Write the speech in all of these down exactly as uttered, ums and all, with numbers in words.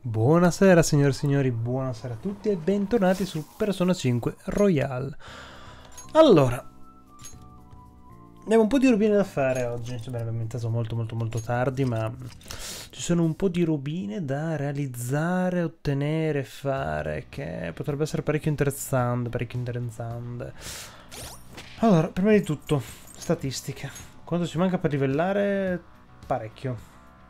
Buonasera signore e signori, buonasera a tutti e bentornati su Persona cinque Royal. Allora, abbiamo un po' di robine da fare oggi. Cioè, beh, abbiamo iniziato molto molto molto tardi, ma ci sono un po' di robine da realizzare, ottenere, fare, che potrebbe essere parecchio interessante, parecchio interessante. Allora, prima di tutto, statistiche. Quanto ci manca per livellare? Parecchio.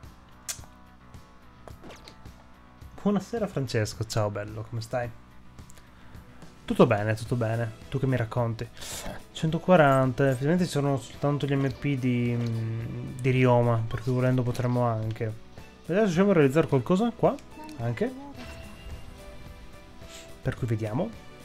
Buonasera Francesco, ciao bello, come stai? Tutto bene, tutto bene. Tu che mi racconti? centoquaranta, effettivamente ci sono soltanto gli M P di, di Rioma, per cui volendo potremmo anche... Vediamo se riusciamo a realizzare qualcosa qua, anche. Per cui vediamo.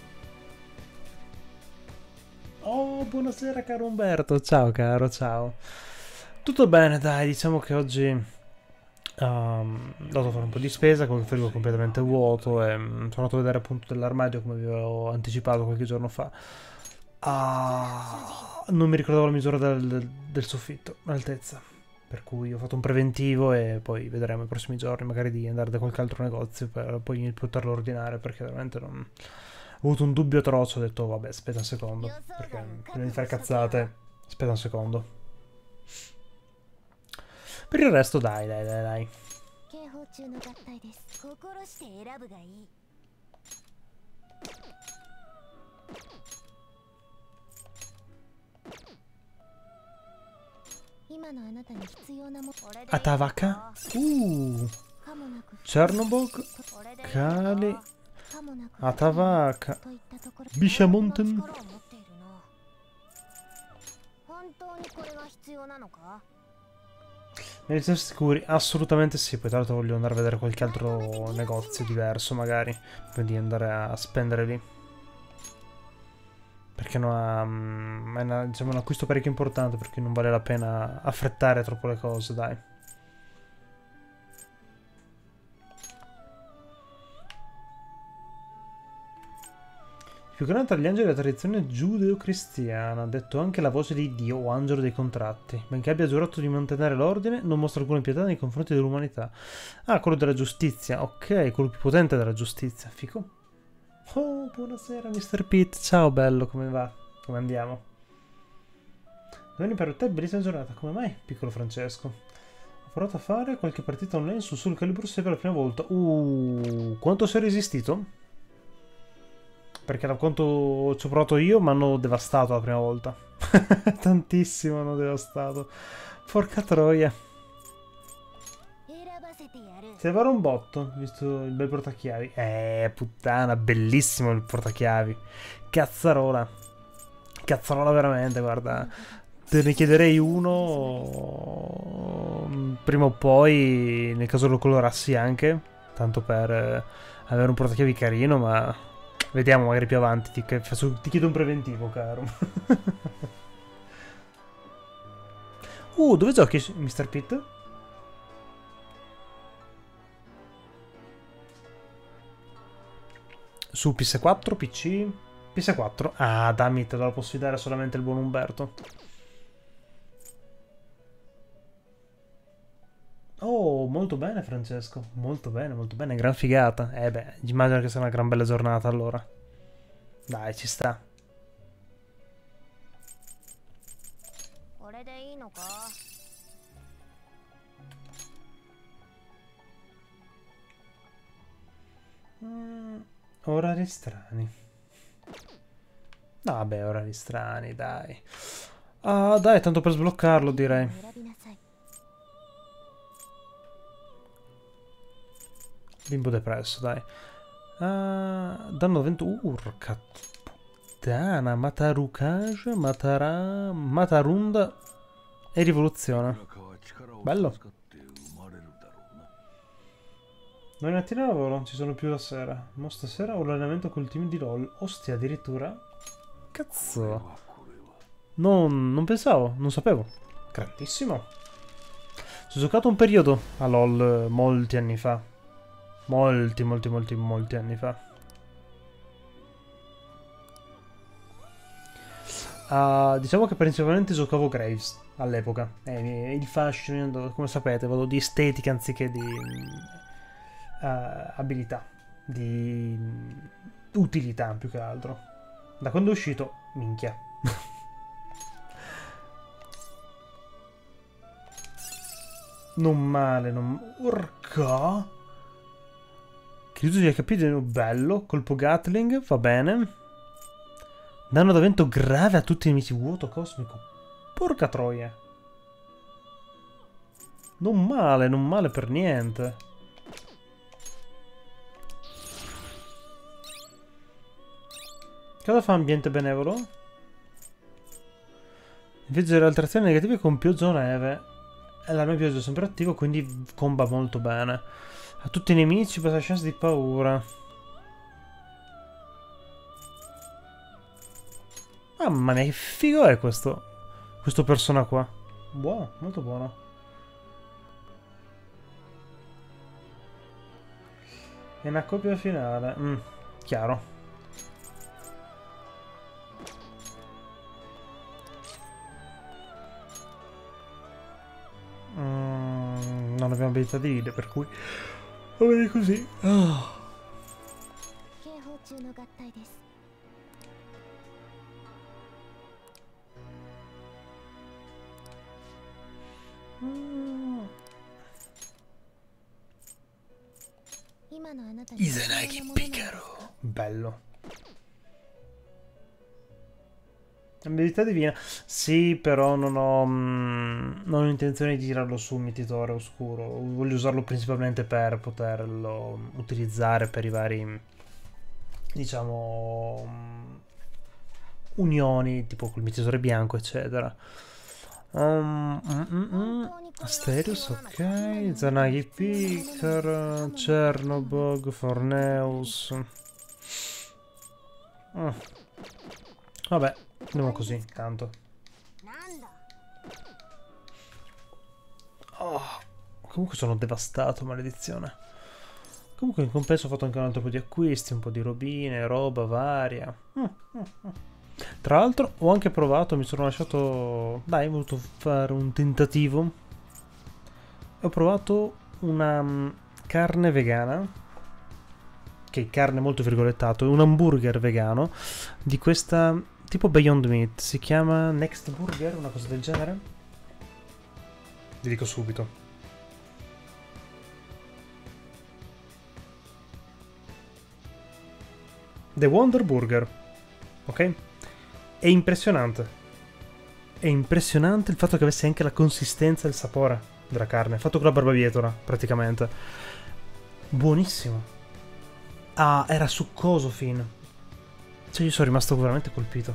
Oh, buonasera caro Umberto, ciao caro, ciao. Tutto bene, dai, diciamo che oggi... Um, ho dovuto fare un po' di spesa con il frigo completamente vuoto e um, sono andato a vedere appunto dell'armadio come vi avevo anticipato qualche giorno fa. Ah, non mi ricordavo la misura del, del, del soffitto, l'altezza, per cui ho fatto un preventivo e poi vedremo i prossimi giorni magari di andare da qualche altro negozio per poi poterlo ordinare, perché veramente non... ho avuto un dubbio atroce. Ho detto vabbè, aspetta un secondo, perché prima di fare cazzate aspetta un secondo. Per il resto dai, dai, dai, dai. Atavaka? Uh. Chernobog? Kali? Atavaka? Bishamonten? Ne siamo sicuri? Assolutamente sì. Poi tra l'altro voglio andare a vedere qualche altro negozio diverso magari, quindi andare a spendere lì, perché no, um, è una, diciamo, un acquisto parecchio importante, perché non vale la pena affrettare troppo le cose, dai. Più grande tra gli angeli della tradizione giudeo-cristiana, detto anche la voce di Dio o angelo dei contratti. Benché abbia giurato di mantenere l'ordine, non mostra alcuna pietà nei confronti dell'umanità. Ah, quello della giustizia, ok, quello più potente della giustizia, fico. Oh, buonasera mister Pitt, ciao bello, come va? Come andiamo? Domani per te, bellissima giornata, come mai, piccolo Francesco? Ho provato a fare qualche partita online su Soul Calibur sei per la prima volta. Uh, quanto sei resistito? Perché da quanto ci ho provato io mi hanno devastato la prima volta. Tantissimo hanno devastato. Porca troia. Servare un botto, visto il bel portachiavi. Eh, puttana, bellissimo il portachiavi. Cazzarola. Cazzarola veramente, guarda. Te ne chiederei uno prima o poi, nel caso lo colorassi anche, tanto per eh, avere un portachiavi carino, ma... Vediamo magari più avanti, ti, ti chiedo un preventivo, caro. uh, dove giochi, mister Pitt? Su P S quattro, P C? P S quattro? Ah, dammi, te lo posso dare solamente il buon Umberto. Oh, molto bene Francesco, molto bene, molto bene, gran figata. Eh beh, immagino che sia una gran bella giornata allora. Dai, ci sta. Mm, orari strani. No, vabbè, orari strani, dai. Ah, dai, tanto per sbloccarlo direi. Bimbo depresso, dai. Ah, danno vento... Urca puttana. Matarukage, Matara... Matarunda e rivoluzione. Bello. Non è mattina lavoro, ci sono più la sera. Mo stasera ho l'allenamento col team di LOL. Ostia, addirittura. Cazzo. Non, non pensavo, non sapevo. Grandissimo. Ci ho giocato un periodo a LOL molti anni fa. Molti, molti, molti, molti anni fa. Uh, diciamo che principalmente giocavo Graves all'epoca. Eh, il fascino, come sapete, vado di estetica anziché di uh, abilità, di utilità più che altro. Da quando è uscito, minchia. Non male, non... Urca! Chiuso di capito, bello. Colpo Gatling, va bene. Danno da vento grave a tutti i nemici. Vuoto cosmico. Porca troia. Non male, non male per niente. Cosa fa ambiente benevolo? Invece delle alterazioni negative con pioggia o neve. E l'arma pioggia è sempre attivo, quindi comba molto bene. A tutti i nemici passa chance di paura. Mamma mia, che figo è questo. Questo persona qua. Buono, molto buono. È una coppia finale. Mm, chiaro. Mm, non abbiamo abilità di leader, per cui va bene così. Oh. Mm. Izanagi Picaro. Bello. Abilità divina. Sì, però non ho, mh, non ho intenzione di tirarlo su un mietitore oscuro. Voglio usarlo principalmente per poterlo utilizzare per i vari, diciamo, mh, unioni, tipo col mietitore bianco, eccetera. Um, mm, mm, mm. Asterius, ok. Zanagi Picker, Chernobog, Forneus. Mm. Vabbè, andiamo così, tanto. Oh, comunque sono devastato, maledizione. Comunque in compenso ho fatto anche un altro po' di acquisti, un po' di robine, roba varia. Mm, mm, mm. Tra l'altro ho anche provato, mi sono lasciato... Dai, ho voluto fare un tentativo. Ho provato una um, carne vegana, che è carne molto virgolettato, un hamburger vegano di questa tipo Beyond Meat, si chiama Next Burger, una cosa del genere. Vi dico subito. The Wonder Burger, ok? È impressionante. È impressionante il fatto che avesse anche la consistenza e il sapore della carne, fatto con la barbabietola, praticamente. Buonissimo. Ah, era succoso fin. Cioè, io sono rimasto veramente colpito.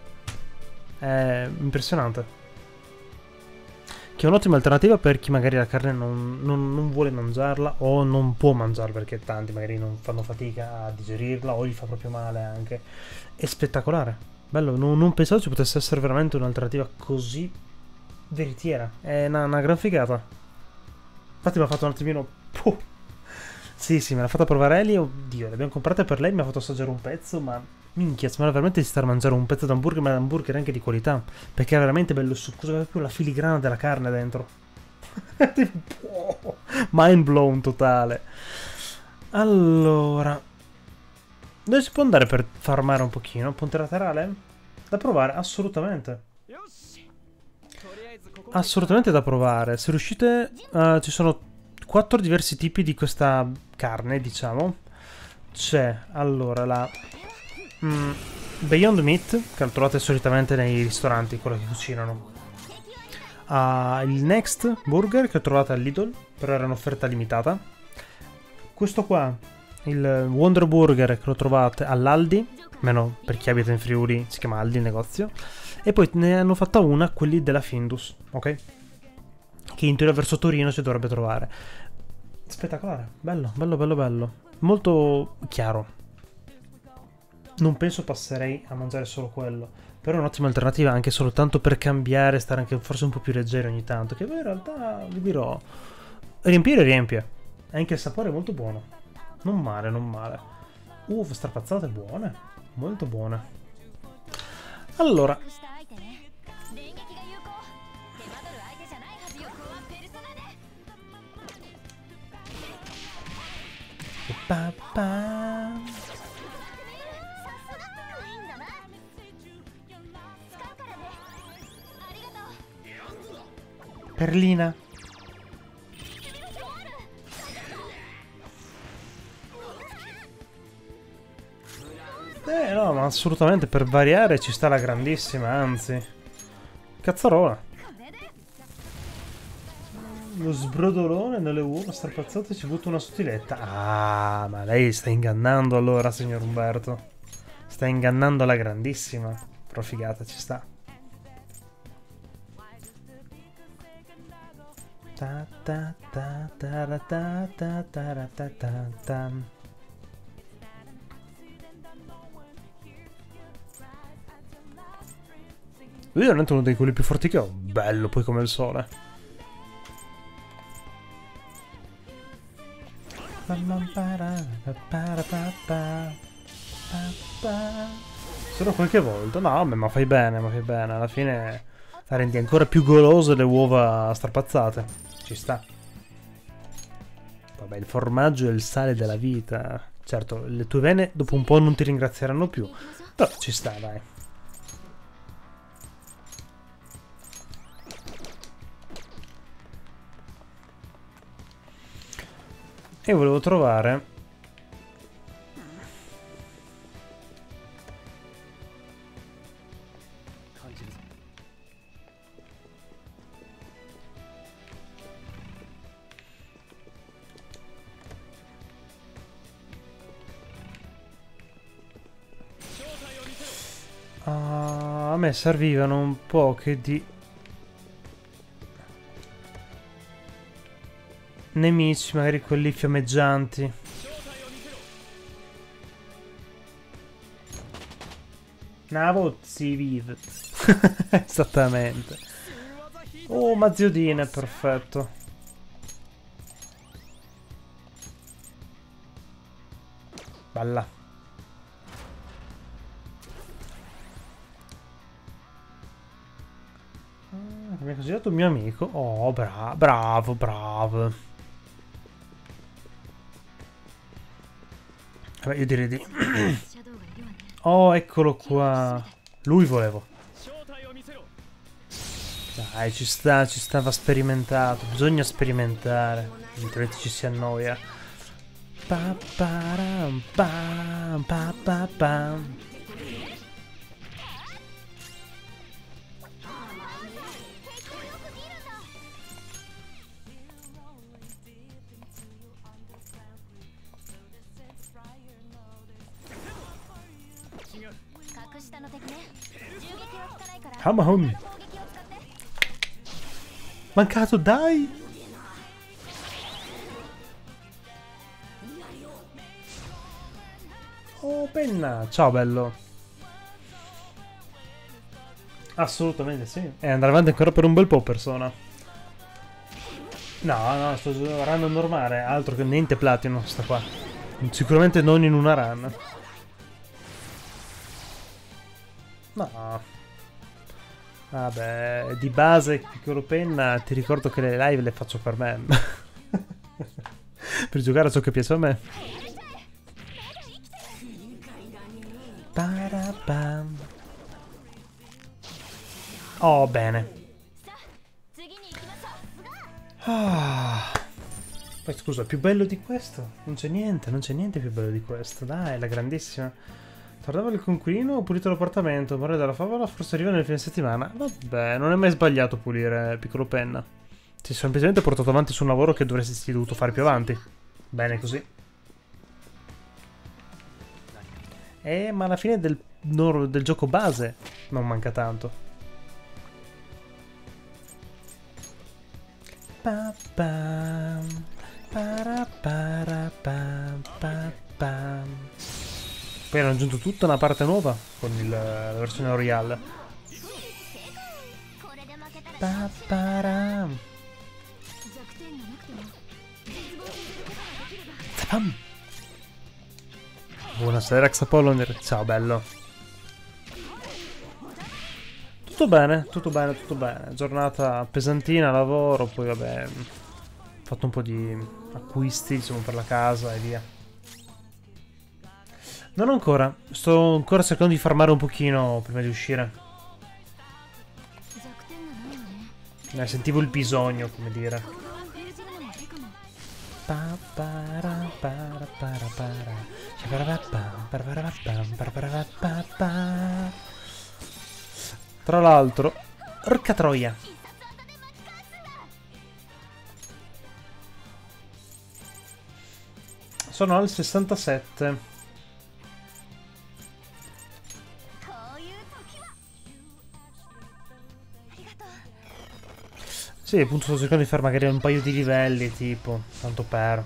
È impressionante. Che è un'ottima alternativa per chi magari la carne non, non, non vuole mangiarla o non può mangiarla, perché tanti magari non fanno fatica a digerirla o gli fa proprio male anche. È spettacolare. Bello, non, non pensavo ci potesse essere veramente un'alternativa così veritiera. È una, una gran figata. Infatti mi ha fatto un attimino... Puh. Sì, sì, me l'ha fatta provare Eli. Oddio, le abbiamo comprate per lei, mi ha fatto assaggiare un pezzo, ma... Minchia, sembra veramente di stare a mangiare un pezzo d'hamburger, ma l'hamburger anche di qualità. Perché è veramente bello succoso, è proprio la filigrana della carne dentro. Mind blown totale. Allora... Dove si può andare per farmare un pochino? Ponte laterale? Da provare, assolutamente. Assolutamente da provare. Se riuscite... Uh, ci sono quattro diversi tipi di questa carne, diciamo. C'è, allora, la... Mm, Beyond Meat, che lo trovate solitamente nei ristoranti, quello che cucinano. Uh, il Next Burger, che lo trovate all'Idol, però era un'offerta limitata. Questo qua, il Wonder Burger, che lo trovate all'Aldi, meno per chi abita in Friuli, si chiama Aldi il negozio. E poi ne hanno fatta una, quelli della Findus, ok? Che in teoria verso Torino si dovrebbe trovare. Spettacolare, bello, bello, bello, bello. Molto chiaro. Non penso passerei a mangiare solo quello, però è un'ottima alternativa anche soltanto per cambiare, stare anche forse un po' più leggeri ogni tanto, che poi in realtà, vi dirò, riempire riempie, anche il sapore è molto buono, non male, non male. Uh, strapazzate buone, molto buone. Allora, pa, pa. Perlina. Eh no, ma assolutamente per variare ci sta la grandissima, anzi. Cazzarola. Lo sbrodolone nelle uova strapazzate ci butta una sottiletta. Ah, ma lei sta ingannando allora, signor Umberto. Sta ingannando la grandissima. Però figata, ci sta. Ta ta ta ta ta ta ta ta ta ta. Lui è veramente uno dei quelli più forti che ho. Bello, poi come il sole. Solo qualche volta. No, beh, ma fai bene, ma fai bene. Alla fine la rendi ancora più goloso le uova strapazzate. Ci sta. Vabbè, il formaggio è il sale della vita. Certo, le tue vene dopo un po' non ti ringrazieranno più. Però ci sta, dai. E volevo trovare ah, a me servivano un po' che di nemici, magari quelli fiammeggianti. Navo si vive. Esattamente. Oh, Maziodine, perfetto. Balla. Ah, mi ha considerato un mio amico. Oh, bra bravo, bravo. Vabbè, io direi di... Oh, eccolo qua. Lui volevo. Dai, ci sta, ci stava sperimentato. Bisogna sperimentare. Altrimenti ci si annoia. Pa, param, pam, pa, pa, pam. Hamahon. Mancato, dai. Oh, penna. Ciao, bello. Assolutamente sì. E andrà avanti ancora per un bel po', persona. No, no, sto giocando normale. Altro che niente platino, sta qua. Sicuramente non in una run. No. Vabbè, di base, piccolo penna, ti ricordo che le live le faccio per me. Per giocare a ciò che piace a me. Parabam. Oh, bene. Ah. Poi scusa, più bello di questo? Non c'è niente, non c'è niente più bello di questo. Dai, la grandissima. Tardava il conquilino, ho pulito l'appartamento. Morale della favola, forse arriva nel fine settimana. Vabbè, non è mai sbagliato pulire, piccolo penna. Ti ho semplicemente portato avanti su un lavoro che dovresti dovuto fare più avanti. Bene così. Eh, ma alla fine del, no, del gioco base non manca tanto. Pa, pa, para, para, pa, pa, pa. Poi hanno aggiunto tutta una parte nuova con il, la versione Royale. Pa, para. Zapam. Buonasera Xapolloner. Ciao bello. Tutto bene, tutto bene, tutto bene. Giornata pesantina, lavoro, poi vabbè, ho fatto un po' di acquisti, insomma, per la casa e via. Non ancora. Sto ancora cercando di farmare un pochino prima di uscire. Ne sentivo il bisogno, come dire. Pa, para, para, para, para. Tra l'altro, porca troia. Sono al sessantasette. Sì, appunto sto cercando di fare magari un paio di livelli, tipo, tanto per...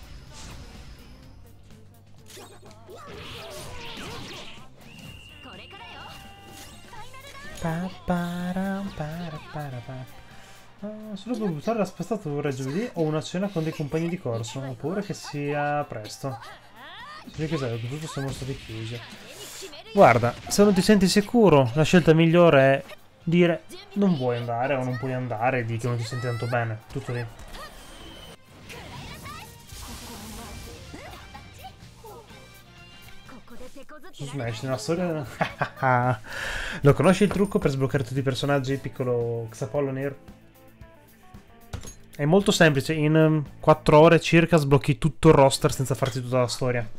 Pa, para, para, para, para. Ah, solo per buttare la spazzatura giovedì ho una cena con dei compagni di corso. Ho paura che sia presto. Sì, che sai, tutto siamo stati chiusi. Guarda, se non ti senti sicuro, la scelta migliore è dire non vuoi andare o non puoi andare, di che non ti senti tanto bene. Tutto lì. Su Smash, nella storia... Lo conosci il trucco per sbloccare tutti i personaggi, piccolo Xapollonir? È molto semplice, in quattro ore circa sblocchi tutto il roster senza farti tutta la storia.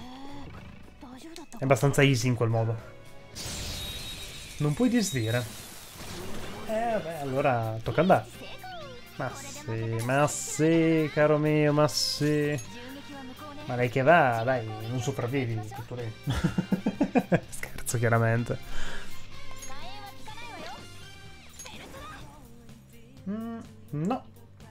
È abbastanza easy in quel modo. Non puoi disdire. Eh beh, allora tocca andare. Ma sì, ma sì, caro mio, ma sì. Ma lei che va, dai, non sopravvivi, tutto lì. Scherzo, chiaramente. Mm, no.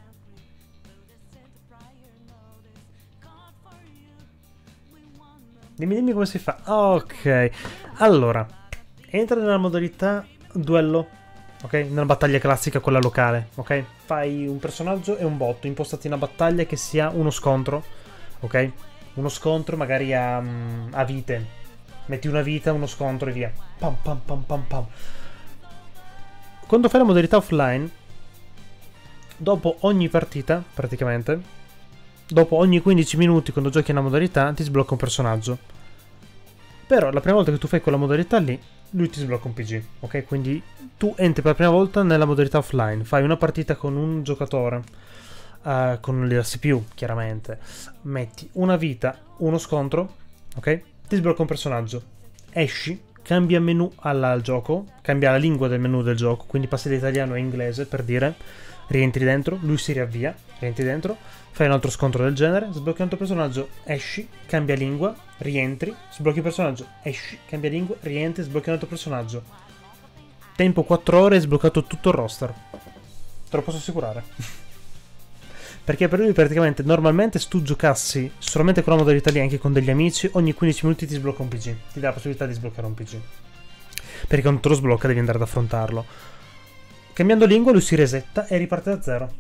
Dimmi, dimmi come si fa. Ok. Allora, entra nella modalità duello. Ok? Nella battaglia classica, quella locale. Ok? Fai un personaggio e un bot. Impostati una battaglia che sia uno scontro. Ok? Uno scontro magari a, a vite. Metti una vita, uno scontro e via. Pam pam pam pam pam. Quando fai la modalità offline, dopo ogni partita, praticamente, dopo ogni quindici minuti quando giochi nella modalità, ti sblocca un personaggio. Però la prima volta che tu fai quella modalità lì, lui ti sblocca un P G. Ok? Quindi tu entri per la prima volta nella modalità offline. Fai una partita con un giocatore. Uh, con la C P U, chiaramente. Metti una vita, uno scontro, ok? Ti sblocca un personaggio. Esci, cambia menu alla, al gioco, cambia la lingua del menu del gioco, quindi passi da italiano a inglese, per dire. Rientri dentro, lui si riavvia, rientri dentro, fai un altro scontro del genere, sblocchi un altro personaggio, esci, cambia lingua, rientri, sblocchi il personaggio, esci, cambia lingua, rientri, sblocchi un altro personaggio. Tempo quattro ore e sbloccato tutto il roster. Te lo posso assicurare. Perché per lui praticamente normalmente se tu giocassi solamente con la modalità lì anche con degli amici, ogni quindici minuti ti sblocca un P G. Ti dà la possibilità di sbloccare un P G. Perché quando te lo sblocca devi andare ad affrontarlo. Cambiando lingua lui si resetta e riparte da zero.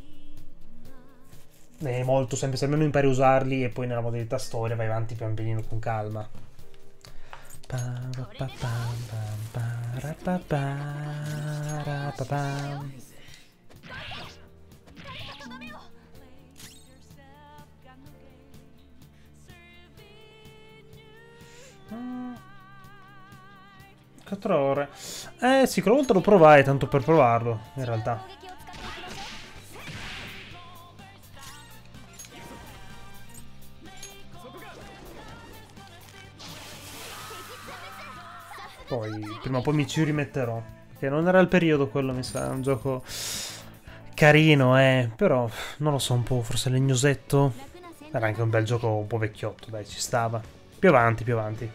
È molto semplice, almeno impari a usarli e poi nella modalità storia vai avanti pian pianino con calma. quattro ore. Eh sì, quella volta lo provai tanto per provarlo, in realtà. Poi, prima o poi mi ci rimetterò. Perché non era il periodo quello, mi sa. È un gioco carino, eh. Però, non lo so, un po' forse legnosetto. Era anche un bel gioco un po' vecchiotto, dai, ci stava. Più avanti, più avanti.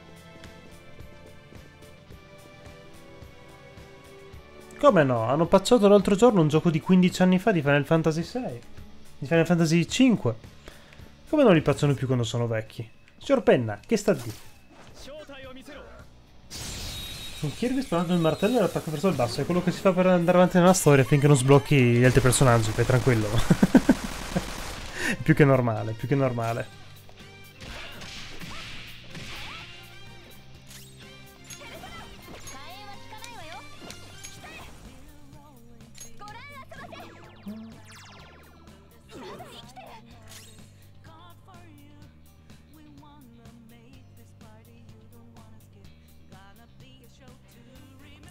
Come no? Hanno patchato l'altro giorno un gioco di quindici anni fa di Final Fantasy sei. Di Final Fantasy cinque. Come non li patchano più quando sono vecchi? Signor Penna, che sta di? Con Kirby sparando il martello e l'attacco verso il basso. È quello che si fa per andare avanti nella storia finché non sblocchi gli altri personaggi. Fai tranquillo. Più che normale, più che normale.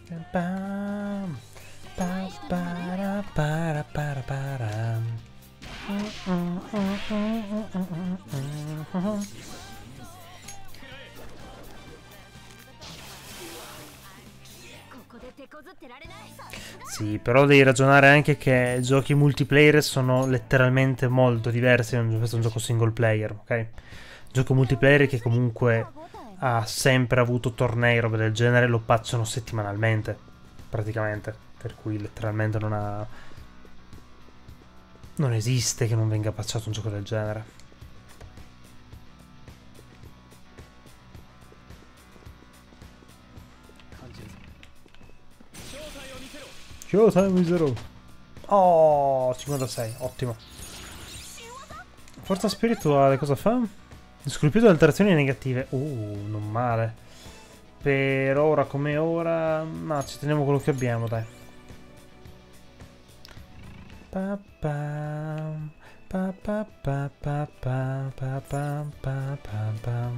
Pam, pa, para, para, para, para. Sì, però devi ragionare anche che giochi multiplayer sono letteralmente molto diversi da un, questo è un gioco single player, ok? Gioco multiplayer che comunque ha sempre avuto tornei, robe del genere, lo patchano settimanalmente, praticamente. Per cui letteralmente non ha... non esiste che non venga patchato un gioco del genere. Showtime Zero. Oh, cinquantasei, ottimo. Forza spirituale, cosa fa? Scolpito da alterazioni negative. Uh, non male. Per ora come ora... ma ci teniamo quello che abbiamo, dai. Pa pa pa pa pa pa pa pa pa pa pa pa.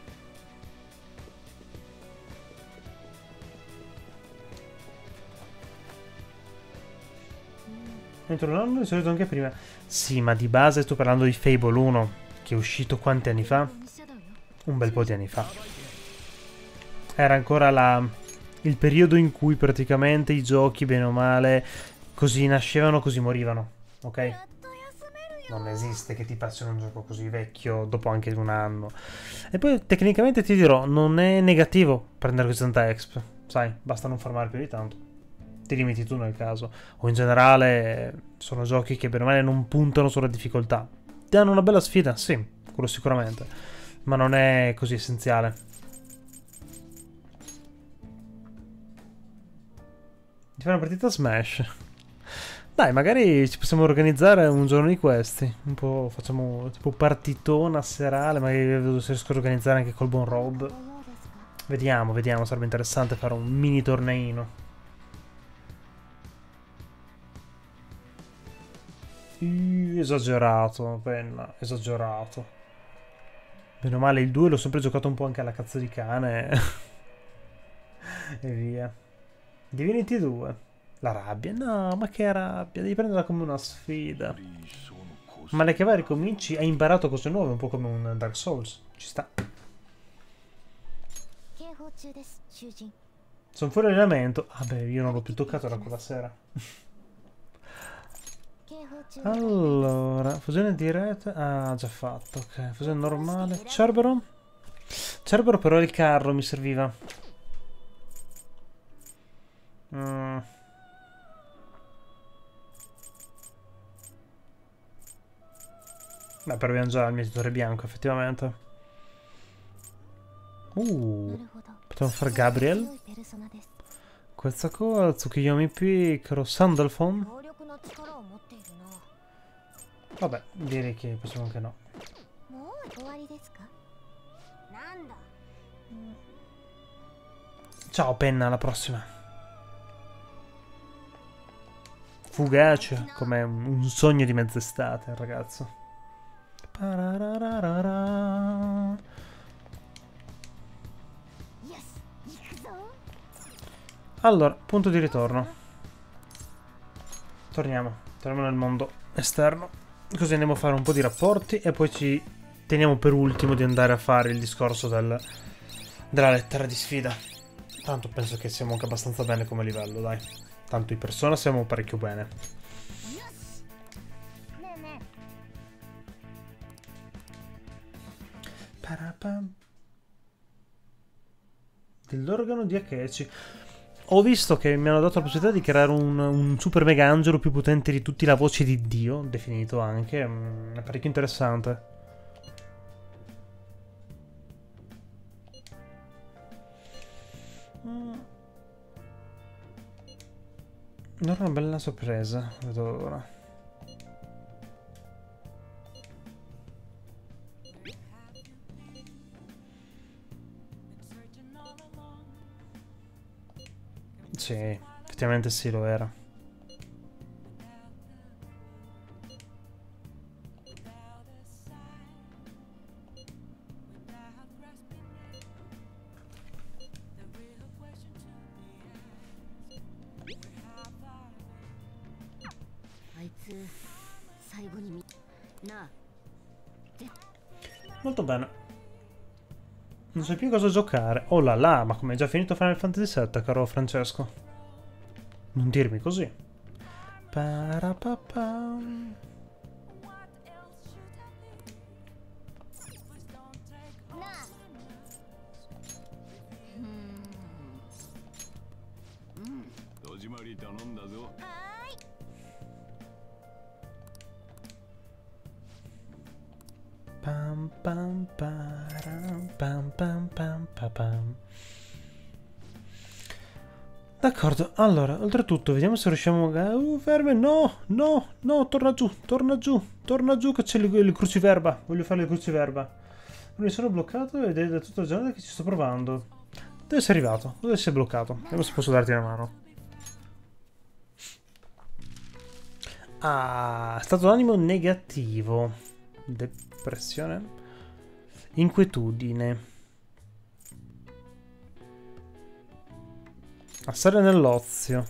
Entro un anno di solito anche prima. Sì, ma di base sto parlando di Fable uno, che è uscito quanti anni fa? Un bel po' di anni fa. Era ancora la... il periodo in cui praticamente i giochi, bene o male, così nascevano, così morivano. Ok? Non esiste che ti passi un gioco così vecchio dopo anche un anno. E poi tecnicamente ti dirò, non è negativo prendere così tanta exp. Sai, basta non farmare più di tanto. Ti limiti tu nel caso. O in generale sono giochi che bene o male non puntano sulla difficoltà. Ti danno una bella sfida, sì, quello sicuramente. Ma non è così essenziale. Di fare una partita Smash. Dai, magari ci possiamo organizzare un giorno di questi. Un po' facciamo tipo partitona serale. Magari vedo se riesco a organizzare anche col buon Rob. Vediamo, vediamo. Sarebbe interessante fare un mini torneino. Uh, esagerato, penna, esagerato. Meno male il due l'ho sempre giocato un po' anche alla cazzo di cane. E via. Divinity due. La rabbia? No, ma che rabbia? Devi prenderla come una sfida. Male che vai, ricominci, hai imparato cose nuove, un po' come un Dark Souls. Ci sta. Sono fuori allenamento. Ah beh, io non l'ho più toccato da quella sera. Allora, fusione diretta. Ah, già fatto, ok. Fusione normale. Cerbero? Cerbero però il carro mi serviva. Mm. Beh, però abbiamo già il mietitore bianco, effettivamente. Uh, potremmo fare Gabriel. Quetzalcoatl, Tsukiyomi Piccolo, Sandalphon. Vabbè, direi che possiamo anche no. Ciao penna, alla prossima. Fugace, come un sogno di mezz'estate, il ragazzo. Allora, punto di ritorno. Torniamo, torniamo nel mondo esterno. Così andiamo a fare un po' di rapporti e poi ci teniamo per ultimo di andare a fare il discorso del, della lettera di sfida. Tanto penso che siamo anche abbastanza bene come livello, dai. Tanto in persona siamo parecchio bene. Parapam. Dell'organo di Akechi. Ho visto che mi hanno dato la possibilità di creare un, un super mega angelo più potente di tutti, la voce di Dio, definito anche. È parecchio interessante. Non è una bella sorpresa, vedo ora. Sì, effettivamente sì, lo era. Molto bene. Non sai più cosa giocare. Oh là là, ma come è già finito Final Fantasy sette, caro Francesco? Non dirmi così. Parapapam. Pam pam param, pam pam pam pam pam. D'accordo, allora, oltretutto, vediamo se riusciamo a... Uh, ferme, no, no, no, torna giù, torna giù, torna giù che c'è il, il cruciverba. Voglio fare il cruciverba. Mi sono bloccato ed è da tutta la giornata che ci sto provando. Dove sei arrivato? Dove sei bloccato? Vediamo se posso darti una mano. Ah, stato d'animo negativo. Depressione. Inquietudine. Assare nell'ozio.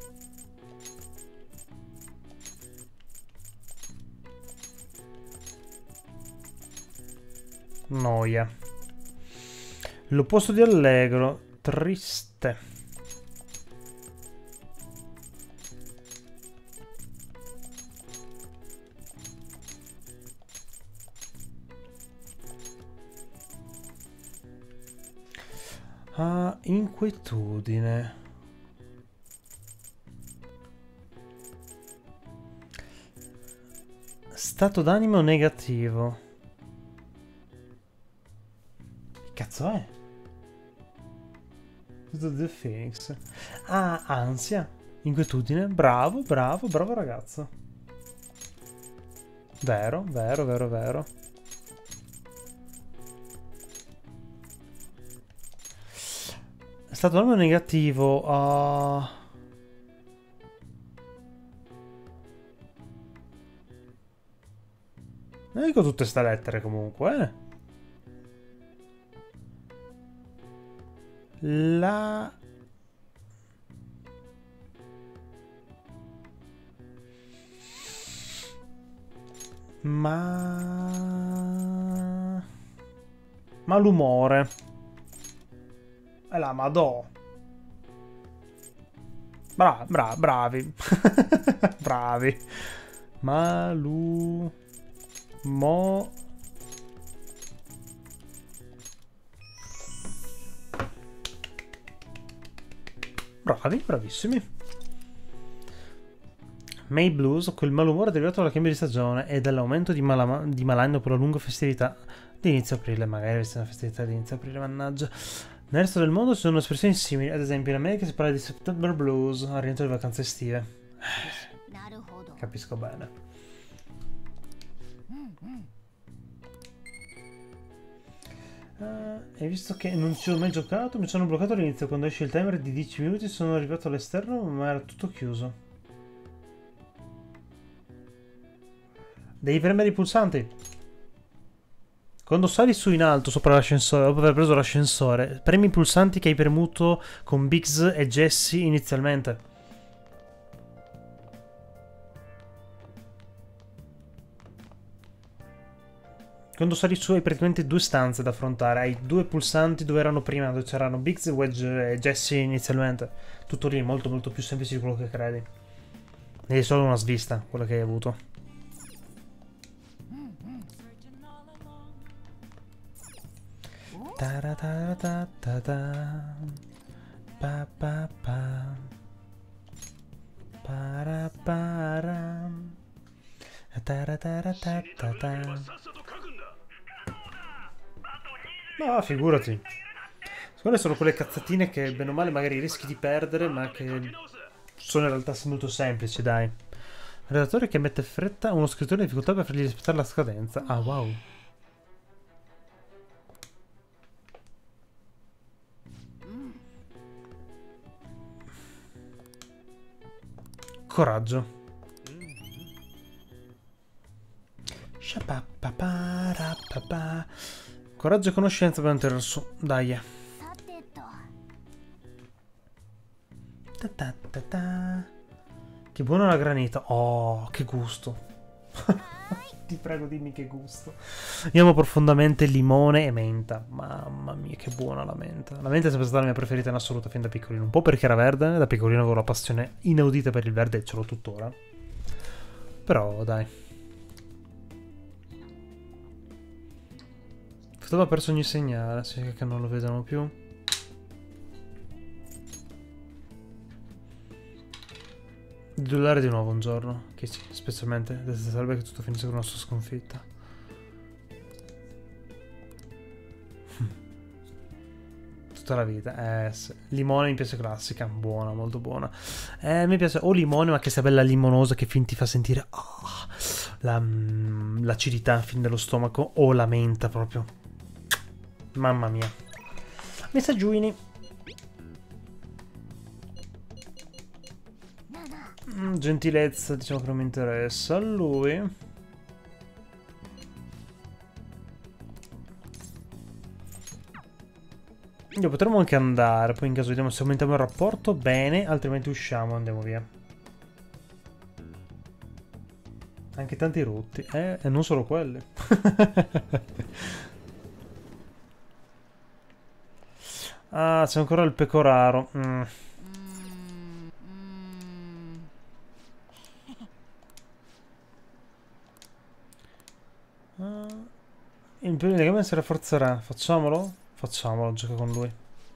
Noia. L'opposto di allegro. Triste. Ah, inquietudine. Stato d'animo negativo. Che cazzo è? The Phoenix. Ah, ansia. Inquietudine. Bravo, bravo, bravo ragazzo. Vero, vero, vero, vero. Stato d'animo negativo. Uh... Non dico tutte ste lettere comunque, eh. La... Ma... Malumore. E la madò. Bra bra bravi. Bravi. Malu... Mo... Bravi, bravissimi. May Blues, quel malumore derivato dalla cambio di stagione e dall'aumento di, mala di malanno per la lunga festività di inizio aprile. Magari questa è una festività di inizio aprile, mannaggia. Nel resto del mondo ci sono espressioni simili, ad esempio in America si parla di September Blues al rientro delle vacanze estive. Capisco bene. Uh, e visto che non ci ho mai giocato, mi sono bloccato all'inizio. Quando esce il timer di dieci minuti sono arrivato all'esterno, ma era tutto chiuso. Devi premere i pulsanti. Quando sali su in alto sopra l'ascensore, dopo aver preso l'ascensore, premi i pulsanti che hai premuto con Biggs e Jesse inizialmente. Quando sali su hai praticamente due stanze da affrontare, hai due pulsanti dove erano prima, dove c'erano Biggs, Wedge e Jesse inizialmente. Tutto lì, molto molto più semplice di quello che credi. Ed è solo una svista, quella che hai avuto. Ta-ra-ta-ta-ta-ta. Pa-pa-pa. Pa-ra-pa-ra. Ta-ra-ta-ra-ta-ta-ta. No, figurati. Secondo me sono quelle cazzatine che bene o male magari rischi di perdere, ma che sono in realtà molto semplici, dai. Un redattore che mette fretta, uno scrittore in difficoltà per fargli rispettare la scadenza. Ah, wow. Coraggio. Coraggio e conoscenza per non tirare su. Dai. Ta ta ta ta. Che buona la granita. Oh, che gusto. Ti prego, dimmi che gusto. Io amo profondamente limone e menta. Mamma mia, che buona la menta. La menta è sempre stata la mia preferita in assoluto fin da piccolino. Un po' perché era verde, da piccolino avevo la passione inaudita per il verde e ce l'ho tuttora. Però, dai. Aveva perso ogni segnale, sì, che non lo vedono più. Duellare di nuovo un giorno. Che sì, specialmente sarebbe che tutto finisse con una sua sconfitta. Tutta la vita. Eh, sì. Limone mi piace classica. Buona, molto buona. Eh, mi piace o limone, ma che sia bella limonosa, che fin ti fa sentire oh, la, mm, l'acidità fin dello stomaco, o la menta proprio. Mamma mia. Messaggiuini. Mm, gentilezza, diciamo che non mi interessa. A lui. Io potremmo anche andare, poi in caso vediamo se aumentiamo il rapporto, bene, altrimenti usciamo e andiamo via. Anche tanti rotti, eh, e non solo quelli. Ah, c'è ancora il pecoraro. Mm. Ah, il primo legame si rafforzerà. Facciamolo? Facciamolo, gioca con lui.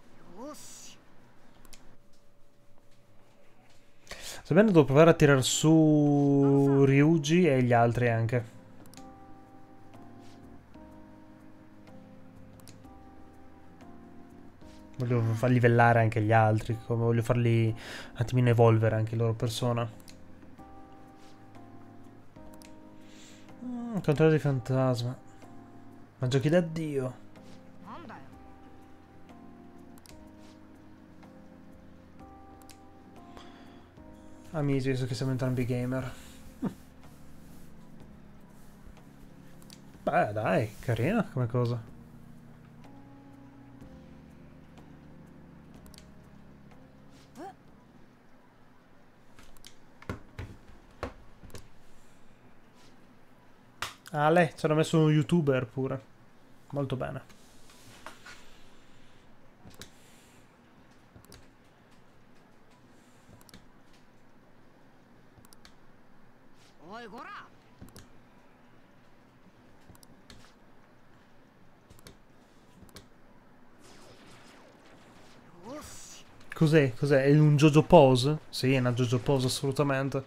Sebbene devo provare a tirare su Ryuji e gli altri anche. Voglio far livellare anche gli altri, come voglio farli un attimino evolvere anche in loro persona. Mm, controllo di fantasma. Ma giochi da Dio. Amici, visto che siamo entrambi gamer. Beh, dai, carina come cosa. Ale, ci hanno messo uno youtuber pure. Molto bene. Cos'è? Cos'è? È un JoJo pose? Sì, è una JoJo pose assolutamente.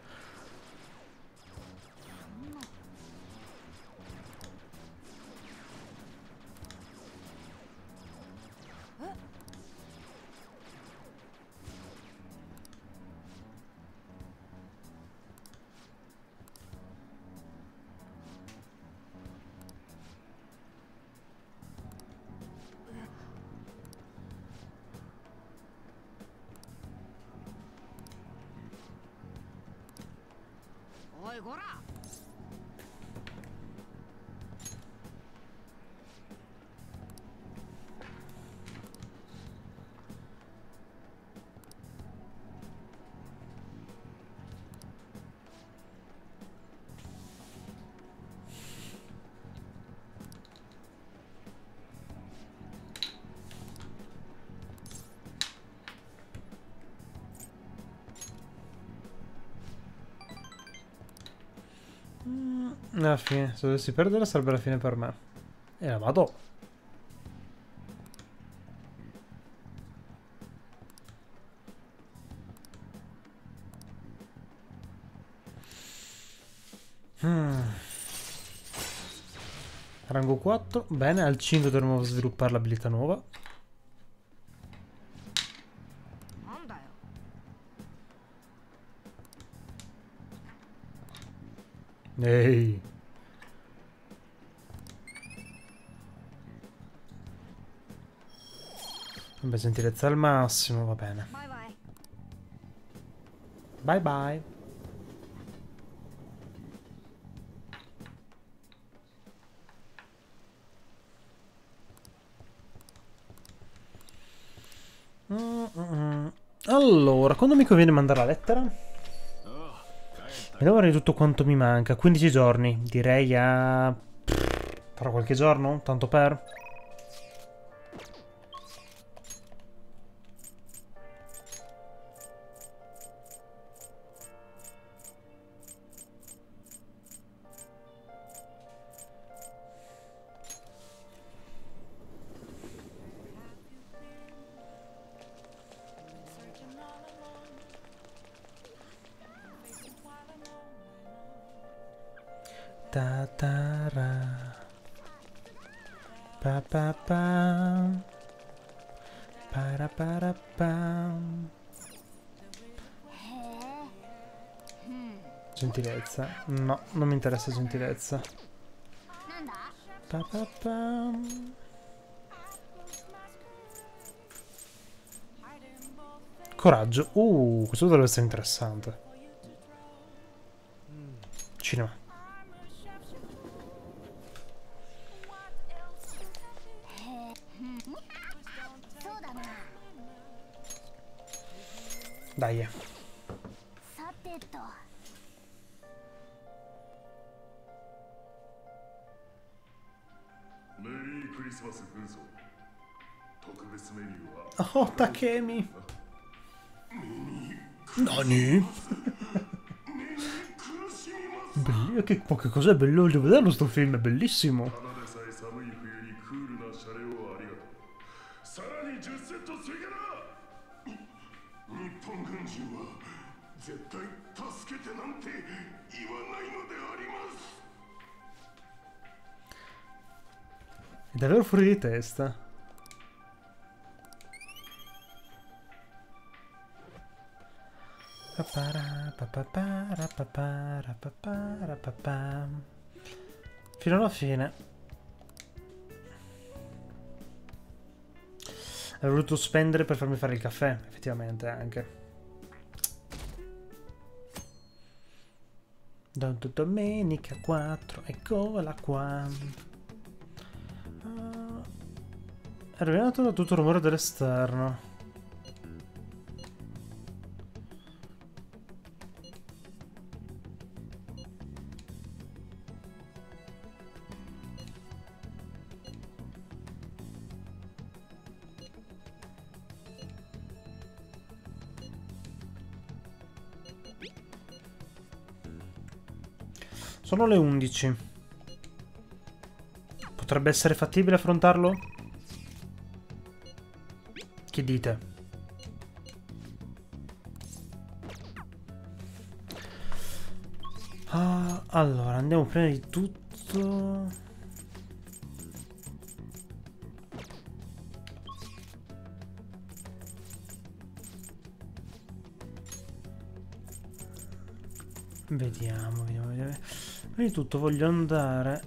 Alla fine, se dovessi perdere sarebbe la fine per me. E la vado. Hmm. Rango quattro. Bene, al cinque dovremo sviluppare l'abilità nuova. Ehi. Vabbè, gentilezza al massimo, va bene. Bye bye. Bye bye. Mm, mm, mm. Allora, quando mi conviene mandare la lettera? Vediamo di tutto quanto mi manca. quindici giorni. Direi a... tra qualche giorno, tanto per... Ta ta ra. Pa pa pa. Para para pa. Gentilezza. No, non mi interessa gentilezza. Pa pa pa. Coraggio. Uh, questo dovrebbe essere interessante. Cinema. Dai. Oh, Takemi. Nani? Bello, che, che cos'è bello, voglio vederlo sto film, è bellissimo. È davvero fuori di testa. Fino alla fine. Avrei voluto spendere per farmi fare il caffè, effettivamente anche. Domenica quattro, eccola qua. Uh, è rovinato da tutto il rumore dell'esterno. Sono le undici. Potrebbe essere fattibile affrontarlo? Che dite? Ah, allora, andiamo prima di tutto... Vediamo, vediamo, vediamo. Prima di tutto voglio andare...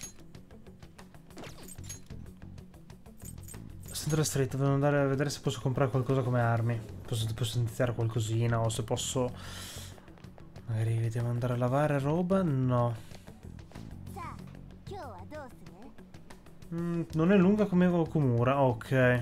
Central Street, devo andare a vedere se posso comprare qualcosa come armi. Posso, posso iniziare qualcosina o se posso... Magari vediamo andare a lavare roba? No. Mm, non è lunga come Okumura, ok.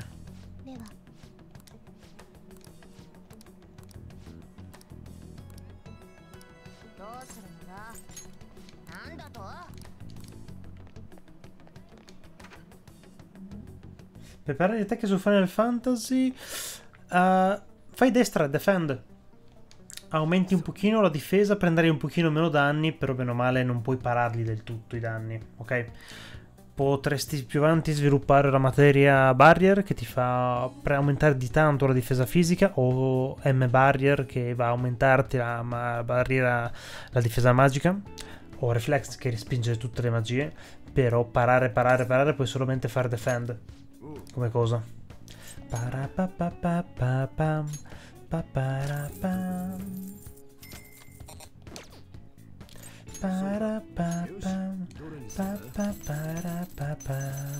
Prepara gli attacchi su Final Fantasy. Uh, fai destra, defend. Aumenti un pochino la difesa, prenderai un pochino meno danni, però bene o male non puoi pararli del tutto i danni, ok? Potresti più avanti sviluppare la materia barrier che ti fa aumentare di tanto la difesa fisica, o M barrier che va a aumentarti la, la barriera, la difesa magica, o reflex che respinge tutte le magie, però parare, parare, parare puoi solamente fare defend come cosa. Parapapapapam. Paparapam. Parapapam. Papaparapapam.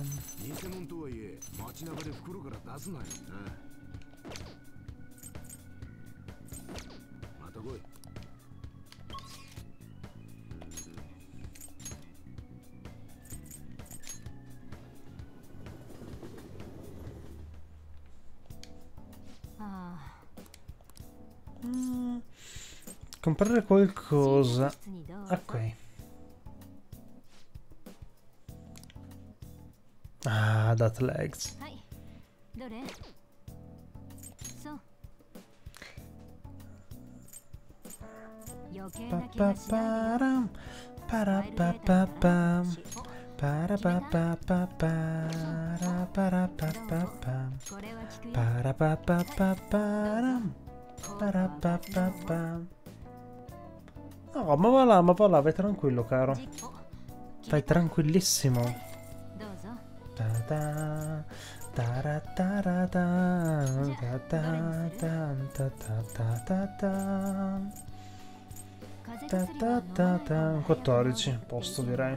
comprare qualcosa. Ok. Ah, that legs. Pa-pa-param, para-pa-pa-pam, para-pa-pa-pa-para, para-pa-pa-pam, para-pa-pa-pa-param, para-pa-pa-pam. No, ma va là, ma va là, vai tranquillo, caro. Vai tranquillissimo. Ta-ta, ta-ra-ta-ra-ta, ta-ta-ta-ta-ta-ta-ta-ta. Ta-ta-ta-ta. quattordici, posto direi.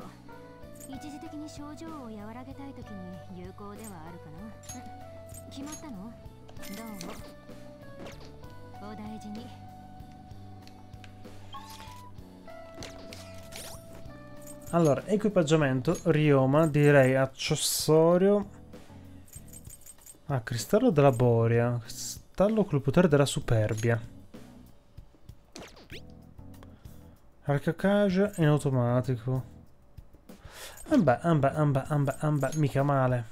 Allora, equipaggiamento, rioma, direi accessorio. Ah, cristallo della boria. Cristallo col potere della superbia. Arcacage in automatico. Ambè, ambè, ambè, ambè, ambè, mica male.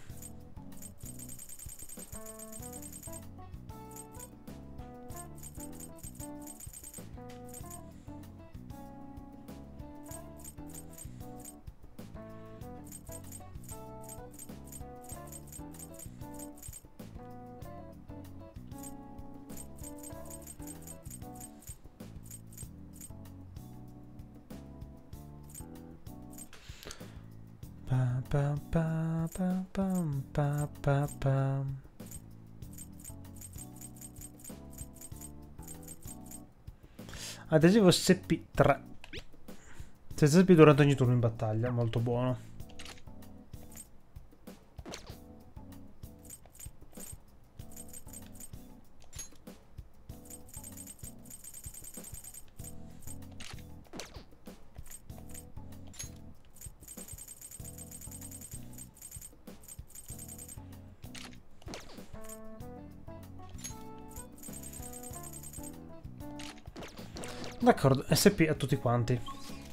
Pa, pa, pa, pa, pam, pa, pa, pa. Adesivo S P tre. S P durante ogni turno in battaglia, molto buono. D'accordo, S P a tutti quanti.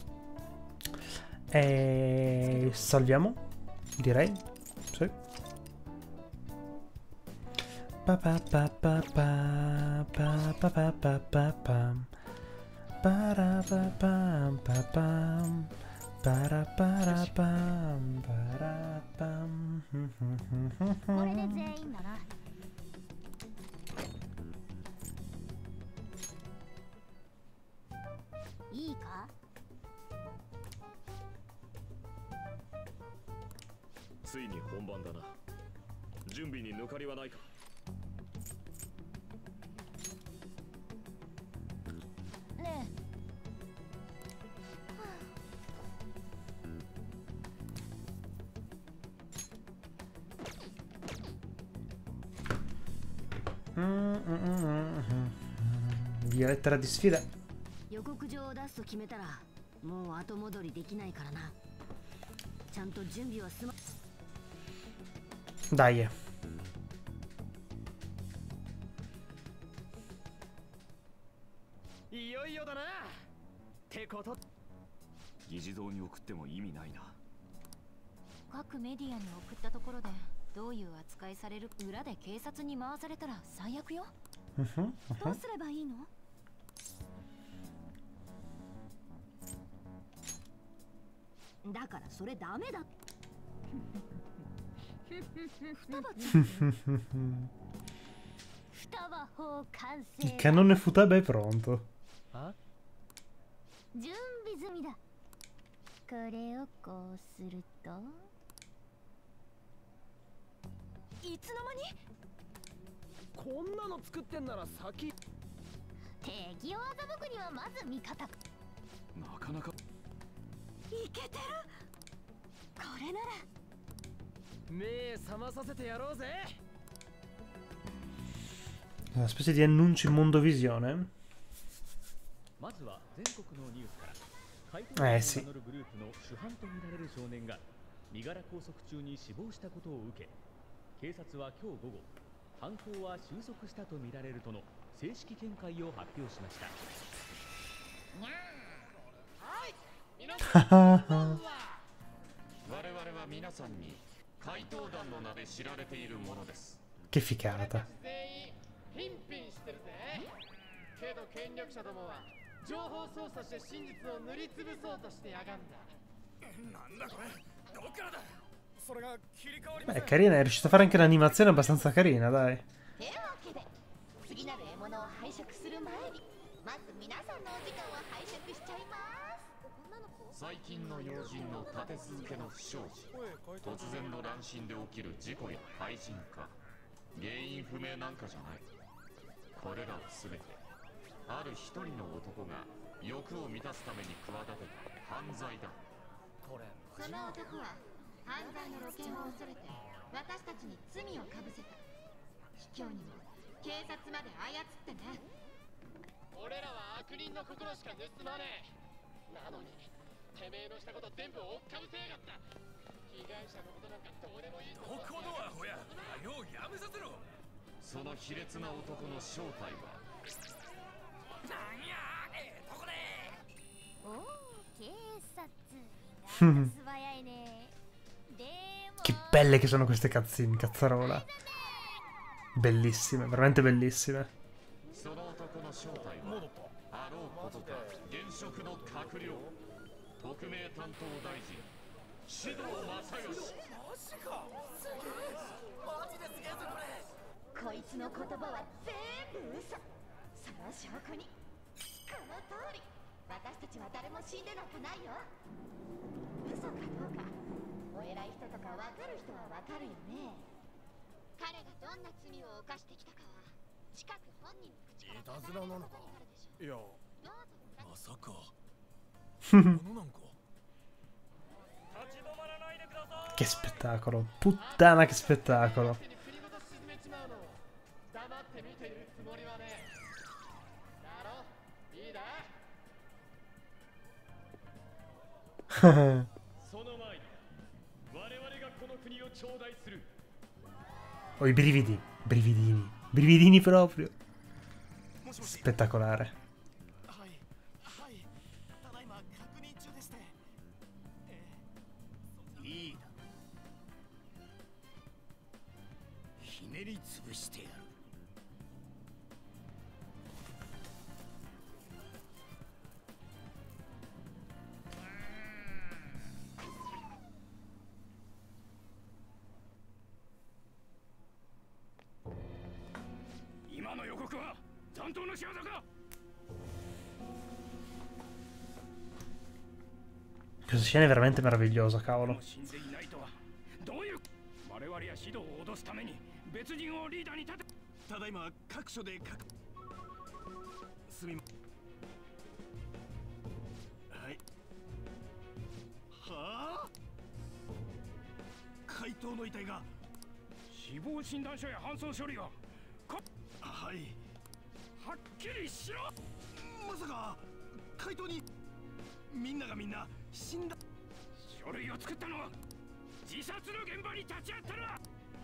E salviamo, direi. Sì. Pa pa pa pa pa pa pa pa pa pa pam. Para pa pam pa pam. Para para pam para pam. Via lettera di sfida. Dai. いよいよだな。ってこと。議事堂に送っても意味ないな。各メディアに送ったところでどういう扱いされる裏で警察に回されたら最悪よ。どうすればいいの？だからそれダメだ。 Il cannone Futaba è pronto. 準備済みだ。これをこうすると。いつの間に？こんなの作ってんなら先。敵を欺くにはまず味方。なかなか。いけてる。これなら。目覚まさせてやろうぜ。 Una specie di annuncio in mondovisione. Eh sì. 身柄拘束中に死亡したことを受け、警察は今日午後、犯行は収束したとみられるとの正式見解を発表しました。 Che ficata. 情報操作して真実を塗りつぶそうとしてやがんだ。なんだこれ、どっからだ。それが切り替わりません。 Beh, è carina, è riuscito a fare anche l'animazione abbastanza carina, dai. 次なる獲物を拝借する前にまず皆さんのお時間を拝借しちゃいます。 最近の要人の立て続けの不祥事、突然の乱心で起きる事故や廃人化、原因不明なんかじゃない。これらを全てある一人の男が欲を満たすために企てた犯罪だ。 これその男は犯罪の露見を恐れて私たちに罪をかぶせた。卑怯にも警察まで操ってね。 俺らは悪人の心しか盗まねえ。なのにてめえのしたこと全部追っかぶせやがった。被害者のことなんかどうでもいい。どこのアホや、ようやめさせろ。 その卑劣な男の正体はなんや、ええとこで。 おお、警察。素早いね。でも Che belle che sono queste cazzine, cazzarola. Bellissime, veramente bellissime. その男の正体はあろうことか現職の閣僚特命担当大臣志藤正義。 マジか、すげえ。マジですげえぞこれ。 こいつの言葉は全部嘘。その証拠にこの通り私たちは誰も死んでなんかないよ。嘘かどうかお偉い人とか分かる人は分かるよね。彼がどんな罪を犯してきたかは近く本人の口からいたずらなのか。いや、まさか。 Che spettacolo, puttana che spettacolo. Ho i brividi, brividini, brividini proprio. Spettacolare. 練りつぶしてやる。今の予告は残党の仕業か。 Questa scena è veramente meravigliosa, cavolo. 我々や指導を脅すために別人をリーダーに立て。ただいま各所で各すみまはい。はあ、怪盗の遺体が死亡診断書や搬送書類はか。はい、はっきりしろ。まさか怪盗にみんながみんな死んだ。書類を作ったのは自殺の現場に立ち会ったら。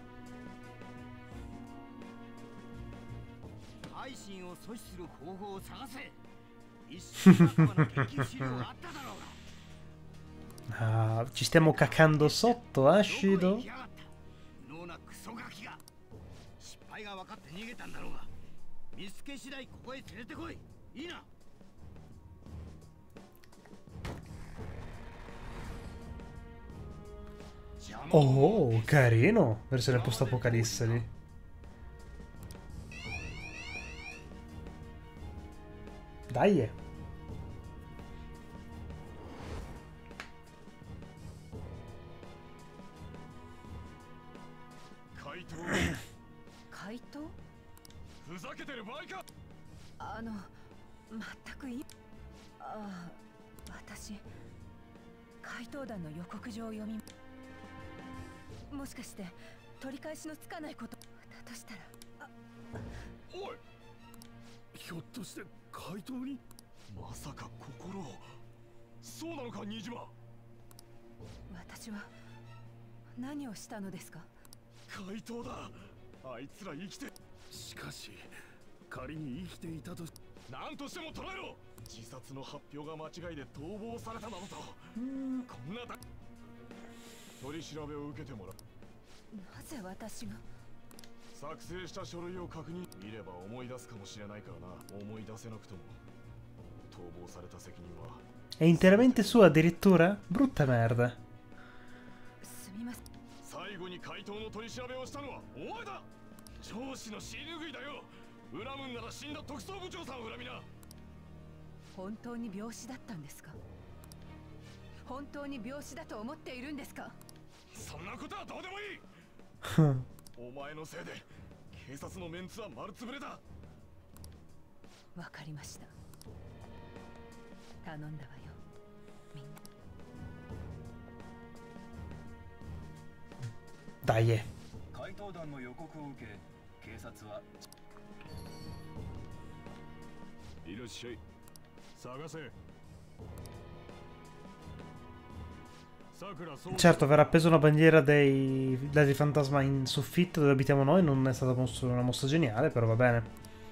配信を阻止する方法を探せ。一瞬仲間の研究資料があっただろうが。 Ah, ci stiamo cacando sotto, eh, Shido? ノーなクソガキが失敗が分かって逃げたんだろうが、見つけ次第ここへ連れてこい。いいな。 Oh, carino. Versione post-apocalisse lì. Dai. Kaito? Kaito? ふざけてる場合か。 あの、全くいい。ああ、私、怪盗団の予告状を読み。 もしかして取り返しのつかないことだとしたら。 おい、ひょっとして怪盗に。まさか心を。そうなのか、新島。 私は何をしたのですか。 怪盗だ。あいつら生きて。しかし仮に生きていたと。 何としても捕らえろ。自殺の発表が間違いで逃亡されたなどと。こんなだ。取り調べを受けてもらう。 なぜ私が。 作成した書類を確認見れば思い出すかもしれないからな。思い出せなくとも逃亡された責任は È interamente sua addirittura? Brutta merda. すみません。 最後に怪盗の取り調べをしたのはお前だ。上司の尻拭いだよ。恨むんなら死んだ特捜部長さんを恨みな。 本当に病死だったんですか？本当に病死だと思っているんですか？ そんなことはどうでもいい。お前のせいで警察のメンツは丸つぶれだ。 わかりました。頼んだわよ、みんな。 Dai. 怪盗団の予告を受け、警察はいらっしゃい。探せ。 Certo, verrà appesa una bandiera dei dei fantasma in soffitto dove abitiamo noi. Non è stata mossa una mossa geniale, però va bene.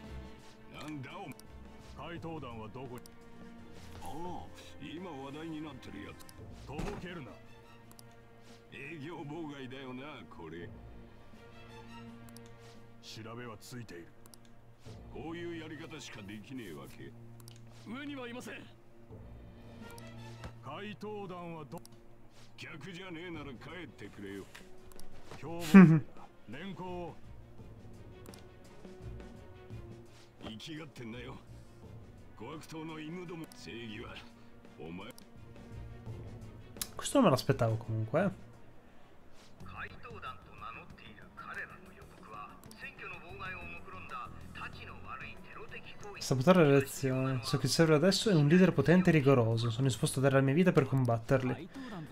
Uh-huh. 客じゃねえなら帰ってくれよ。今日も連行を。生きがってんなよ。小悪党の犬ども。正義はお前。 Questo non me l'aspettavo comunque. Sabotare le elezioni. So che serve adesso è un leader potente e rigoroso. Sono disposto a dare la mia vita per combatterli.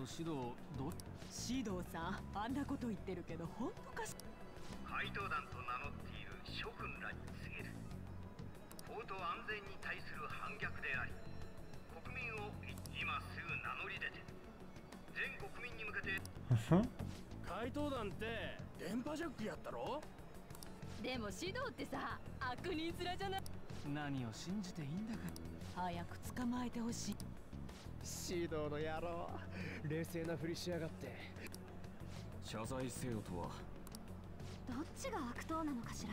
シドさん、あんなこと言ってるけど本当かし。 怪盗団と名乗っている諸君らに告げる。法と安全に対する反逆であり、国民を今すぐ名乗り出て、全国民に向けて。 怪盗団って電波ジャックやったろ。 でもシドってさ、悪人面じゃない。 何を信じていいんだか。 早く捕まえてほしい。 シドの野郎、冷静なふりしやがって。 謝罪せよとは。 どっちが悪党なのかしら。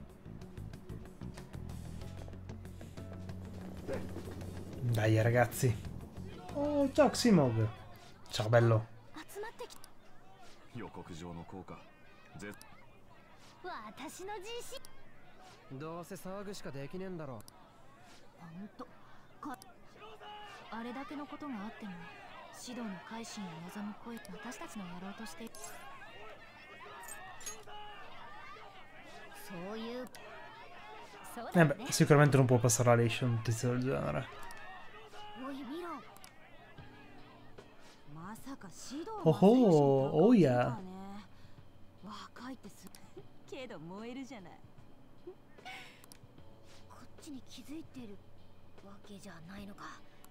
Dai ragazzi. Oh, ciao Ximog. Ciao bello. 集まってきた。 予告状の効果。ぜ。 私の自信。 どうせ騒ぐしかできねえんだろ。 ほんと。か。あれだけのことがあっても、指導の改心を望む声、私たちのやろうとして。そういう。 Eh beh, sicuramente non può passare la Legion un tizio del genere. Oh oh, oh yeah. 若いってすけど燃えるじゃない。 こっちに気づいてるわけじゃないのか。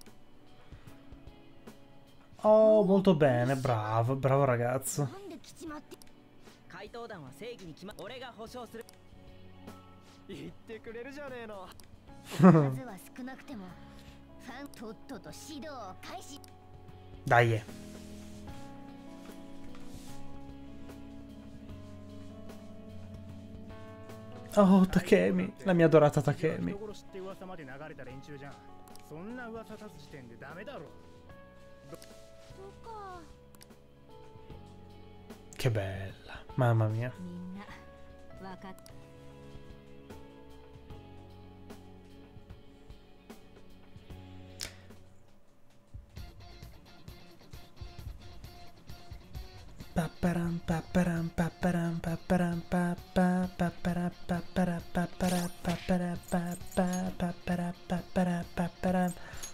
Oh, molto bene, bravo, bravo ragazzo. 怪盗団は正義に決ま、俺が保証する。 言ってくれるじゃねえの。 数は少なくてもファンとっとと指導を開始。 Dai. Oh, Takemi, la mia adorata Takemi. Che bella, mamma mia. Paparam paparam paparam paparam papa papara papara papara papara papa papara papara paparam.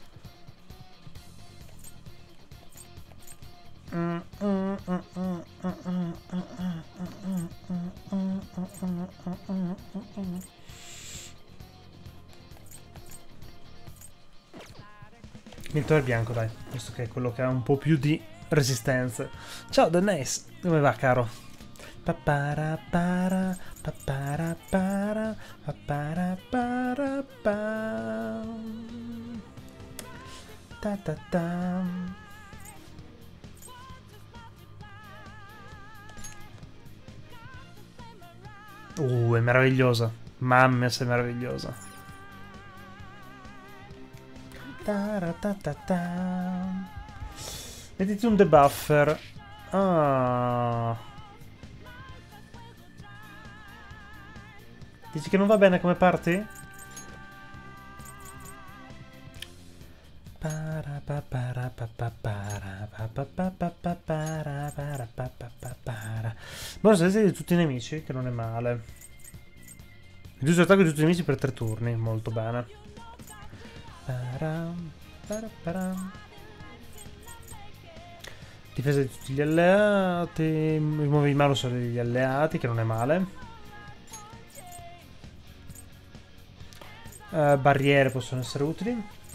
Vinto il bianco, dai, questo che è quello che ha un po' più di resistenza. Ciao Denise, come va caro? Papara para, papara para, papara para pa. Ta ta ta. Uh, è meravigliosa. Mamma mia, sei meravigliosa. Ta-ra-ta-ta-ta. Mettiti un debuffer. Ah. Dici che non va bene come parti? Bonus di tutti i nemici, che non è male. Giusto attacco di tutti i nemici per tre turni, molto bene. Difesa di tutti gli alleati. Rimuovi il malus degli alleati, che non è male. Uh, barriere possono essere utili.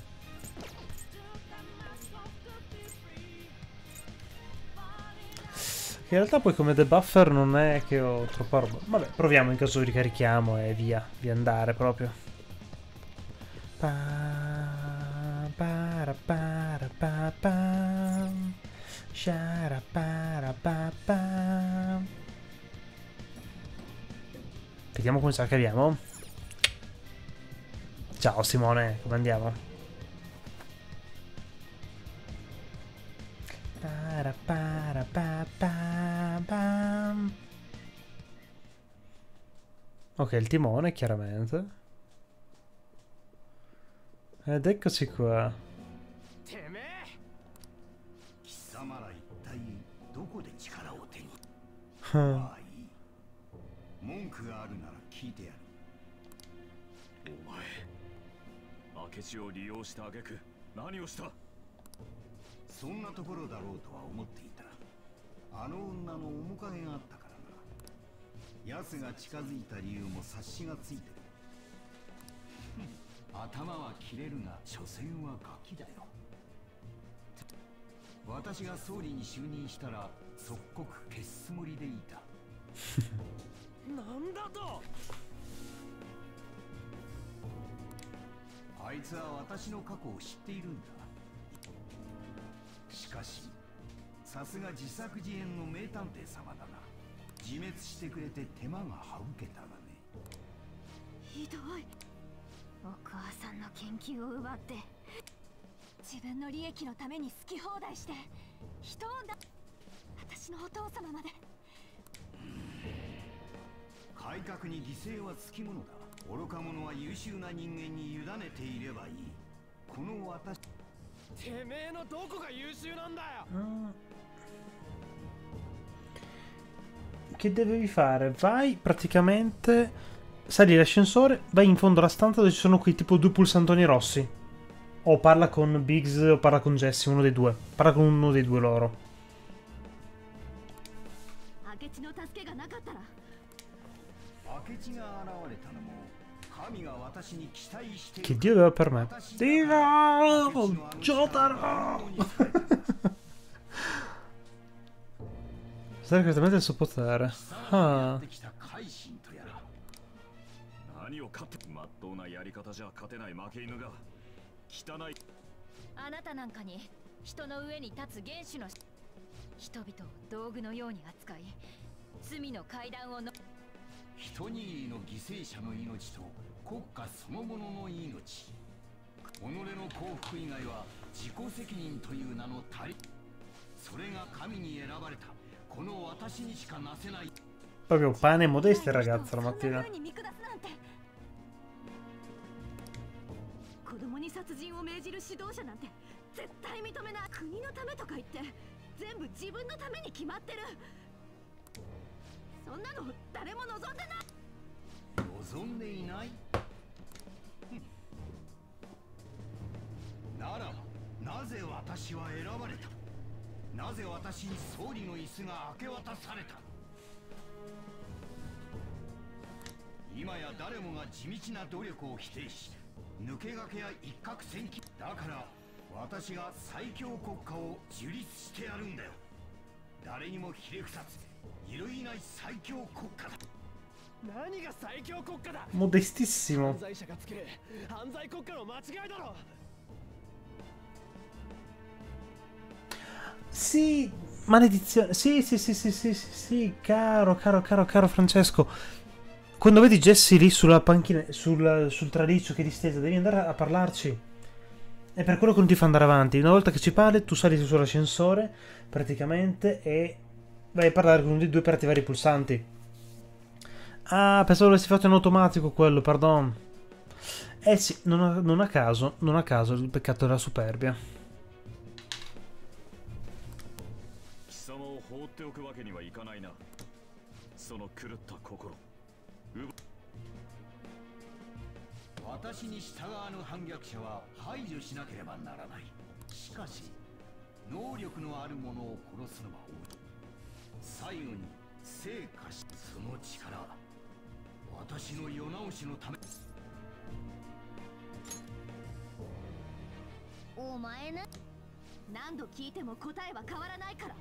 Che in realtà poi come debuffer non è che ho troppa roba. Vabbè, proviamo in caso ricarichiamo e via. Via andare proprio. Pa, para, para, pa, pa. Shara, para, pa, pa. Vediamo come sa che abbiamo. Ciao Simone, come andiamo? Para, para, pa, pa, pa. Ok, il timone chiaramente. Ed eccoci qua. Huh. 明智を利用した挙句何をした。そんなところだろうとは思っていた。あの女の面影があったからな。奴が近づいた理由も察しがついてる。頭は切れるが所詮はガキだよ。私が総理に就任したら即刻消すつもりでいた。なんだと。あいつは私の過去を知っているんだ。しかしさすが自作自演の名探偵様だな。自滅してくれて手間が省けたがね。 ひどい。お母さんの研究を奪って自分の利益のために好き放題して人をだ。私のお父様まで。改革に犠牲はつきものだ。愚か者は優秀な人間に委ねていればいい。この私。てめえのどこが優秀なんだよ。 Che devi fare? Vai praticamente, sali l'ascensore, vai in fondo alla stanza dove ci sono qui tipo due pulsantoni rossi. O parla con Biggs o parla con Jesse, uno dei due. Parla con uno dei due loro. Che Dio aveva per me? Dio! Jotaro! Segretamente il suo potere. Ah. あなたなんかに人の上に立つ原種の人々を道具のように扱い罪の階段をの一握りの犠牲者の命と国家そのものの命。己の幸福以外は自己責任という名の足り。それが神に選ばれた。 Proprio pane e modeste ragazza la mattina. 子供に殺人を命じる指導者なんて絶対認めない。国のためとか言って全部自分のために決まってる。そんなの誰も望んでない。望んでいない。ならなぜ私は選ばれた。 なぜ私に総理の椅子が明け渡された。今や誰もが地道な努力を否定し、抜け駆けや一攫千金だから私が最強国家を樹立してやるんだよ。誰にもひれ伏さず Modestissimo. Sì, maledizione. Sì, sì, sì, sì, sì, sì, sì, caro, caro, caro, caro Francesco. Quando vedi Jesse lì sulla panchina, sul, sul traliccio che è distesa, devi andare a parlarci. È per quello che non ti fa andare avanti. Una volta che ci parli, tu sali sull'ascensore, praticamente, e vai a parlare con uno dei due per attivare i pulsanti. Ah, pensavo l'avessi fatto in automatico quello, pardon. Eh sì, non a, non a caso, non a caso, il peccato della superbia. 私に従わぬ反逆者は排除しなければならない。しかし能力のある者を殺すのは最後に成果し、その力私の世直しのため。 お前な、何度聞いても答えは変わらないから。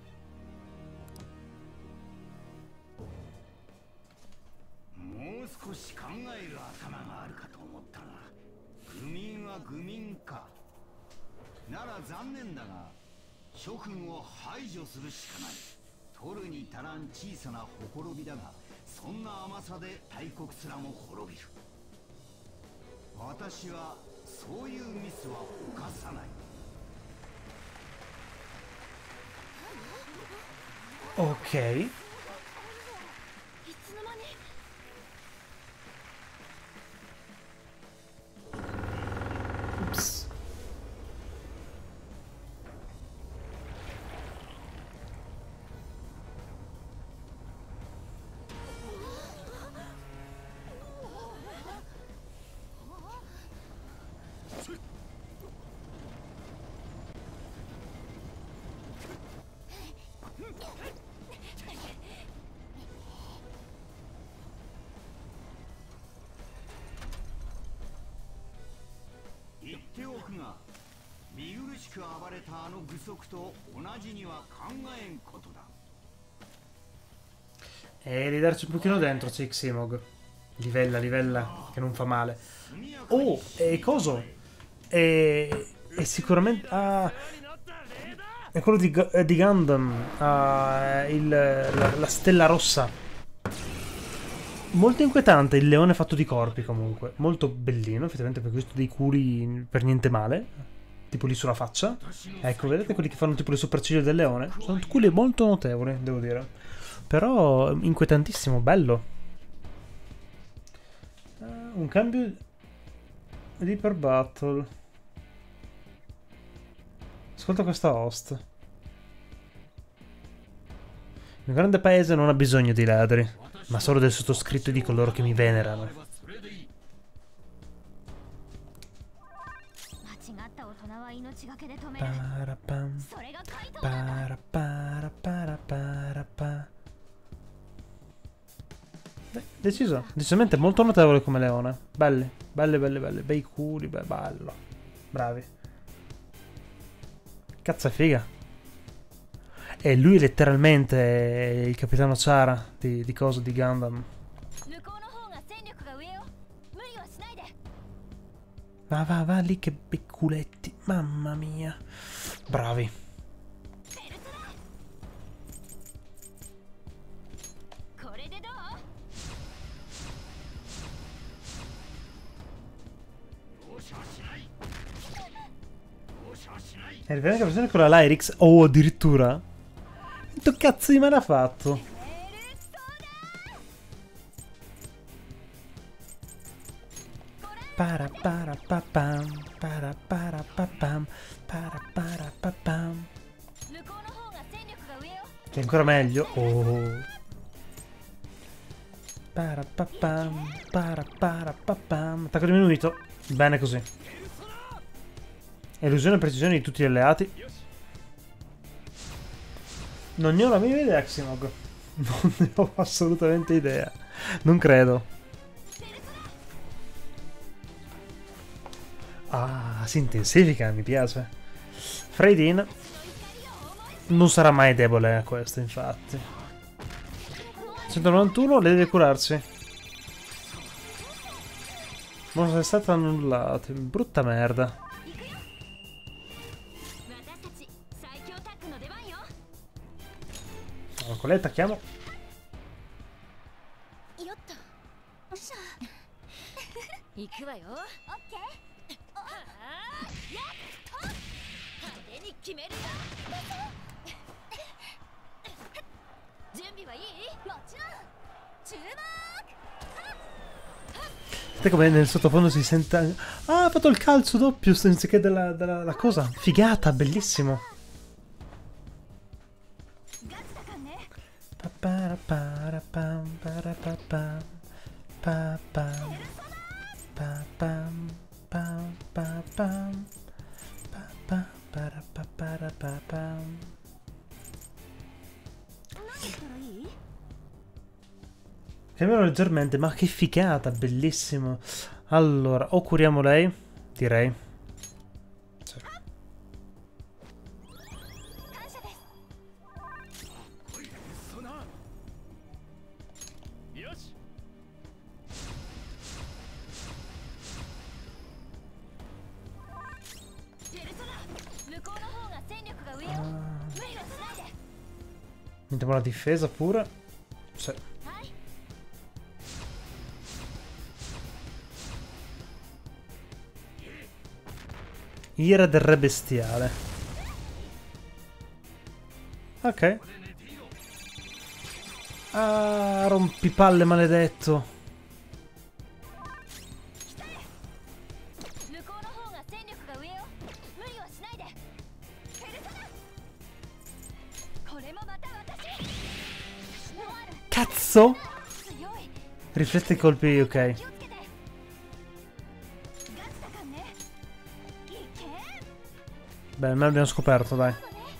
もう少し考える頭があるかと思ったが、愚民は愚民か。なら残念だが諸君を排除するしかない。取るに足らん小さなほころびだが、そんな甘さで大国すらも滅びる。私はそういうミスは犯さない。 Ok. Ups. E ridarci un pochino dentro, Ciximog. Livella, livella, che non fa male. Oh, e coso? E, e sicuramente... Ah, è quello di, di Gundam. Ah, il, la, la stella rossa. Molto inquietante il leone fatto di corpi, comunque. Molto bellino, effettivamente, perché ho visto dei culi per niente male. Tipo lì sulla faccia. Ecco, vedete quelli che fanno tipo le sopracciglia del leone? Sono culi molto notevoli, devo dire. Però inquietantissimo, bello. Uh, un cambio di per battle. Ascolta questa host. Il mio grande paese non ha bisogno di ladri, ma solo del sottoscritto e di coloro che mi venerano. Parapam, paraparaparapara. Deciso, decisamente molto notevole come leone. Belli, belli, belli, belli. Bei culi, be bello. Bravi. Cazzo è figa. E lui è letteralmente il capitano Chara di, di cosa, di Gundam. Va, va, va lì, che bei culetti. Mamma mia. Bravi. E rivede che versione con la Lyrix. Oh, addirittura. Quanto cazzo di male ha fatto? Para para papam, para para papam, para para papam. Che è ancora meglio. Oh. Para papam, para para papam. Attacco diminuito. Bene così. Illusione e precisione di tutti gli alleati. Non ne ho la minima idea, Ximog. Non ne ho assolutamente idea. Non credo. Ah, si intensifica, mi piace. Freydin non sarà mai debole a questo, infatti. centonovantuno, lei deve curarsi. Sono state annullate. Brutta merda. Allora, con lei attacchiamo. Vedete come nel sottofondo si sente... Ah, ha fatto il calcio doppio anziché della, della la cosa. Figata, bellissimo. Cambiamo leggermente, ma che figata, bellissimo. Allora, o curiamo lei? Direi. Sì. Ah. Mettiamo la difesa pure. Sì. Ira del re bestiale. Ok. Ah, rompipalle maledetto. Cazzo! Riflette i colpi, ok. Beh, almeno abbiamo scoperto, dai.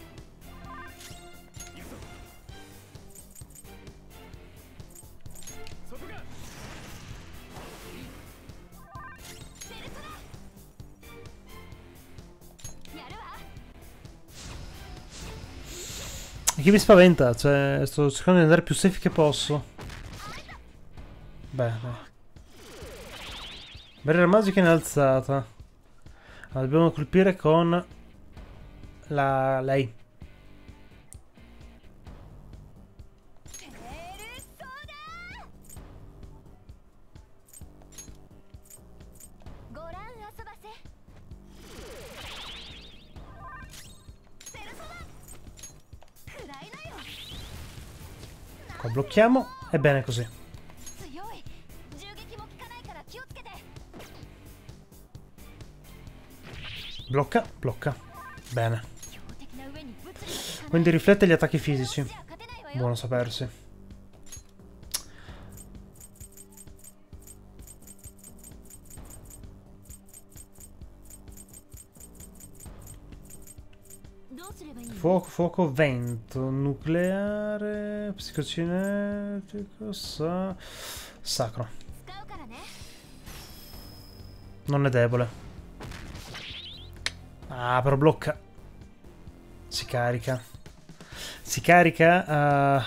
E chi mi spaventa? Cioè, sto cercando di andare più safe che posso. Beh, dai. Barriera magica in alzata. Allora, dobbiamo colpire con... La... lei. Qua blocchiamo. E bene così. Blocca, blocca. Bene. Quindi riflette gli attacchi fisici. Buono sapersi. Fuoco, fuoco, vento, nucleare, psicocinetico, sa... sacro. Non è debole. Ah, però blocca. Si carica. Si carica.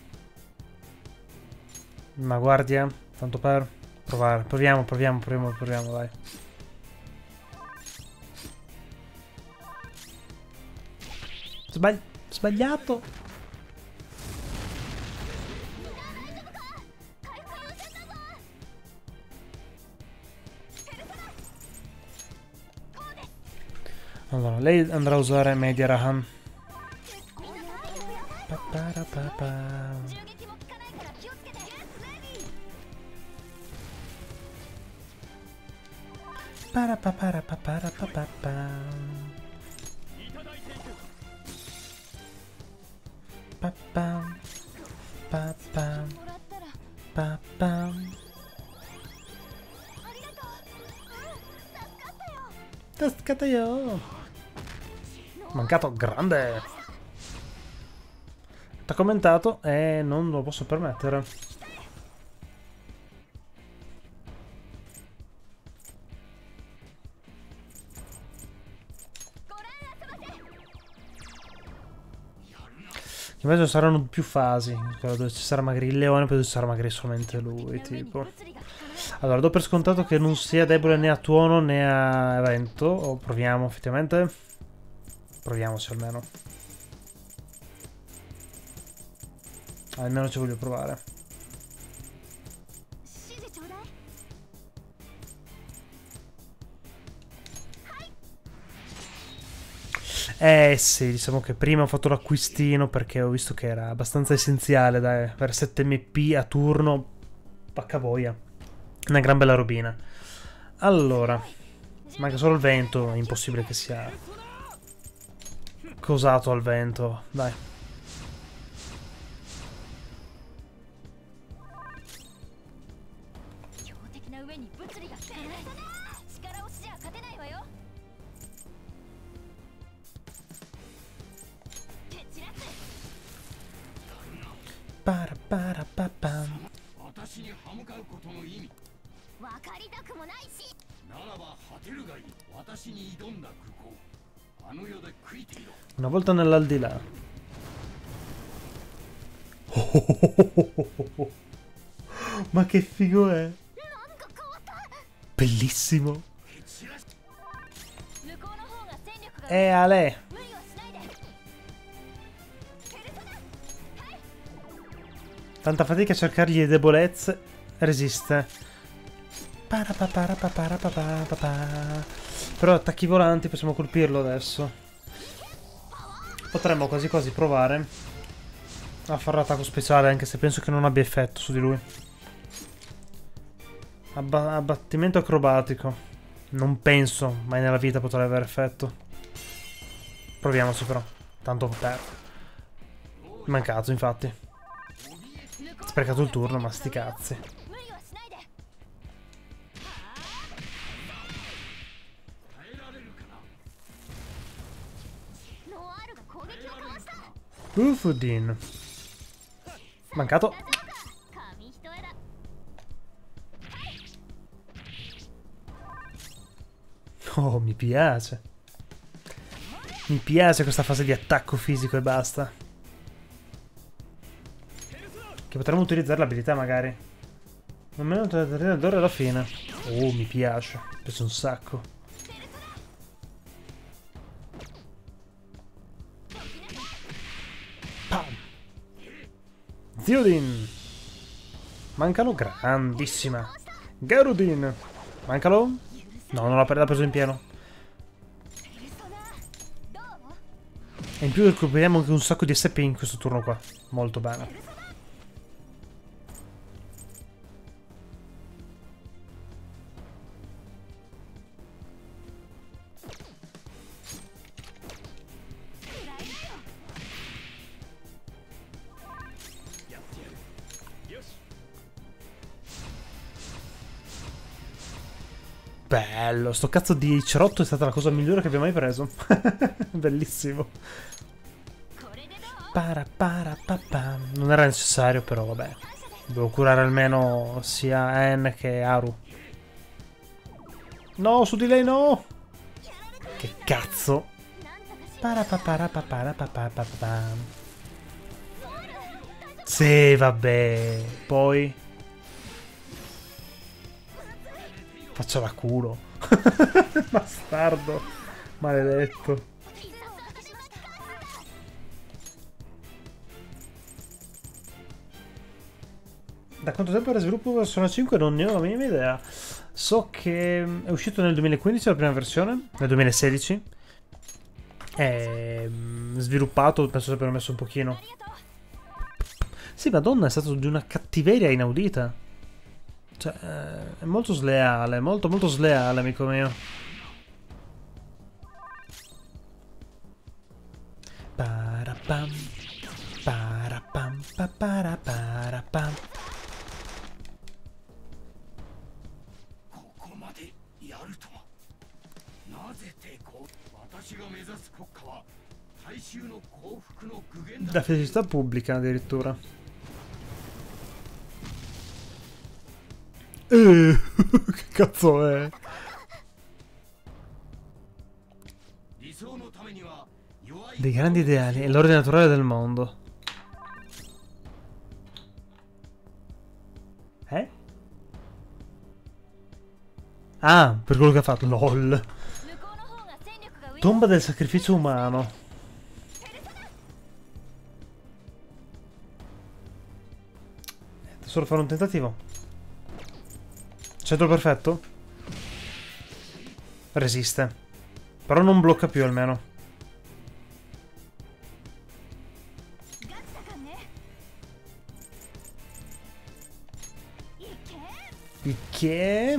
Uh... Ma guardia. Tanto per provare. Proviamo, proviamo, proviamo, proviamo, dai. Sbagli... Sbagliato. Allora, lei andrà a usare Media Rahan. Para pa para pa para pa pa pa. Pa pa pa pa pa pa. Tascata io. Mancato grande. T'ha commentato e non lo posso permettere. Che immagino saranno più fasi. Dove ci sarà magari il leone, poi ci sarà magari solamente lui, tipo. Allora, do per scontato che non sia debole né a tuono né a vento. O proviamo effettivamente. Proviamoci almeno. Almeno ci voglio provare. Eh sì, diciamo che prima ho fatto l'acquistino perché ho visto che era abbastanza essenziale, dai, per sette M P a turno, pacca boia. Una gran bella robina. Allora, manca solo il vento, è impossibile che sia cosato al vento, dai. Para para pa pam. Una volta nell'aldilà. Oh, oh, oh, oh, oh. Ma che figo è! Bellissimo! E ale! Tanta fatica a cercargli le debolezze. Resiste. Però attacchi volanti possiamo colpirlo adesso. Potremmo quasi quasi provare a fare l'attacco speciale, anche se penso che non abbia effetto su di lui. Abba abbattimento acrobatico. Non penso mai nella vita potrà avere effetto. Proviamoci però. Tanto per. Mancato infatti. Sprecato il turno, ma sti cazzi. Ufudin. Mancato. Oh, mi piace. Mi piace questa fase di attacco fisico e basta. Che potremmo utilizzare l'abilità magari. Almeno d'ora alla fine. Oh, mi piace. Mi piace un sacco. Pam. Ziodin. Mancalo. Grandissima. Garudin. Mancalo. No, non l'ha preso in pieno. E in più recuperiamo anche un sacco di S P in questo turno qua. Molto bene. Bello, sto cazzo di cerotto è stata la cosa migliore che abbia mai preso. Bellissimo. Para para pa pa. Non era necessario però, vabbè. Devo curare almeno sia Anne che Haru. No, su di lei no! Che cazzo! Para pa para pa para pa pa pa pa. Sì, vabbè. Poi faccio la culo. Bastardo. Maledetto. Da quanto tempo era sviluppo Persona cinque non ne ho la minima idea. So che è uscito nel duemilaquindici la prima versione, nel duemilasedici. È sviluppato, penso abbiano messo un pochino. Sì, madonna, è stato di una cattiveria inaudita. Cioè, è molto sleale, molto molto sleale, amico mio. Parapam, parapam, parapam. La felicità pubblica addirittura. Eh, che cazzo è? Dei grandi ideali e l'ordine naturale del mondo. Eh? Ah, per quello che ha fatto. LOL. Tomba del sacrificio umano. Devo solo fare un tentativo. Centro perfetto? Resiste. Però non blocca più almeno. Il che...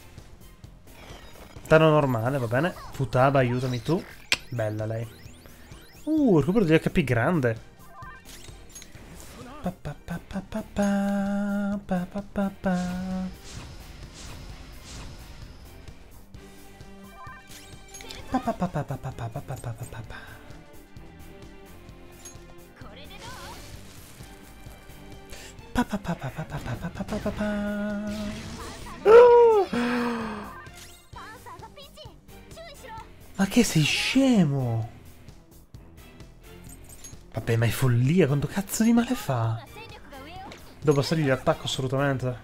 Tano normale, va bene. Futaba, aiutami tu. Bella lei. Uh, recupero degli H P grande. Pa pa pa pa pa pa pa pa pa pa. Pa pa pa pa pa pa pa pa pa pa pa pa. Pa pa pa pa pa pa pa pa pa pa pa. Ma che sei scemo? Vabbè, ma è follia, quanto cazzo di male fa? Devo passargli l'attacco assolutamente.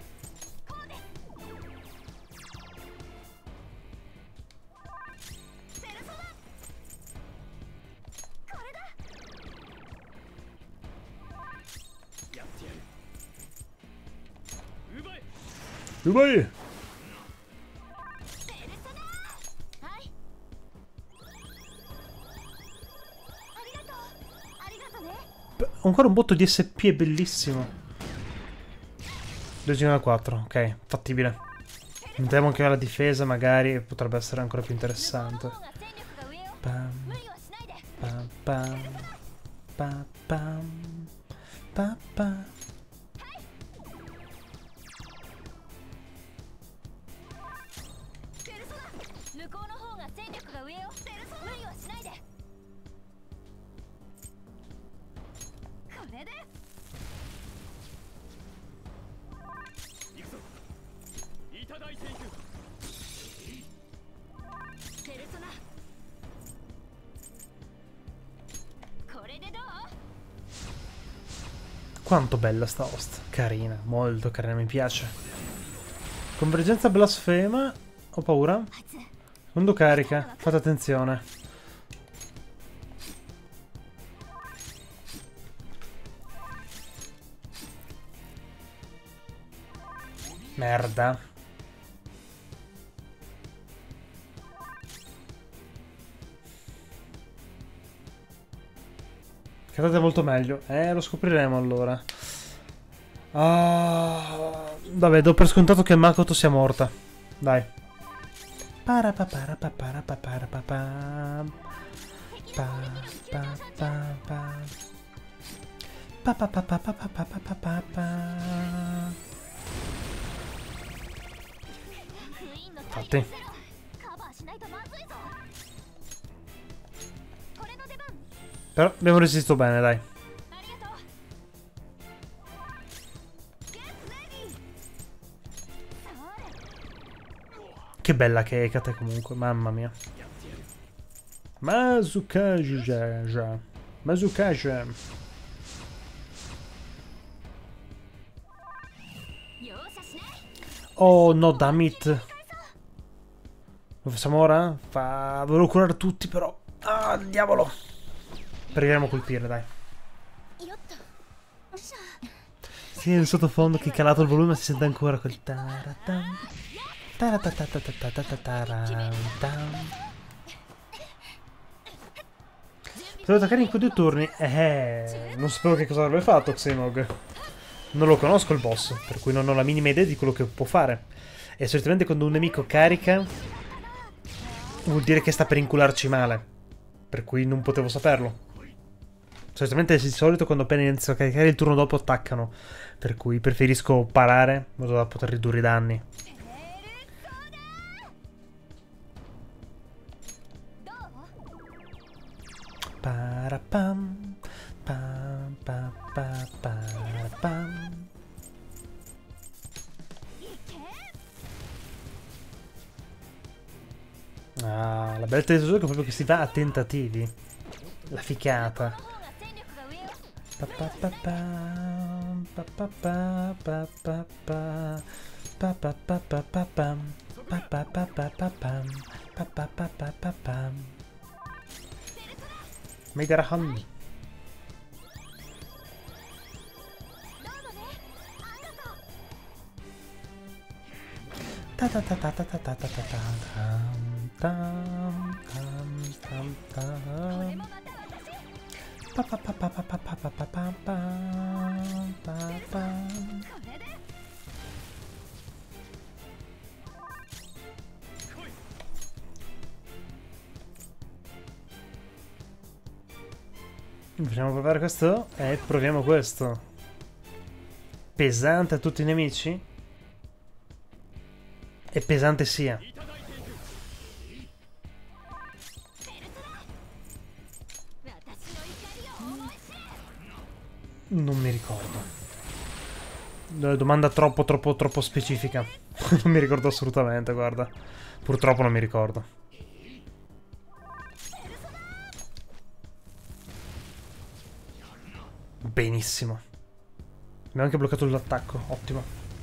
Vai! Ho ancora un botto di S P, è bellissimo. due virgola quattro, ok, fattibile. Mettiamo anche la difesa, magari potrebbe essere ancora più interessante. Pam, pam, pam, pam, pam, pam, pam. Quanto bella sta host. Carina, molto carina, mi piace. Convergenza blasfema. Ho paura. Secondo carica, fate attenzione. Merda. Cadete molto meglio. Eh, lo scopriremo allora. Ah, vabbè, do per scontato che Makoto sia morta. Dai. Para pa para pa para pa para pa pa. Pa pa pa pa. Pa pa pa pa pa pa pa pa pa pa. Infatti. Però abbiamo resistito bene, dai. Che bella che è Hecate comunque, mamma mia. Mazukage. Mazukage. Oh no, damn it. Lo facciamo ora? Fa... Volevo curare tutti però. Ah, diavolo. Proviamo a colpire, dai. Sì, nel sottofondo che calato il volume si sente ancora quel taratam. Devo attaccare in quei due turni. Eh, non sapevo che cosa avrebbe fatto Xenog. Non lo conosco il boss, per cui non ho la minima idea di quello che può fare. E solitamente quando un nemico carica vuol dire che sta per incularci male. Per cui non potevo saperlo. Solitamente di solito quando appena inizio a caricare il turno dopo attaccano. Per cui preferisco parare in modo da poter ridurre i danni. Parapam, pam, pam, pam, pam. Ah, la bellezza del gioco è proprio che si va a tentativi. La ficata. Pa pa pa pam, pa pa pa pa pa pa, pa pa pa pa pa pam, pa pa pa pa pa pam, pa pa pa pa pa pam. Meidarahan. Ta ta ta ta ta ta ta ta ta tam tam tam tam tam. Pa pa pa pa pa pa pa pa pa pa pa pa. Vogliamo provare questo? Eh, proviamo questo. Pesante a tutti i nemici? E pesante sia. Non mi ricordo. Domanda troppo troppo troppo specifica. Non mi ricordo assolutamente, guarda. Purtroppo non mi ricordo. Benissimo. Mi ha anche bloccato l'attacco, ottimo.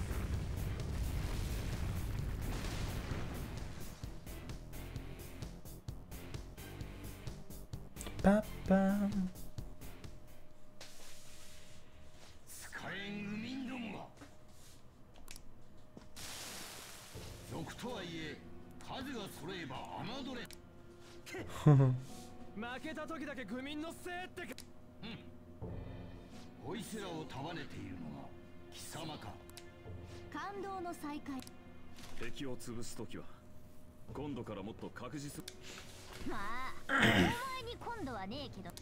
Pa-pa. 使えん愚民どもが賊とはいえ数が揃えば侮れ負けた時だけ愚民のせいってか。 こいつらを束ねているのが貴様か。 感動の再会。 敵を潰す時は今度からもっと確実。 まあお前に今度はねえけど。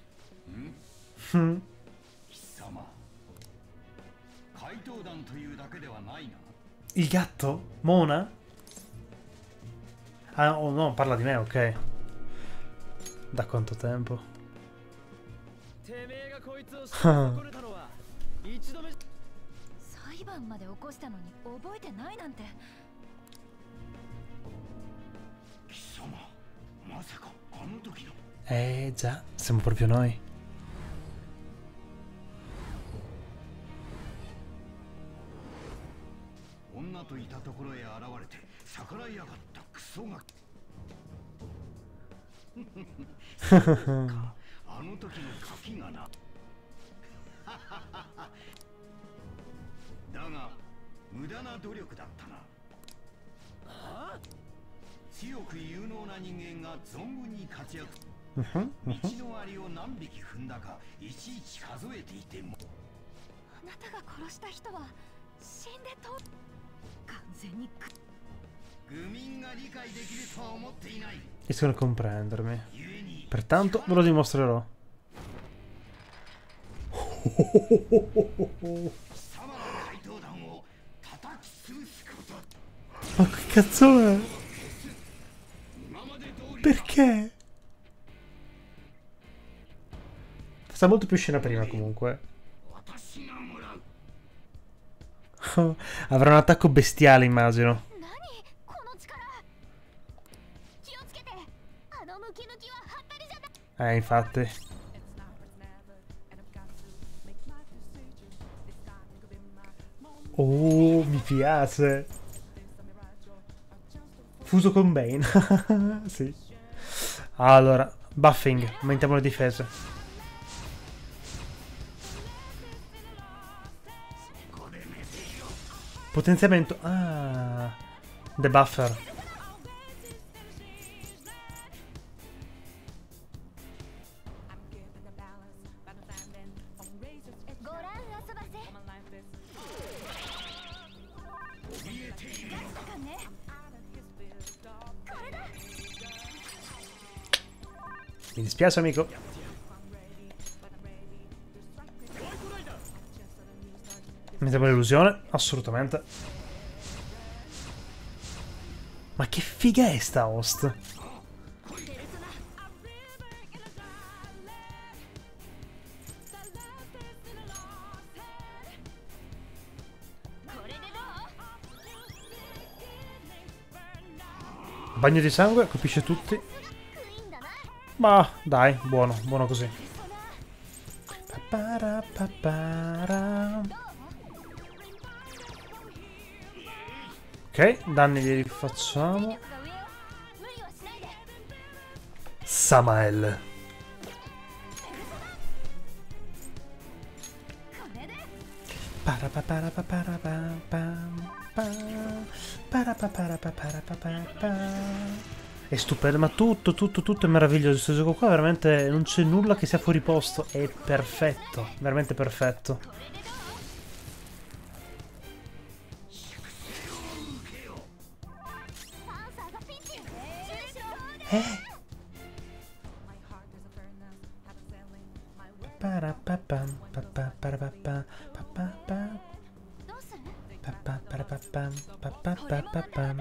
ん貴様怪盗団というだけではないな。 Il gatto? Mona? Ah, oh no, parla di me, ok. Da quanto tempo? てめえがこいつを仕掛けたのは一度目。 裁判まで起こしたのに覚えてないなんて。 貴様まさかあの時の。 Eh già, siamo proprio noi. 女といたところへ現れて逆らいやがったクソガキ。あの時のガキがな。だが無駄な努力だったな。強く有能な人間が存分に活躍。道のありを何匹踏んだかいちいち数えていても。 あなたが殺した人は死んでと完全に愚民が理解できるとは思っていない。 Riescono a comprendermi. Pertanto ve lo dimostrerò. Ma che cazzo è? Perché? Sta molto più scena prima comunque. Avrà un attacco bestiale, immagino. Eh, infatti. Oh, mi piace. Fuso con Bane. Sì. Allora, buffing. Aumentiamo le difese. Potenziamento. Ah. Debuffer. Mi dispiace, amico. Mettiamo l'illusione, assolutamente. Ma che figa è sta host? Bagno di sangue, colpisce tutti. Ma dai, buono, buono così. Pa Papara. Ok, danni li rifacciamo. Samael. Para para para para para para para. È stupendo, ma tutto, tutto, tutto è meraviglioso. Questo gioco qua veramente non c'è nulla che sia fuori posto. È perfetto, veramente perfetto. Eh? Para pa pam pa pa para pa pa pa pa pa pa pa para pa pam pa pa pa pa pam.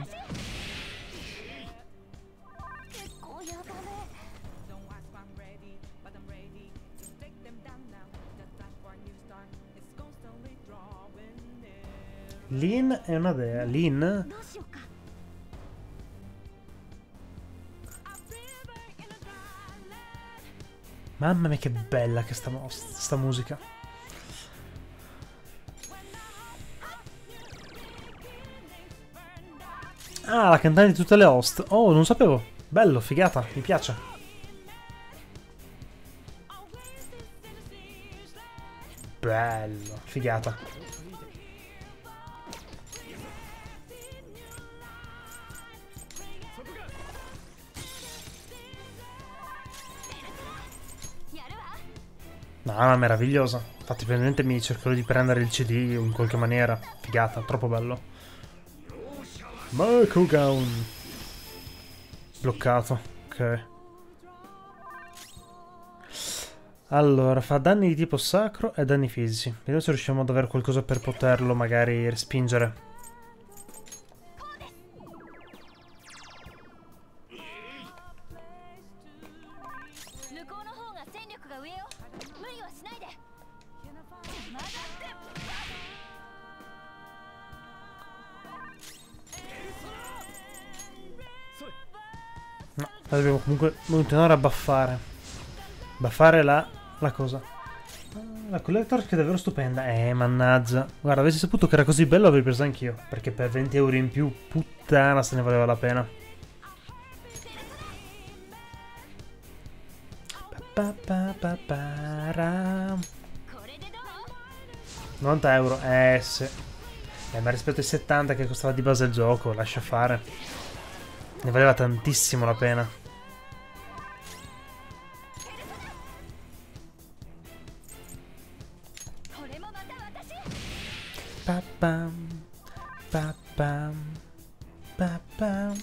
Lin è una dea. Lin? Mamma mia che bella che sta, sta musica. Ah, la cantante di tutte le host. Oh, non sapevo. Bello, figata, mi piace. Bello, figata. No, no, è meravigliosa. Infatti, praticamente mi cercherò di prendere il C D in qualche maniera. Figata, troppo bello. Bakugan. Bloccato. Ok. Allora, fa danni di tipo sacro e danni fisici. Vediamo se riusciamo ad avere qualcosa per poterlo magari respingere. No, dobbiamo comunque continuare a buffare. Buffare la, la cosa. La collector che è davvero stupenda. Eh, mannaggia. Guarda, avessi saputo che era così bello l'avrei presa anch'io. Perché per venti euro in più, puttana, se ne valeva la pena. Pa, pa, pa, pa, novanta euro. Eh, sì. Eh, ma rispetto ai settanta che costava di base il gioco, lascia fare. Ne valeva tantissimo la pena. Pa-pam, pa-pam, pa-pam.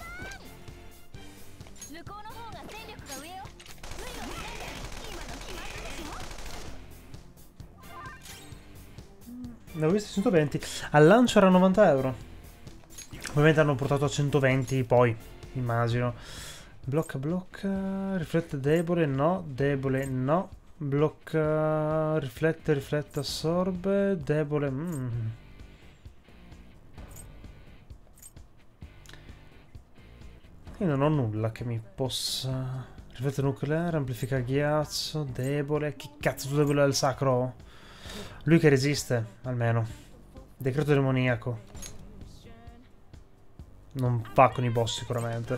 Ne ho visto centoventi. Al lancio era novanta euro. Ovviamente hanno portato a centoventi poi, immagino. Blocca, blocca, riflette debole, no, debole, no. Blocca, riflette, riflette, assorbe, debole, mm. Io non ho nulla che mi possa... Riflette nucleare, amplifica ghiaccio, debole, che cazzo tu debole al sacro? Lui che resiste, almeno. Decreto demoniaco. Non va con i boss sicuramente.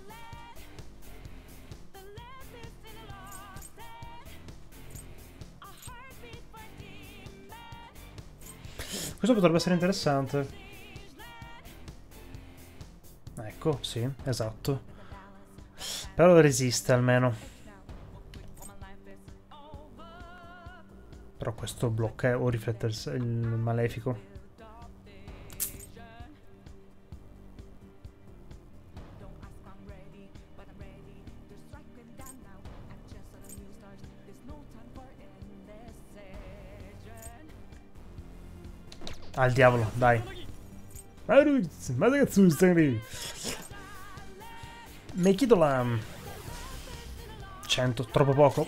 Questo potrebbe essere interessante. Ecco, sì, esatto. Però resiste almeno. Però questo blocca o riflette il, il malefico. Al diavolo, dai. Ma ragazzi, stai mi chiedo la... cento, troppo poco.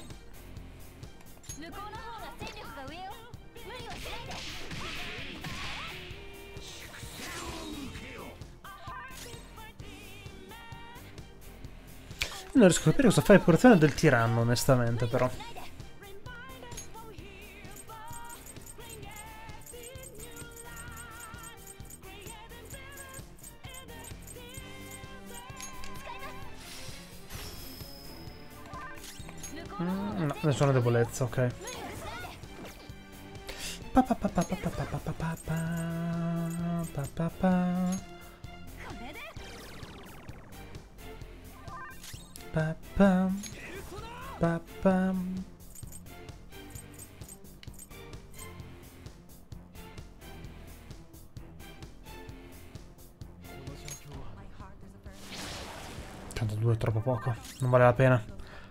Non riesco a capire cosa fa l'epurazione del tiranno, onestamente, però. Mm, no, nessuna debolezza, ok. Pa pa pa pa pa pa pa pa pa pa pa pa pa pa pa pa. Tanto due è troppo poco, non vale la pena.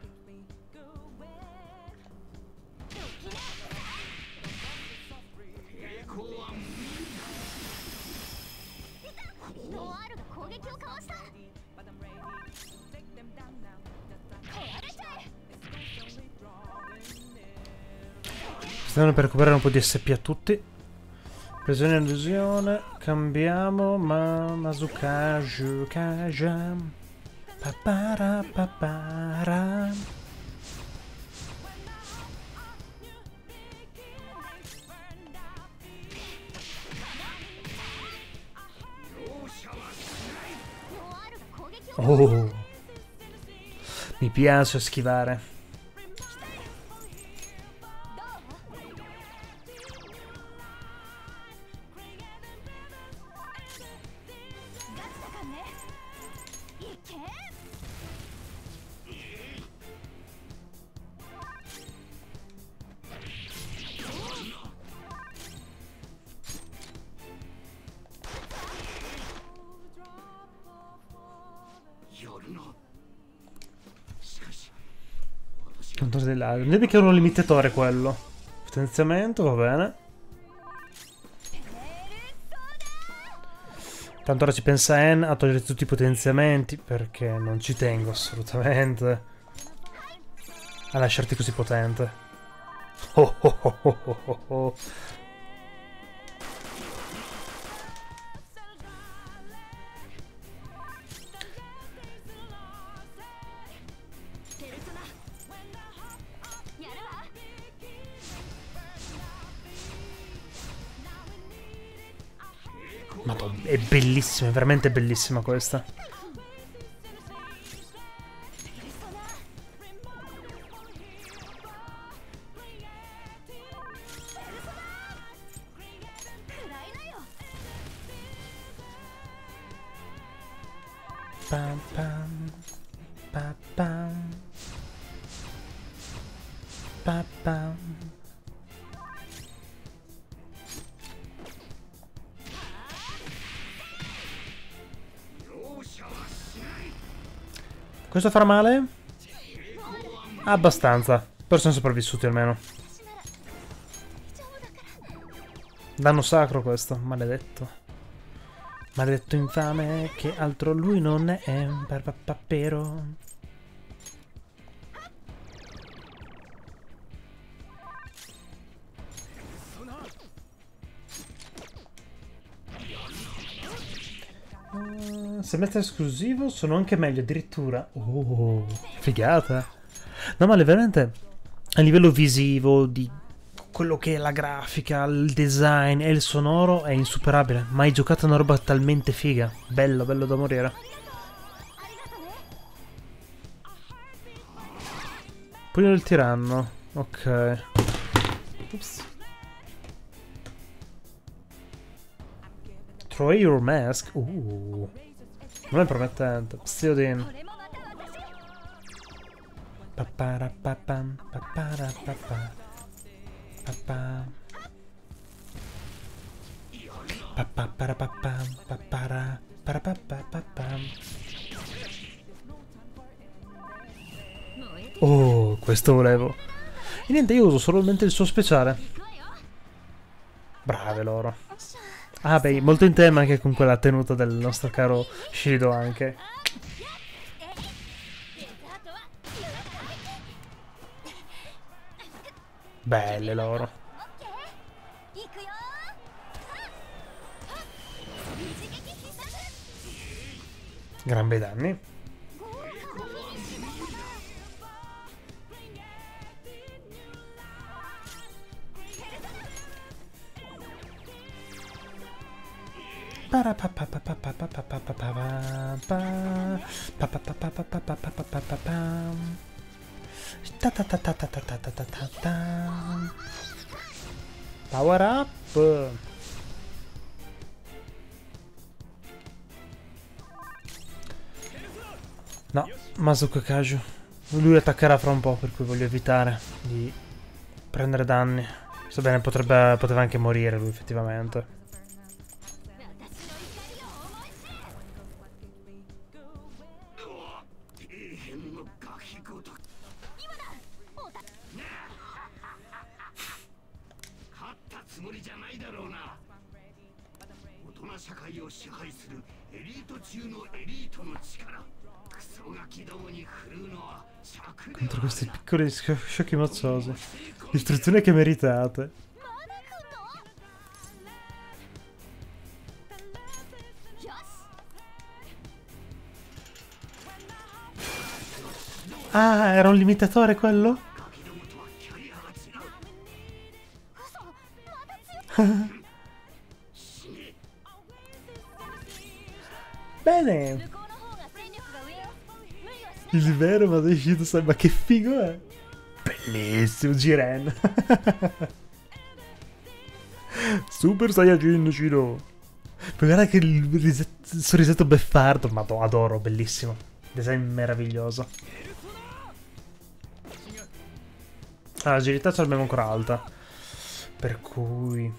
Stiamo per recuperare un po' di S P a tutti. Presione e illusione. Cambiamo. Ma Mazukaju Kaja. Papara papara. Oh. Mi piace schivare. Non è mica uno limitatore quello. Potenziamento, va bene. Tanto ora ci pensa Anne a togliere tutti i potenziamenti, perché non ci tengo assolutamente a lasciarti così potente. Oh oh oh oh oh oh. Madonna, è bellissima, è veramente bellissima questa. Pam pam pa pam pa pam. Questo farà male? Abbastanza. Però sono sopravvissuti almeno. Danno sacro questo, maledetto. Maledetto infame, che altro lui non è. Papero. Uh, semestre esclusivo sono anche meglio addirittura. Oh, figata. No, ma veramente a livello visivo di quello che è la grafica, il design e il sonoro è insuperabile. Mai giocato una roba talmente figa. Bello, bello da morire. Pugno del tiranno. Ok. Ups. Throw your mask. Uh. Non è promettente. Pseudin. Papara papam. Papara papà. Papà. Papà para papam. Papara. Para papà papam. Oh, questo volevo. E niente, io uso solamente il suo speciale. Brave loro. Ah beh, molto in tema anche con quella tenuta del nostro caro Shido anche. Belle loro. Gran bei danni. Ta ta ta ta ta ta ta ta ta ta ta. Power up. No, Masuko Kaju. Lui attaccherà fra un po', per cui voglio evitare di prendere danni. Sta bene, potrebbe, poteva anche morire lui effettivamente. Contro questi piccoli sciocchi mozzosi. Istruzione che meritate. Ah, era un limitatore quello? Bene. Il vero Madoshido sai, ma che figo è? Bellissimo, Jiren. Super Saiyajin Shiro. Guarda che il, il sorrisetto beffardo, ma adoro, bellissimo. Design meraviglioso. Ah, l'agilità ce l'abbiamo ancora alta. Per cui...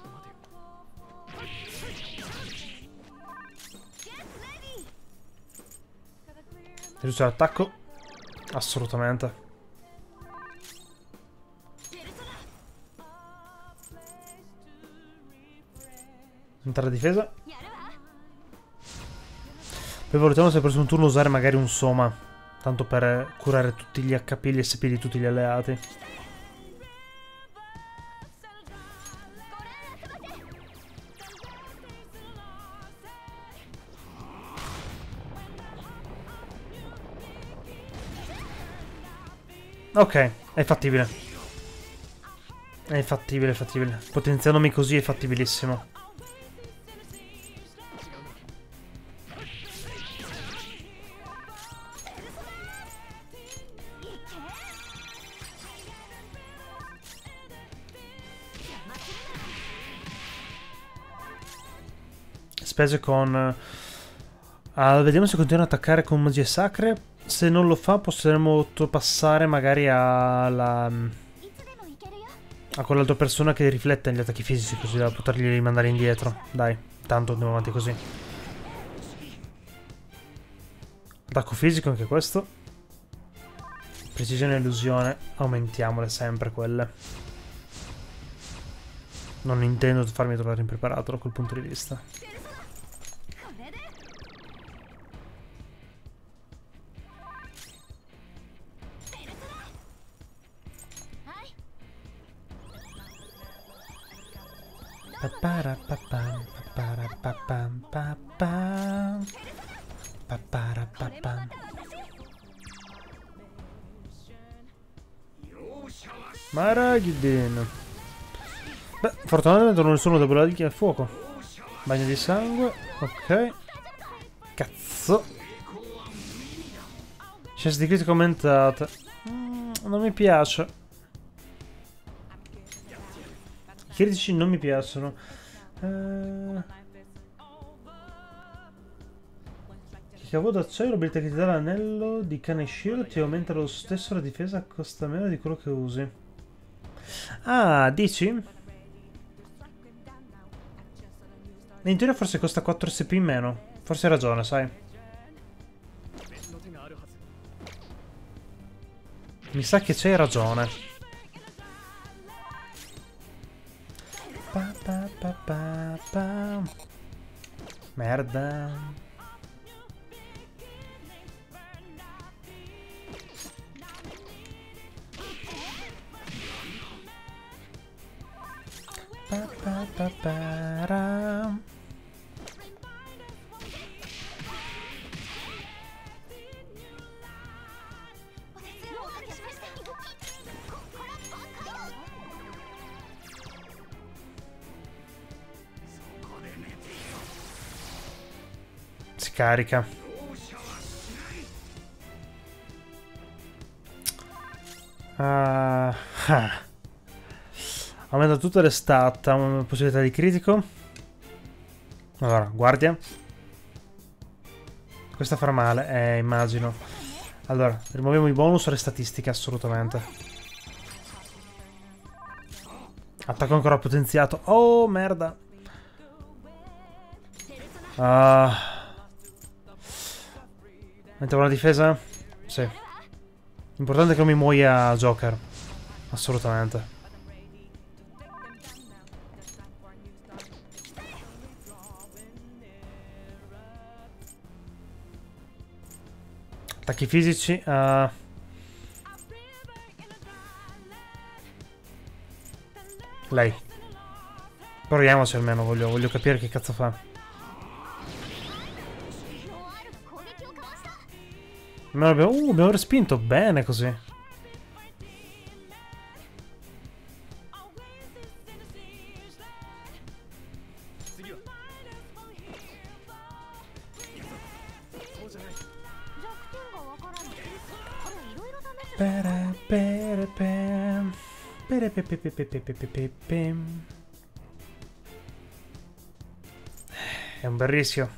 Giusto l'attacco? Assolutamente. Entrare a difesa. Poi valutiamo se per un turno usare magari un Soma. Tanto per curare tutti gli H P e gli S P di tutti gli alleati. Ok, è fattibile. È fattibile, è fattibile. Potenziandomi così è fattibilissimo. Specie con... Uh, vediamo se continua ad attaccare con magie sacre. Se non lo fa potremmo passare magari alla... a quell'altra persona che riflette negli attacchi fisici, così da poterli rimandare indietro. Dai, tanto andiamo avanti così. Attacco fisico anche questo. Precisione e illusione, aumentiamole sempre quelle. Non intendo farmi trovare impreparato da quel punto di vista. Maragidin. Beh, fortunatamente non sono debole di al fuoco. Bagno di sangue. Ok. Cazzo. Chance di critico aumentate. Mm, non mi piace. I critici non mi piacciono. Uh... Che cavolo d'acciaio, l'abilità che ti dà l'anello di Kaneshiro ti aumenta lo stesso la difesa, costa meno di quello che usi. Ah, dici? In teoria forse costa quattro S P in meno. Forse hai ragione, sai. Mi sa che c'hai ragione. Pa, pa, pa, pa, pa. Merda. Pa, pa, pa, pa, ra. Si carica. Uh, ah. Aumenta tutte le stat, ha una possibilità di critico. Allora, guardia. Questa farà male, eh, immagino. Allora, rimuoviamo i bonus alle statistiche, assolutamente. Attacco ancora potenziato. Oh, merda. Ah. Mettiamo la difesa? Sì. L'importante è che non mi muoia Joker. Assolutamente. Attacchi fisici. Uh... Lei. Proviamoci almeno, voglio, voglio capire che cazzo fa. Abbiamo, uh, abbiamo respinto bene così. Pere, pere, pere. Pere, pe, pe, pe, pe, pe, pe, pe, pe, pe. È un bel rischio.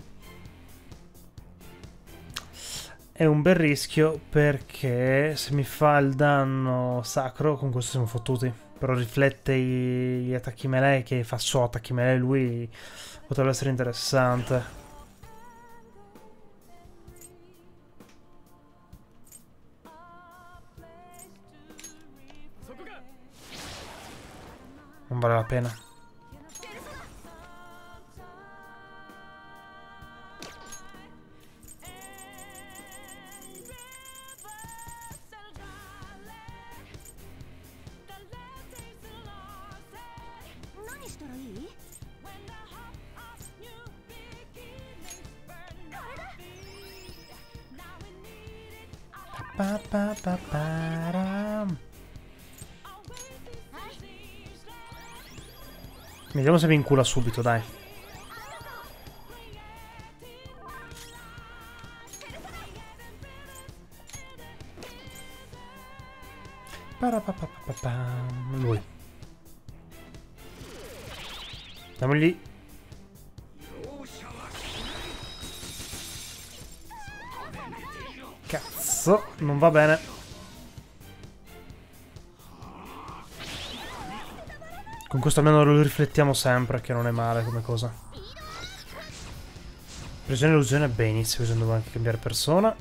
È un bel rischio perché se mi fa il danno sacro, con questo siamo fottuti. Però riflette gli attacchi melee, che fa so attacchi melee lui, potrebbe essere interessante. Non vale la pena. Pa, pa, pa, pa, vediamo se mi incula subito, dai. Lui. Diamogli. Cazzo, non va bene. Con questo almeno lo riflettiamo sempre, che non è male come cosa. Presione illusione, benissimo, bisogna anche cambiare persona.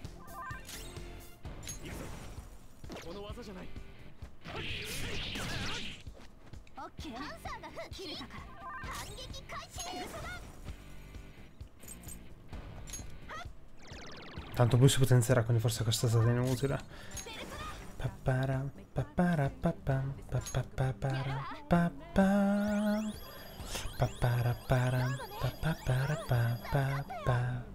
Tanto poi si potenzierà, quindi forse questa è stata inutile. Papara, papara, papà, papà, papara, papà. Papara, para, papà, para, papà, papà.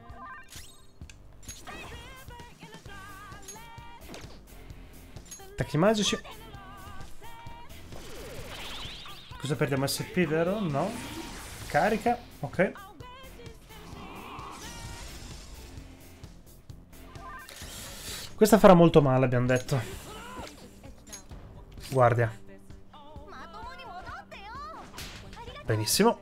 Attacchi magici. Cosa perdiamo? S P, vero? No. Carica, ok. Questa farà molto male, abbiamo detto. Guardia. Benissimo.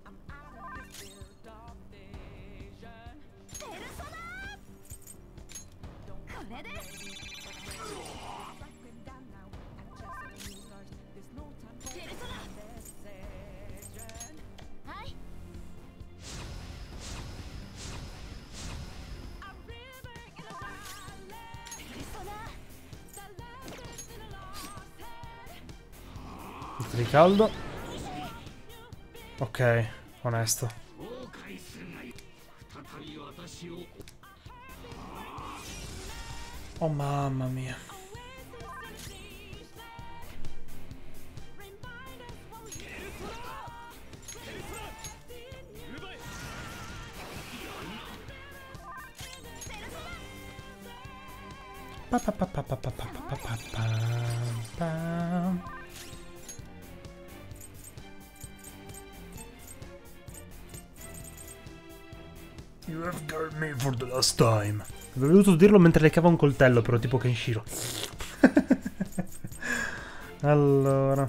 Di caldo. Ok, onesto. Oh mamma mia. Pa pa pa pa pa pa pa pa pa pa. You have got me for the last time. Avevo dovuto dirlo mentre leccava un coltello, però tipo Kenshiro. Allora.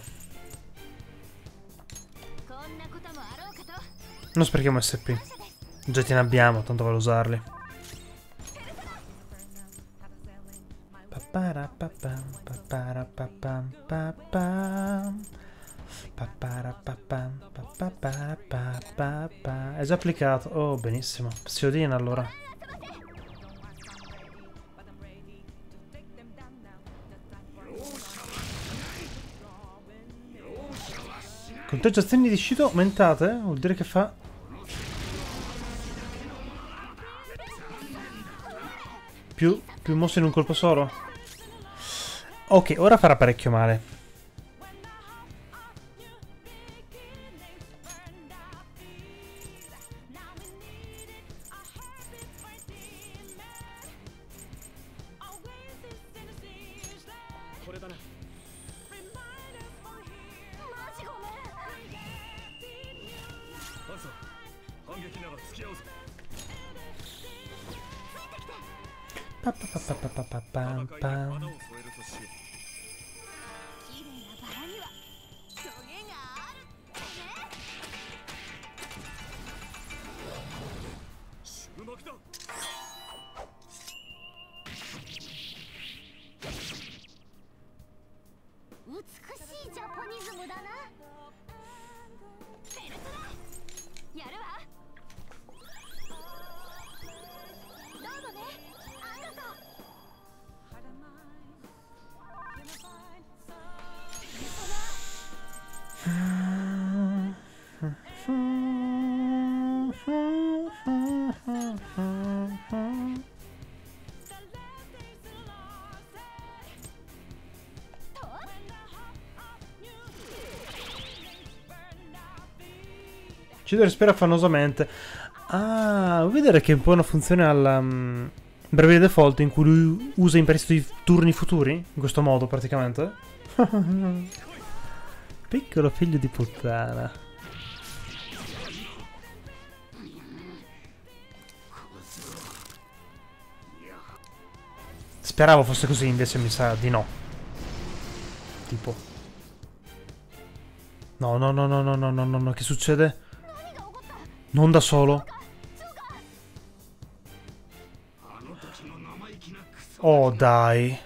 Non sprechiamo S P. Oggetti ne abbiamo, tanto vale usarli. È già applicato. Oh, benissimo. Psiodina allora. Conteggio azioni di Shido aumentate? Vuol dire che fa... Più, più mosse in un colpo solo? Ok, ora farà parecchio male. Cido respira affannosamente. Ah, vuoi vedere che è un po' una funzione alla um, Bravely Default in cui lui usa in prestito i turni futuri? In questo modo, praticamente. Piccolo figlio di puttana. Speravo fosse così, invece mi sa di no. Tipo. No, no, no, no, no, no, no, no, no. Che succede? Non da solo. Oh, dai.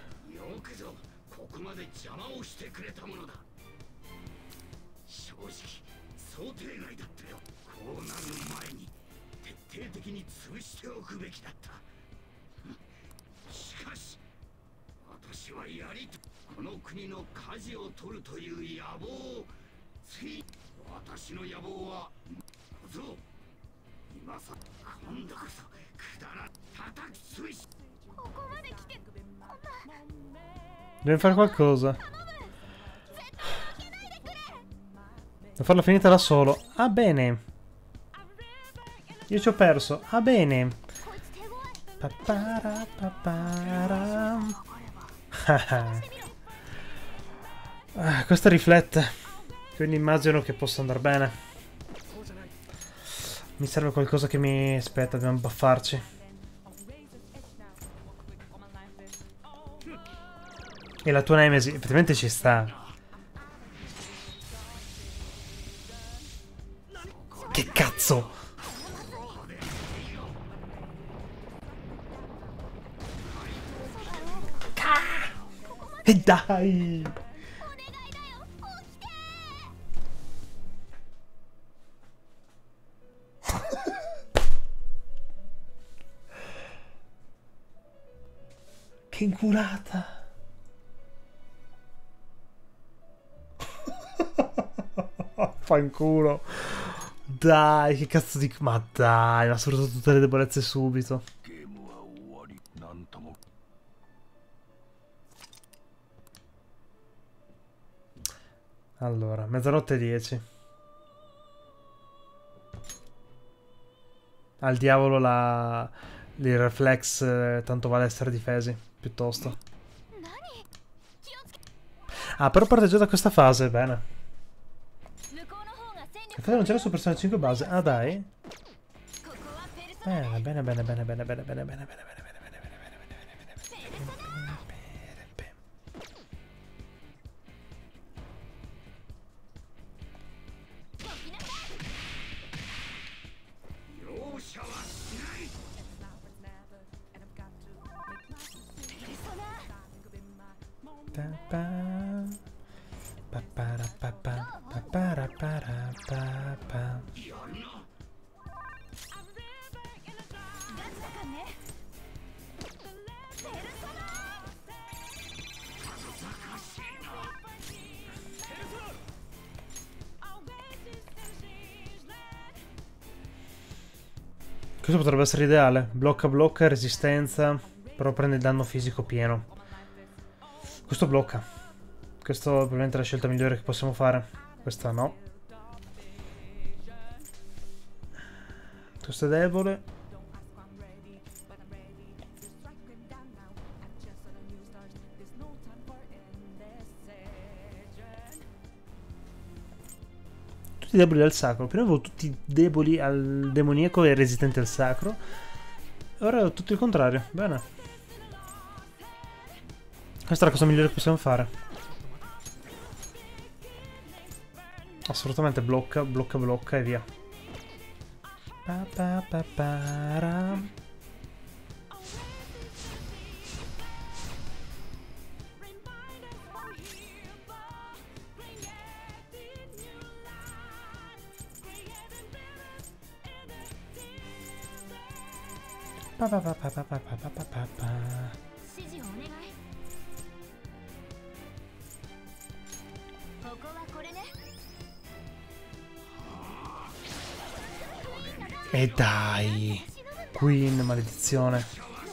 Devi fare qualcosa. Devo farla finita da solo. Ah, bene. Io ci ho perso. Ah, bene. Papara, papara. Ah, questo riflette. Quindi immagino che possa andare bene. Mi serve qualcosa che mi... Aspetta, dobbiamo buffarci. E la tua Nemesi effettivamente ci sta. Che cazzo? E dai! Che inculata! Fanculo. Dai, che cazzo di... Ma dai, mi ha sfruttato tutte le debolezze subito. Allora, mezzanotte e dieci. Al diavolo la... il reflex, eh, tanto vale essere difesi, piuttosto. Ah, però parte già da questa fase, bene. Infatti non c'era su Persona cinque base. Ah, dai. Bene, bene, bene, bene, bene, bene, bene, bene, bene, bene, bene, bene, bene, bene, bene, bene. Parapapa. Questo potrebbe essere ideale. Blocca, blocca, resistenza, però prende il danno fisico pieno. Questo blocca. Questo è probabilmente la scelta migliore che possiamo fare. Questa no. Questo è debole. Tutti deboli al sacro. Prima avevo tutti deboli al demoniaco e resistenti al sacro. Ora ho tutto il contrario. Bene. Questa è la cosa migliore che possiamo fare. Assolutamente blocca, blocca, blocca e via. Pa, pa, pa, para. Pa, pa, pa, pa, pa, pa, pa, pa, pa, pa. E dai, Queen, maledizione.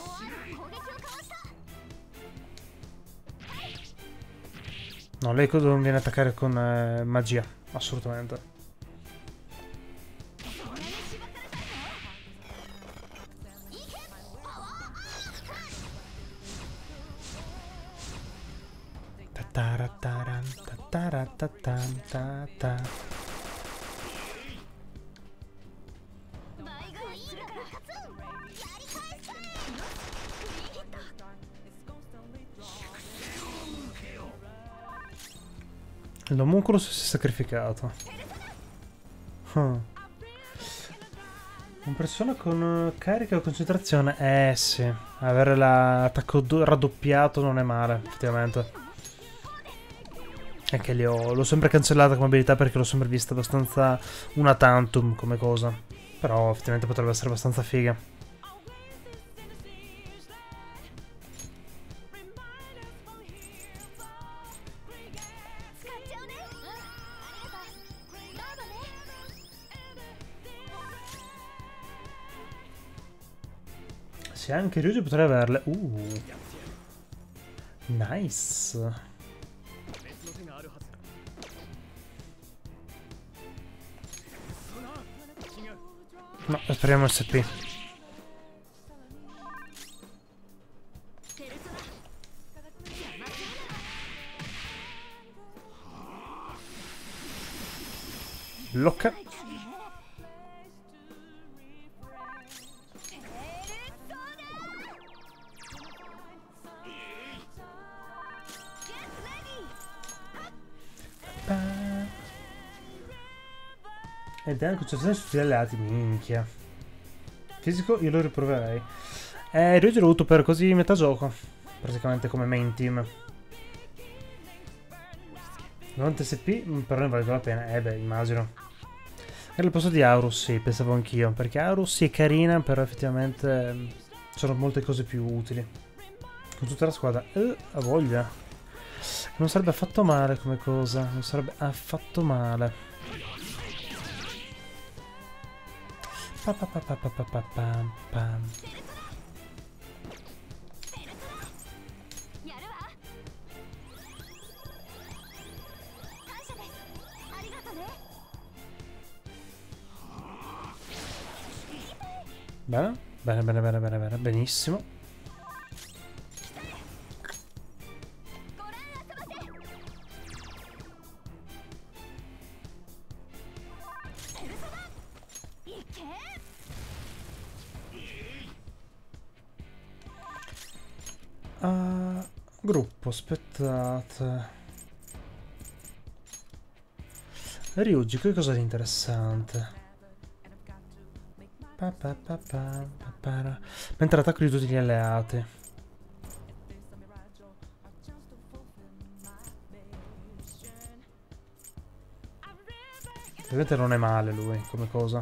No, lei non viene a attaccare con eh, magia, assolutamente. Tatara, tatara, tatara, tatara. L'omunculus si è sacrificato. Huh. Un persona con carica o concentrazione? Eh sì. Avere l'attacco raddoppiato non è male, effettivamente. Anche lì l'ho sempre cancellata come abilità perché l'ho sempre vista abbastanza una tantum come cosa. Però effettivamente potrebbe essere abbastanza figa. Se anche Ryuji potrei averle. Uh. Nice. No, speriamo S P. Blocca. Ed è anche concentrazione su tutti gli alleati, minchia. Fisico io lo riproverei. Eh, Ryuji l'ho avuto per così metà gioco. Praticamente come main team. novanta S P però ne valeva la pena. Eh beh, immagino. Era il posto di Aurus, sì, pensavo anch'io. Perché Aurus sì è carina, però effettivamente sono molte cose più utili. Con tutta la squadra. Eh, a voglia. Non sarebbe affatto male come cosa. Non sarebbe affatto male. Pa, pa, pa, pa, pa, pa, pa, pa, pa. Bene, bene, bene, bene, bene, bene, benissimo. Uh, gruppo, aspettate. Ryuji, che cosa di interessante? Pa, pa, pa, pa, pa, pa. Mentre attacco di tutti gli alleati. Ovviamente non è male lui come cosa.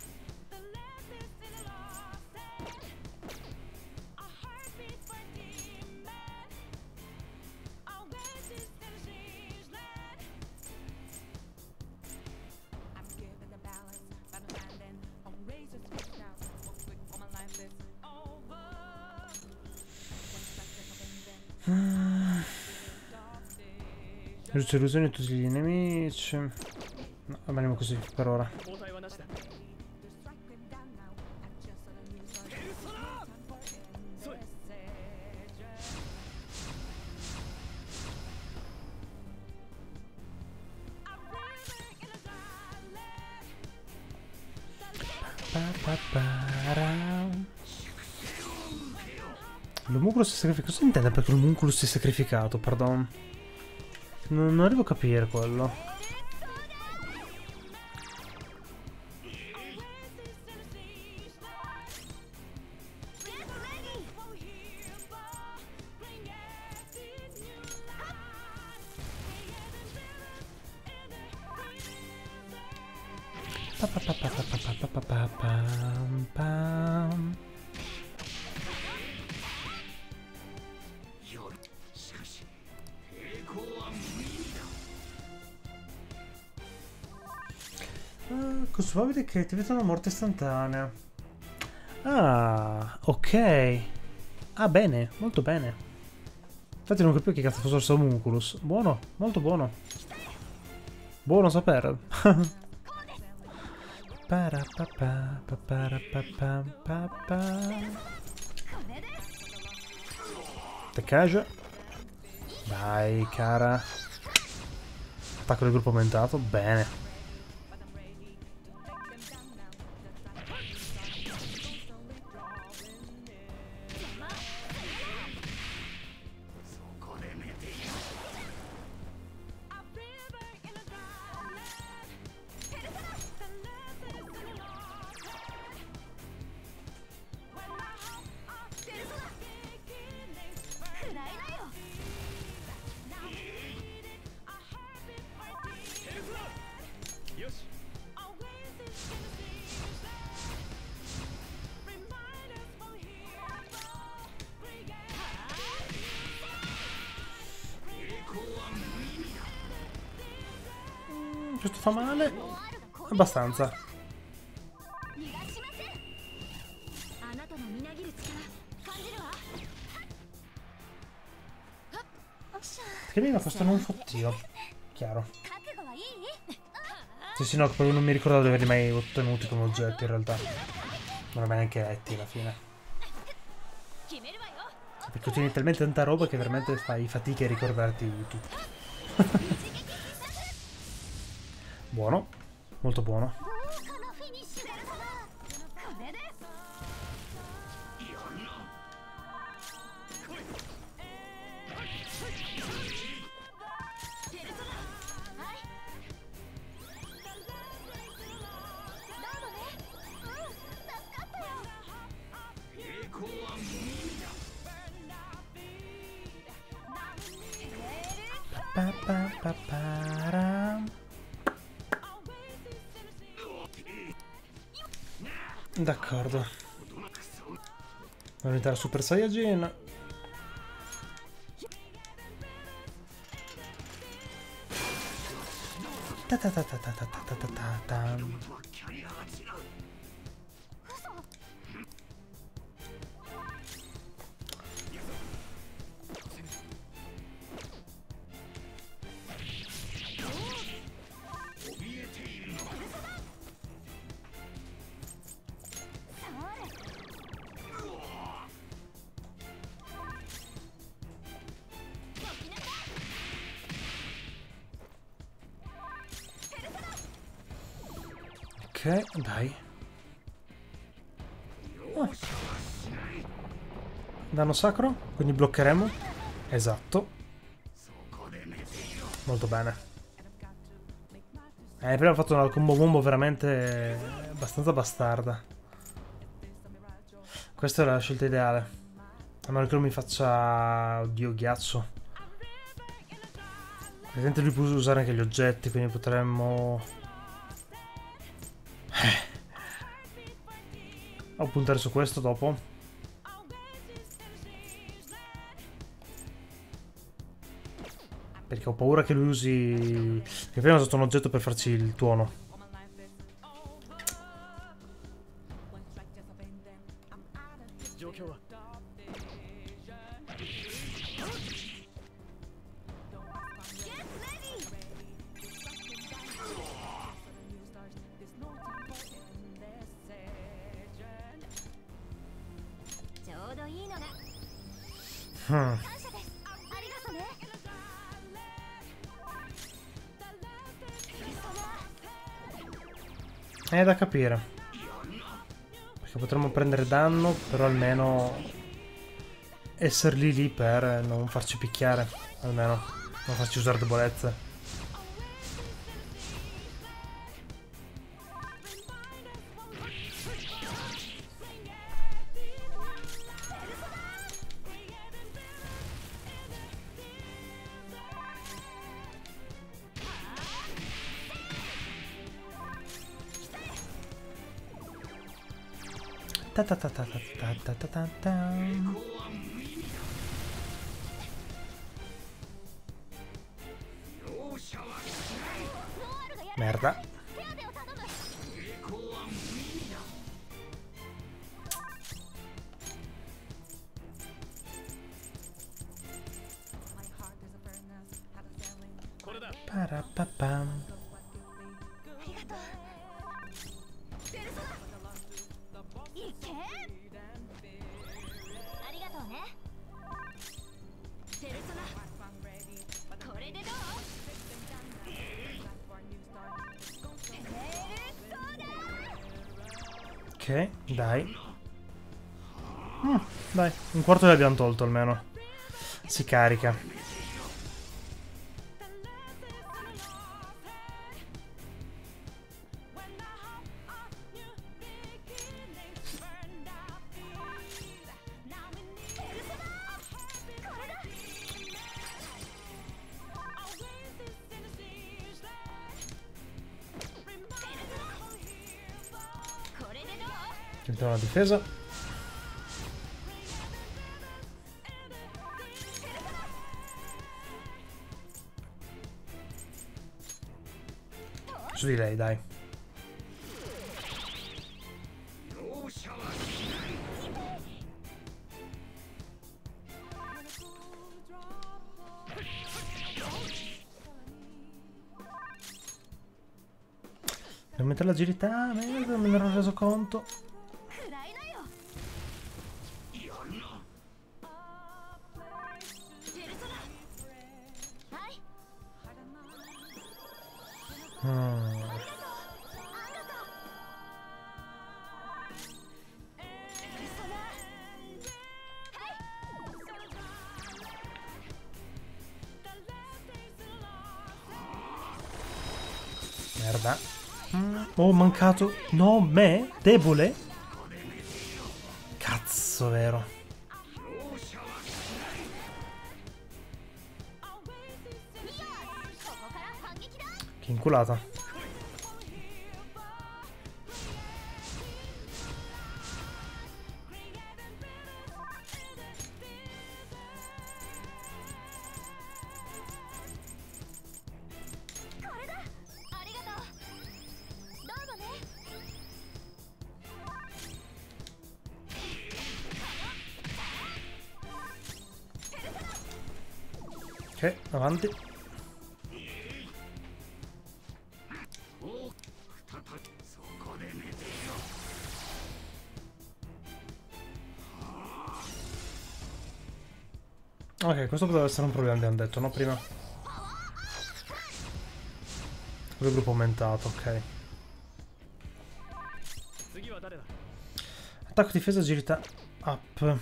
Riduce illusioni a tutti gli nemici. No, rimaniamo così per ora. L'homunculus si è sacrificato. Cosa intende perché l'homunculus si è sacrificato? Pardon. Non, non arrivo a capire quello. Consumabile che attività una morte istantanea. Ah, ok. Ah, bene, molto bene. Infatti non capivo che cazzo fosse il homunculus. Buono, molto buono. Buono sapere. Te cage. Dai, cara. Attacco del gruppo aumentato. Bene. Questo fa male? Abbastanza. Che mi fosse un fottio. Chiaro. Sì, sì, no, proprio non mi ricordavo di averli mai ottenuti come oggetti in realtà. Non li ho neanche letti alla fine. Perché ottieni talmente tanta roba che veramente fai fatica a ricordarti tutto. Buono, molto buono. Pa, pa, pa, para. D'accordo. Devo diventare Super Saiyajin. Ta ta ta ta ta ta ta ta ta ta. Ok, dai. Oh. Danno sacro, quindi bloccheremo. Esatto. Molto bene. Eh, prima ho fatto una combo bombo veramente abbastanza bastarda. Questa è la scelta ideale. A meno che non mi faccia... Oddio, ghiaccio. Presente lui può usare anche gli oggetti, quindi potremmo... O puntare su questo dopo. Perché ho paura che lui usi... Che prima è stato un oggetto per farci il tuono. Hmm. È da capire. Perché potremmo prendere danno, però almeno essere lì lì per non farci picchiare. Almeno non farci usare debolezze. Ta ta ta ta ta ta ta ta ta. Merda. Parapapam. Ok, dai. Mm, dai, un quarto l'abbiamo tolto almeno. Si carica. Sentiamo la difesa. Su di lei, dai. Devo mettere l'agilità, non me ne ero reso conto. Hmm. Merda. Mm. Oh, ho mancato. No, me? Debole? Cazzo, vero. Che inculata. Ok, avanti. Ok, questo poteva essere un problema, abbiamo detto, no? Prima. Il gruppo aumentato, ok. Attacco, difesa, agilità, up.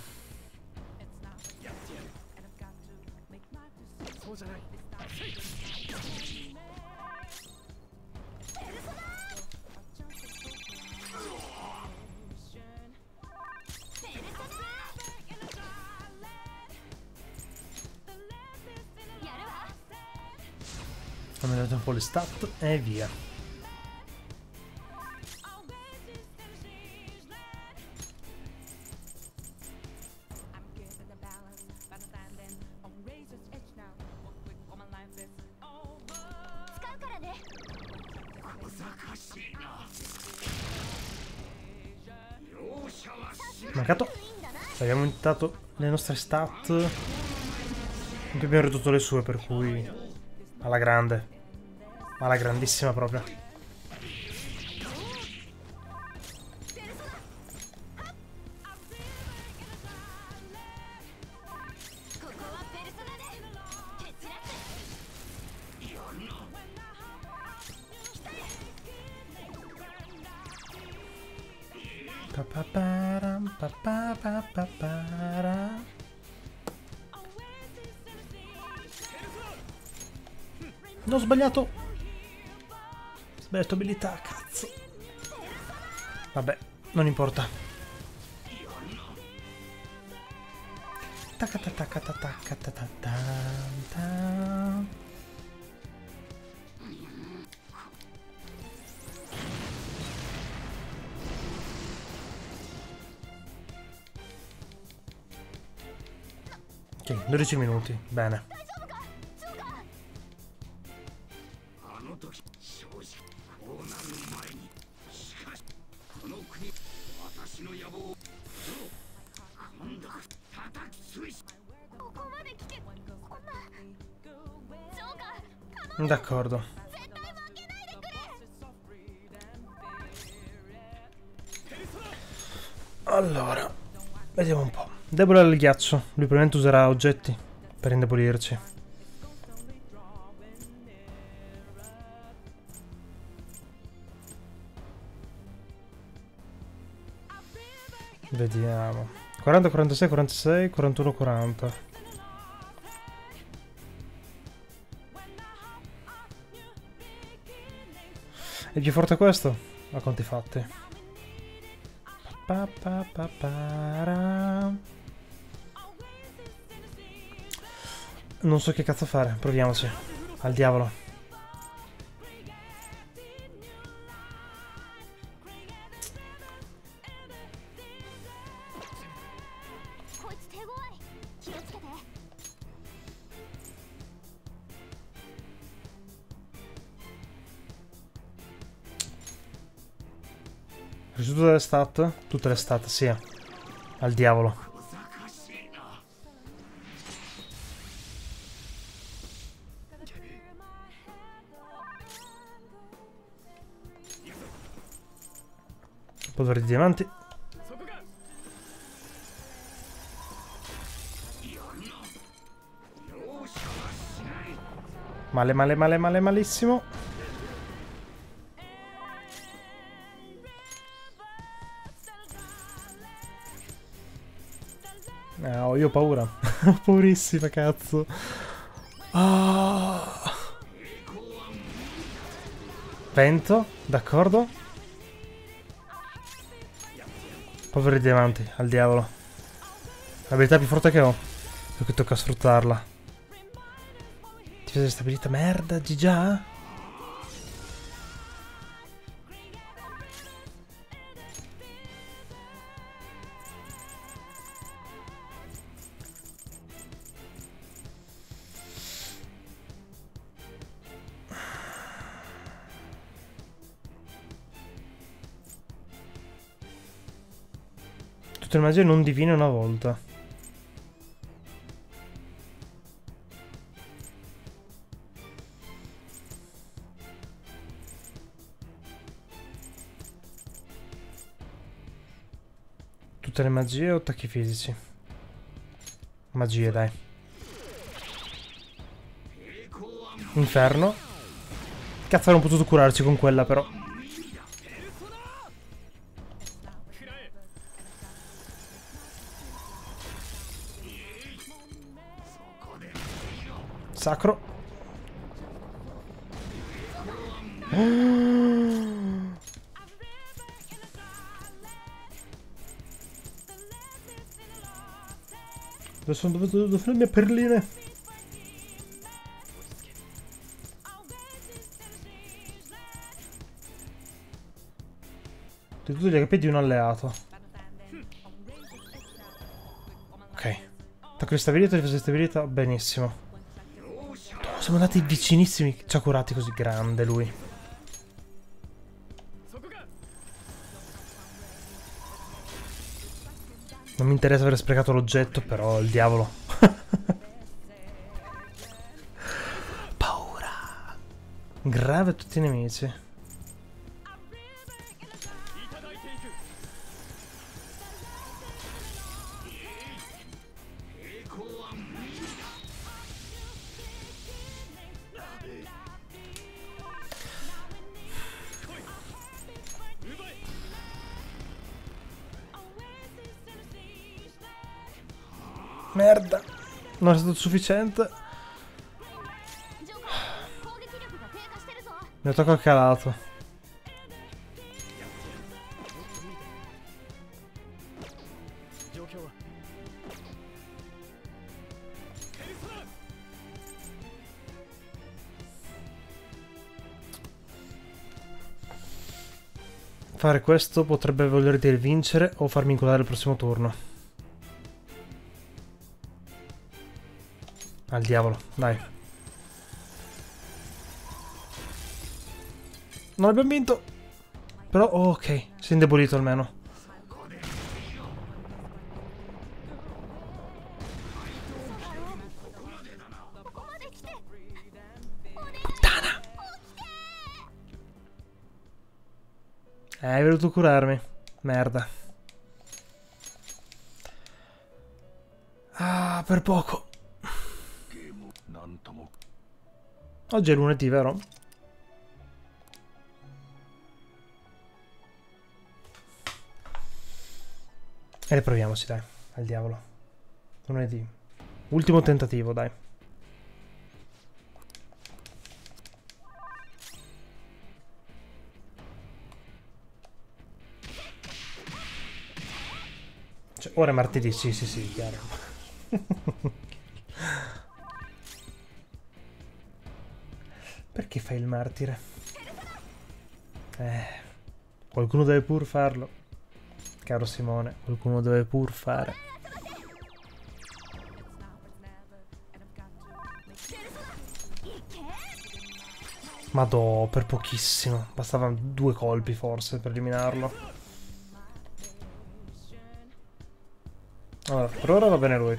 Fammi vedere un po' le stat e via. Mancato. Abbiamo aumentato le nostre stat. In più abbiamo ridotto le sue, per cui alla grande. Alla grandissima proprio. Pa-pa-param, pa-pa-pa-pa-para. Non ho sbagliato. Sbagliato abilità, cazzo. Vabbè, non importa. Ta-ta-ta-ta-ta-ta-ta-ta-ta. Ok, dodici minuti, bene. D'accordo. Allora, vediamo un po'. Debole al ghiaccio. Lui probabilmente userà oggetti per indebolirci. Vediamo. quaranta, quarantasei, quarantasei, quarantuno, quaranta. È più forte questo? A conti fatti. Pa, pa, pa, para. Non so che cazzo fare, proviamoci. Al diavolo. Tutte le stat? Tutte le stat, sì. Al diavolo. Polvere di diamanti. Male, male, male, male, malissimo. Eh, ho io ho paura. Ho paurissima, cazzo. Ah. Vento, d'accordo. Poveri diamanti, al diavolo. L'abilità più forte che ho. Perché tocca sfruttarla. Difesa stabilita, merda, di già? Tutte le magie non divine una volta. Tutte le magie o attacchi fisici? Magie, dai. Inferno. Cazzo, avremmo potuto curarci con quella, però. Sacro. Dove sono, dove, dove sono le mie perline? Di tutto gli H P di un alleato. Ok. Attacco di stabilità, difesa di stabilità, benissimo. Siamo andati vicinissimi. Ci ha curati così, grande lui. Non mi interessa aver sprecato l'oggetto, però il diavolo. Paura. Grave a tutti i nemici. Merda, non è stato sufficiente. Mi tocca al calato. Fare questo potrebbe voler dire vincere o farmi inculare il prossimo turno. Al diavolo, dai. Non abbiamo vinto. Però, oh, ok, si è indebolito almeno. Puttana. Eh, hai voluto curarmi. Merda. Ah, per poco. Oggi è lunedì, vero? E riproviamoci, dai. Al diavolo. Lunedì. Ultimo tentativo, dai. Cioè, ora è martedì, sì, sì, sì, chiaro. Perché fai il martire? Eh, qualcuno deve pur farlo. Caro Simone, qualcuno deve pur fare. Madò, per pochissimo. Bastavano due colpi forse per eliminarlo. Allora, per ora va bene lui.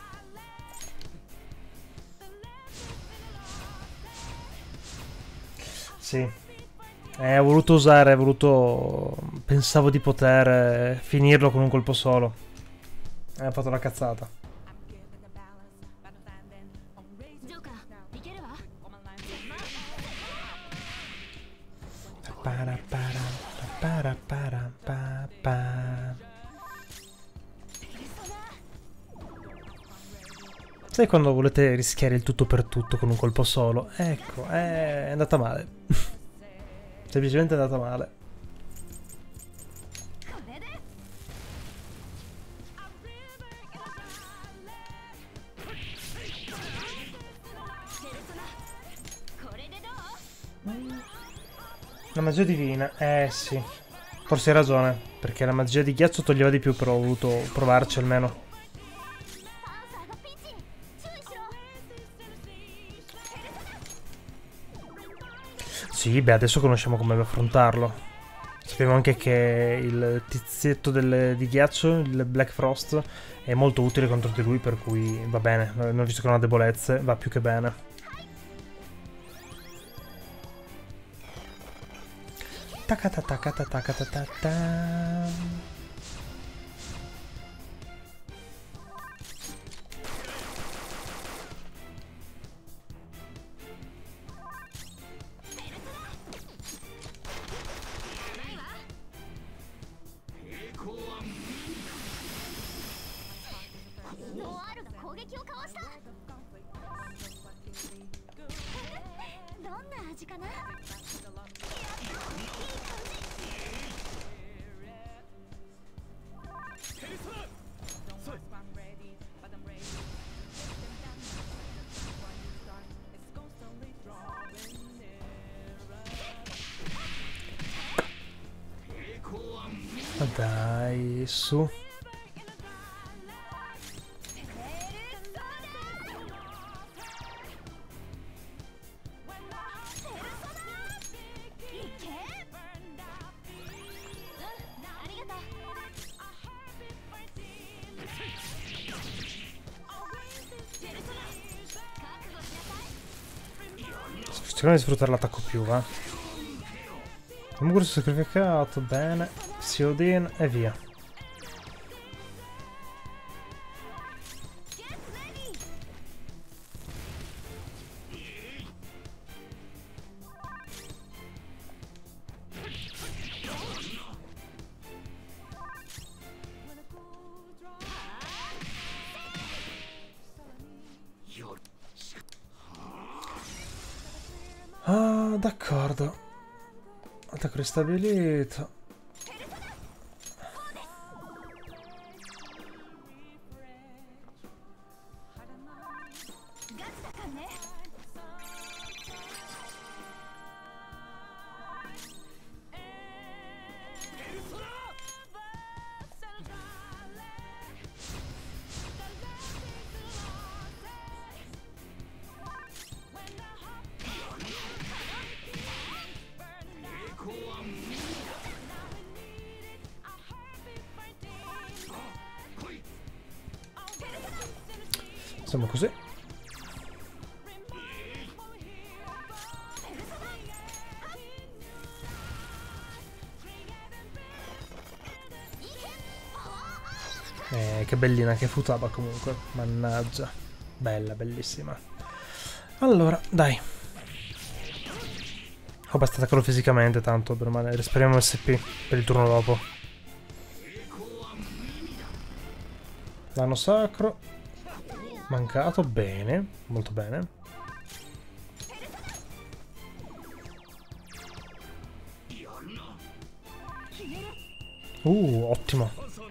Sì, eh, ho voluto usare, ho voluto... Pensavo di poter eh, finirlo con un colpo solo. E ho fatto la cazzata. Para para para para para para. Sai quando volete rischiare il tutto per tutto con un colpo solo? Ecco, è andata male. Semplicemente è andata male. La magia divina, eh sì. Forse hai ragione, perché la magia di ghiaccio toglieva di più, però ho voluto provarci almeno. Sì, beh, adesso conosciamo come affrontarlo. Sappiamo anche che il tizietto del, di ghiaccio, il Black Frost, è molto utile contro di lui, per cui va bene. Non ho visto che non ha debolezze, va più che bene. Takata takata takata takata. Ma dai, su. cerchiamo di sfruttare l'attacco più, va. Il mugro si è sacrificato, bene. Siodin e via. Ah, d'accordo. Attacco ristabilito. Siamo così. Eh, che bellina che Futaba comunque. Mannaggia. Bella, bellissima. Allora, dai. Ho basta attaccarlo fisicamente, tanto per male. Respiriamo S P per il turno dopo. Danno sacro. Mancato, bene, molto bene. Uh, ottimo.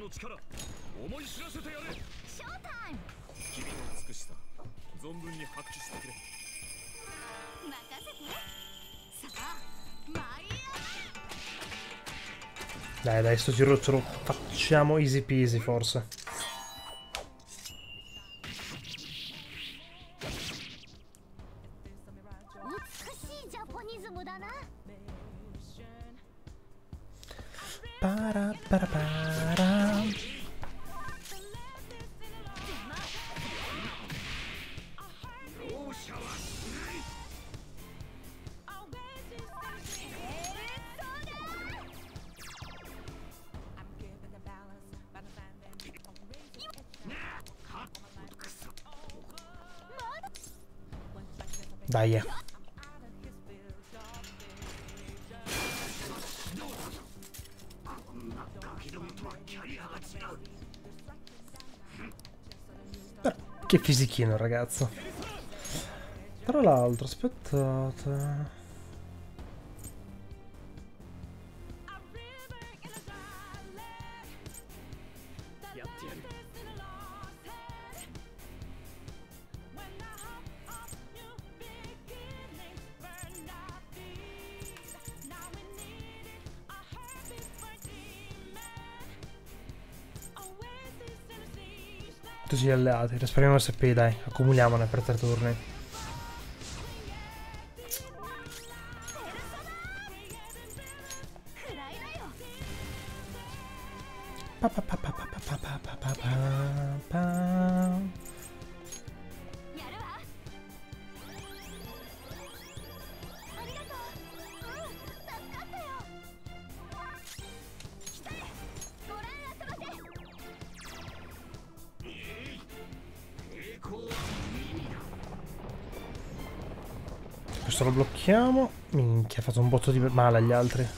Dai, dai, sto giro ce lo facciamo easy peasy forse. Para, para, para. Dai. Che fisichino, ragazzo. Tra l'altro, aspettate. Tutti gli alleati, respiriamo S P, dai, accumuliamone per tre turni. Pa, pa, pa, pa, pa, pa, pa, pa, pa, pa, pa. Questo lo blocchiamo. Minchia, ha fatto un botto di male agli altri.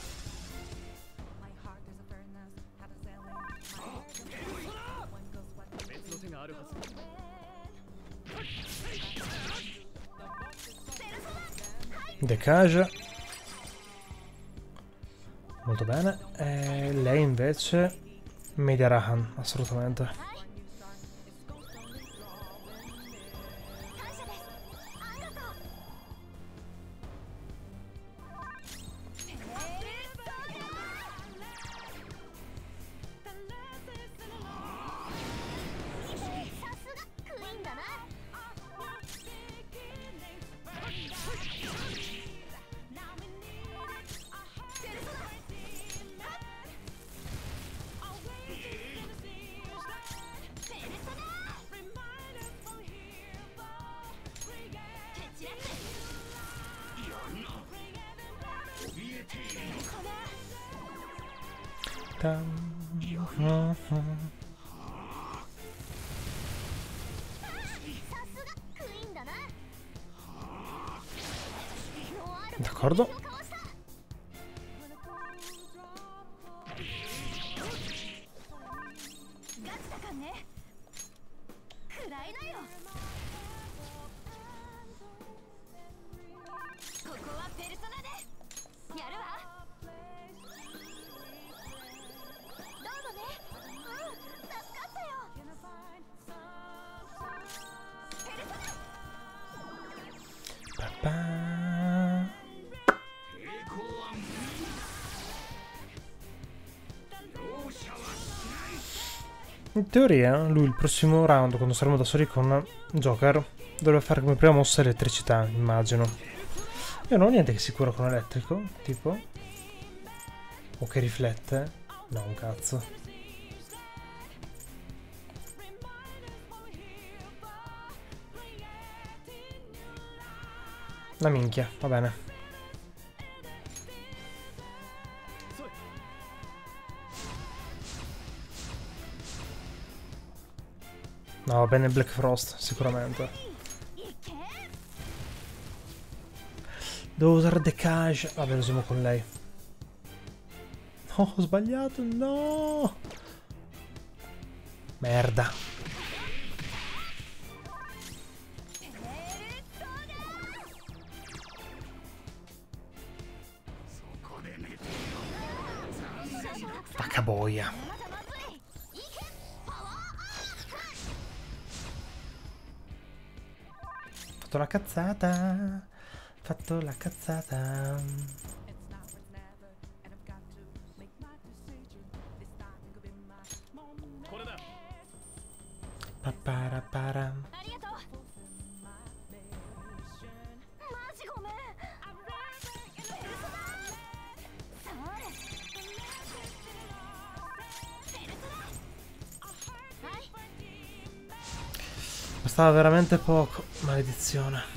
Decage. Molto bene. E lei invece Media Rahan, assolutamente. D'accordo. In teoria, lui il prossimo round, quando saremo da soli con Joker, dovrebbe fare come prima mossa elettricità, immagino. Io non ho niente che si cura con elettrico, tipo. O che riflette. No, un cazzo. La minchia, va bene. No, va bene Black Frost, sicuramente. Devo usare Decage. Vabbè, lo usiamo con lei. No, ho sbagliato, no! Merda. Vacca boia. Fatto la cazzata, fatto la cazzata. Papara para. Bastava veramente poco, maledizione.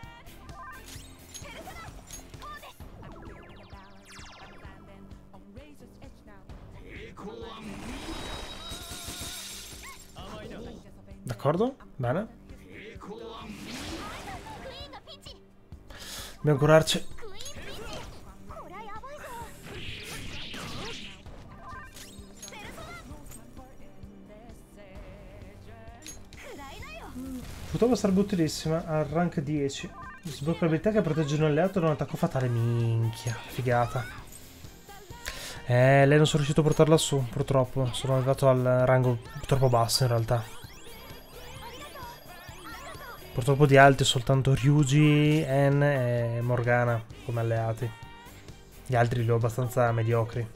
D'accordo? Bene. Dobbiamo curarci. Purtroppo sarebbe utilissima al rank dieci. Sblocca abilità che protegge un alleato da un attacco fatale. Minchia, figata. Eh, lei non sono riuscito a portarla su, purtroppo. Sono arrivato al rango troppo basso in realtà. Purtroppo di alti soltanto Ryuji, En e Morgana come alleati. Gli altri li ho abbastanza mediocri.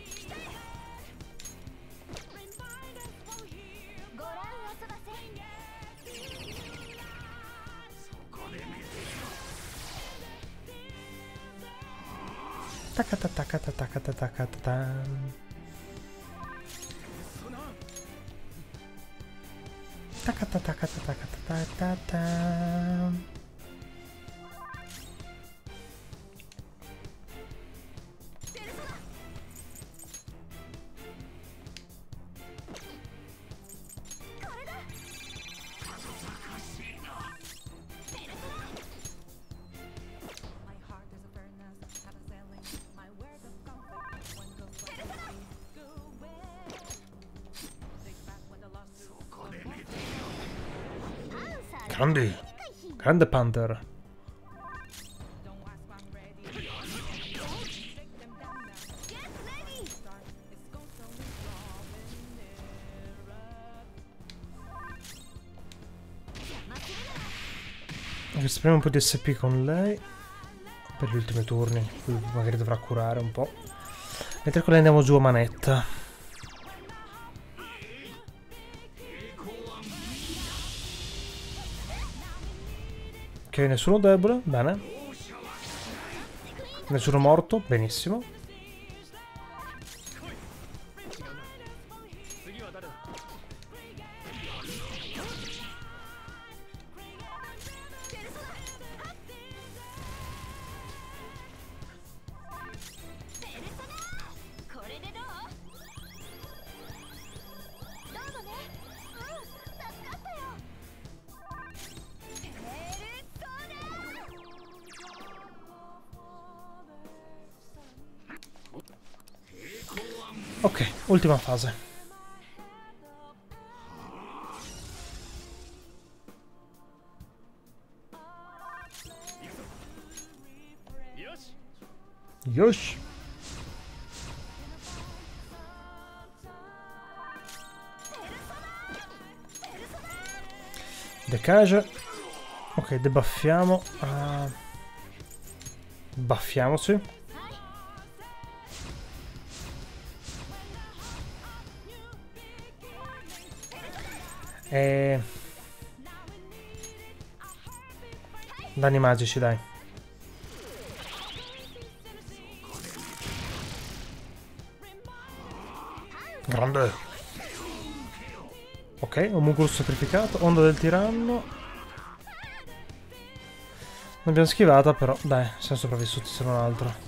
Takata takata takata takata. Takata takata takata takata. Grande, grande Panther. Esprimiamo un po' di S P con lei per gli ultimi turni, qui magari dovrà curare un po'. Mentre con lei andiamo giù a manetta. Ok, nessuno debole, bene. Nessuno morto, benissimo. Ok, ultima fase. Yosh. Decage. Ok, debuffiamo. Uh, buffiamoci. E... danni magici, dai. Grande. Ok, omuncolo sacrificato. Onda del tiranno. L'abbiamo schivata, però dai, siamo sopravvissuti se non altro.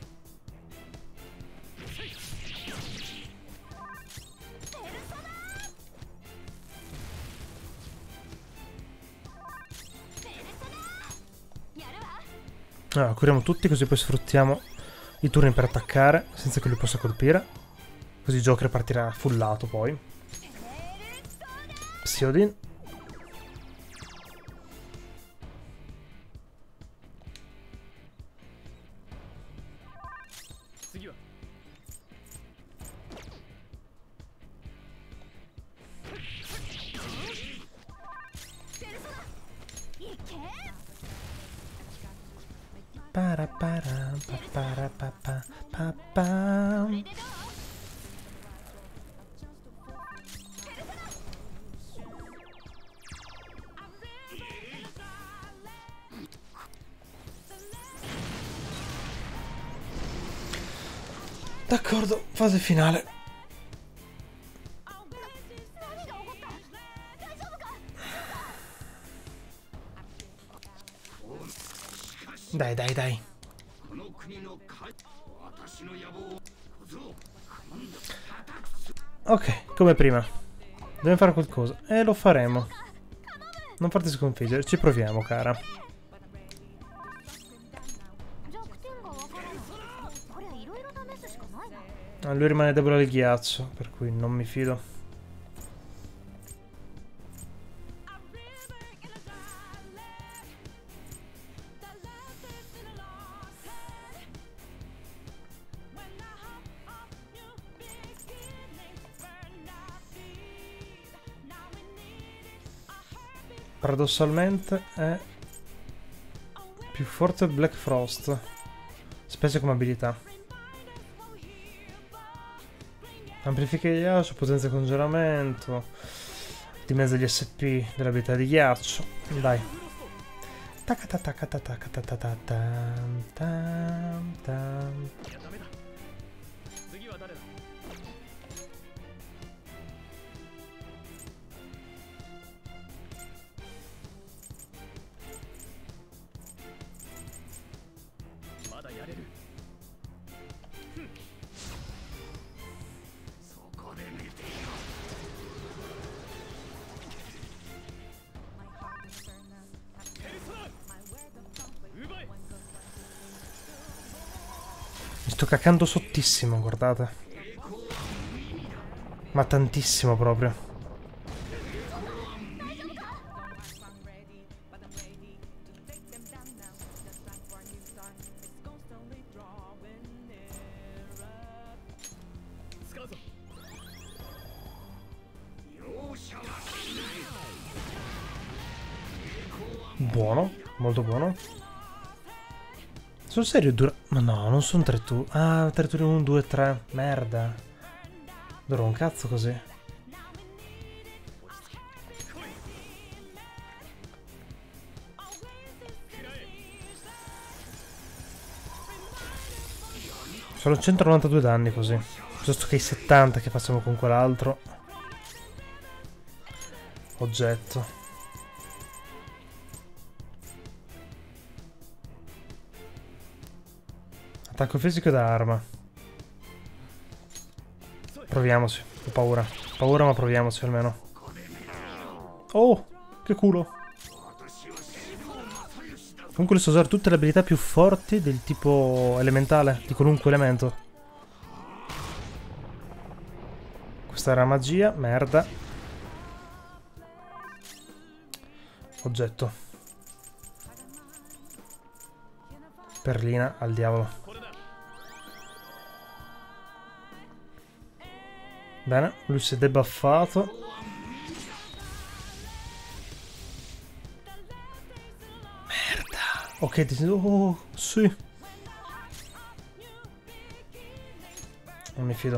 Allora, curiamo tutti, così poi sfruttiamo i turni per attaccare senza che lui possa colpire. Così Joker partirà fullato poi. Psiodin. Para para para pa pa pa pa. D'accordo, fase finale. Dai, dai, dai. Ok, come prima. Dobbiamo fare qualcosa. E lo faremo. Non farti sconfiggere, ci proviamo, cara. Ah, lui rimane debole al ghiaccio, per cui non mi fido. Paradossalmente è più forte Black Frost, specie come abilità. Amplifica il ghiaccio, potenza congelamento, dimezza gli S P dell'abilità di ghiaccio. Dai. Mi sto cacando sottissimo, guardate. Ma tantissimo proprio. Buono, molto buono. Sul serio dura... Ma no, non sono tre turni. Ah, tre turni, uno, due, tre. Merda. Dura un cazzo così. Sono centonovantadue danni così. Giusto che i settanta che facciamo con quell'altro oggetto. Attacco fisico da arma. Proviamoci. Ho paura. Ho paura, ma proviamoci almeno. Oh, che culo. Comunque so usare tutte le abilità più forti del tipo elementale, di qualunque elemento. Questa era magia, merda. Oggetto. Perlina, al diavolo. Bene, lui si è debuffato. Ok, ti... oh, sì. Non mi fido.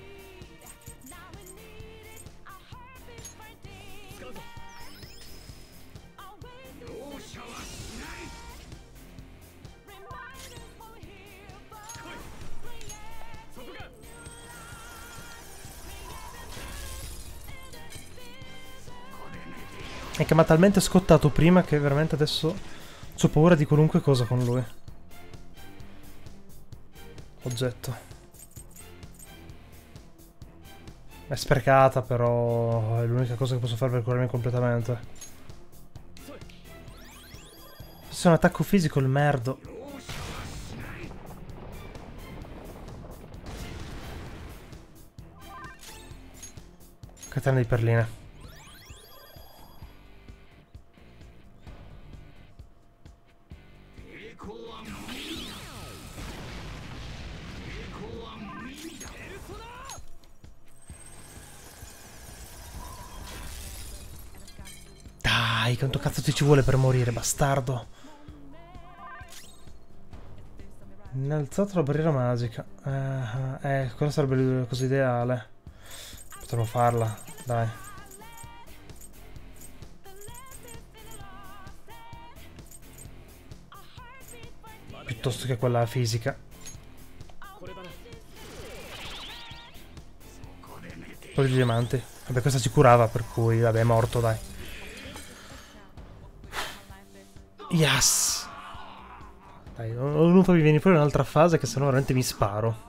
È che mi ha talmente scottato prima che veramente adesso... C'ho paura di qualunque cosa con lui. Oggetto. È sprecata, però è l'unica cosa che posso fare per curarmi completamente. Se è un attacco fisico, il merdo. Catena di perline. Dai, quanto cazzo ti ci vuole per morire, bastardo? Innalzato la barriera magica. Eh, eh, quella sarebbe la cosa ideale. Potremmo farla, dai. Piuttosto che quella fisica. Quello di diamanti. Vabbè, questa ci curava, per cui, vabbè, è morto, dai. Yes! Dai, non fammi venire fuori un'altra fase che sennò veramente mi sparo.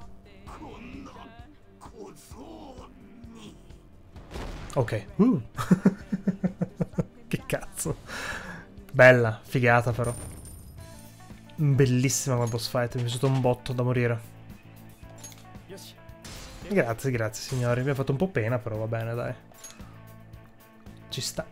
Ok. Uh. Che cazzo. Bella, figata però. Bellissima come boss fight, mi è piaciuto un botto da morire. Grazie, grazie signori, mi ha fatto un po' pena però va bene dai. Ci sta.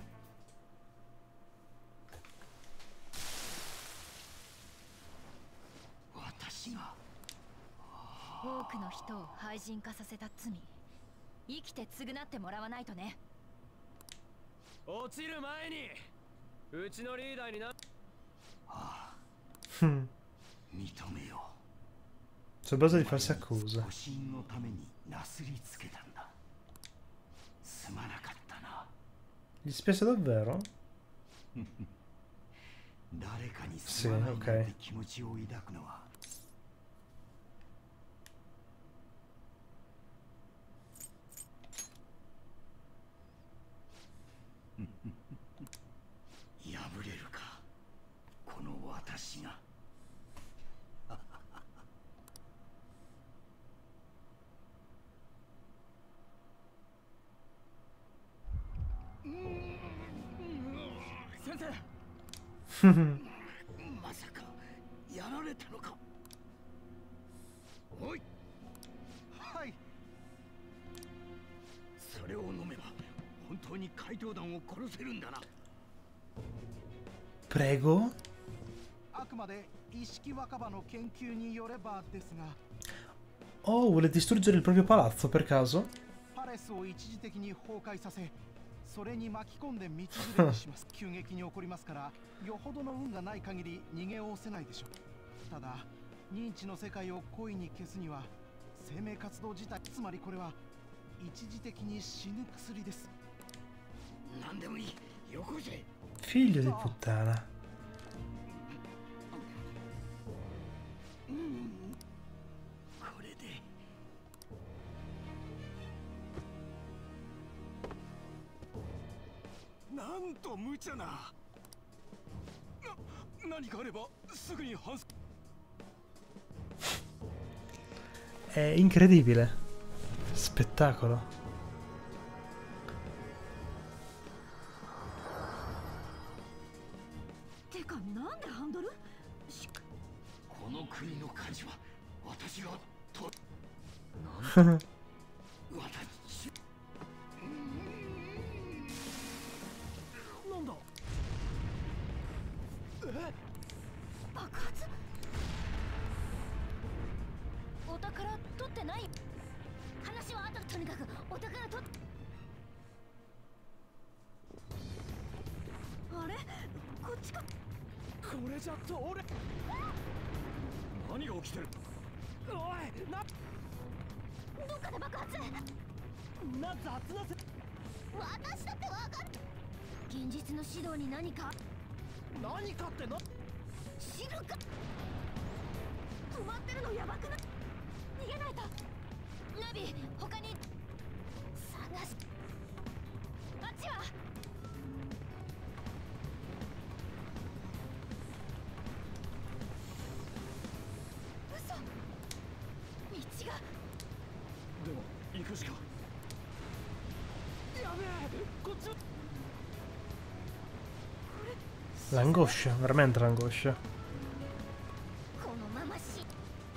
落ちる前にうちのリーダーにな。 ああ。認めよう。 Sulla base di false accuse. Gli spiace davvero? Sì, ok. Prego? Oh, vuole distruggere il proprio palazzo per caso? それに巻き込んで道連れにします。急激に起こりますから、よほどの運がない限り逃げおせないでしょう。ただ、認知の世界を故意に消すには、生命活動自体、つまりこれは一時的に死ぬ薬です。何でもいい、よこせ。 Figlio di puttana. È incredibile. Spettacolo. とにかくお宝とあれこっちか。 これじゃ通れ。 何が起きてる。 おいなどっかで爆発。 な雑なせ私だってわかる。現実の指導に何か何かってな知るか。止まってるのやばくない。逃げないと。ナビ他に探しあっちは嘘。道がでも行くしか。 やべえこっち。 L'angoscia, veramente l'angoscia. このままし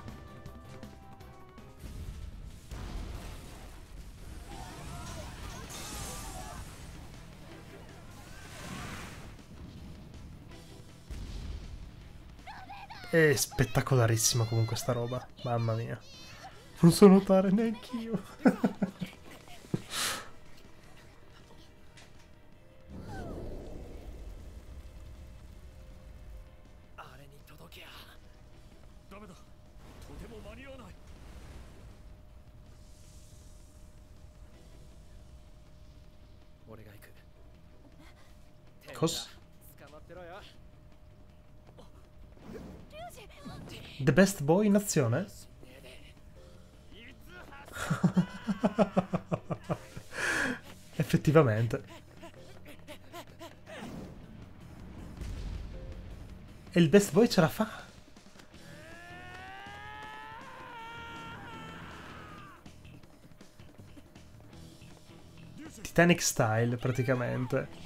È spettacolarissima comunque sta roba, mamma mia. Non so notare neanch'io. Cosa? The best boy in azione? Effettivamente. E il best boy ce la fa? Titanic style praticamente.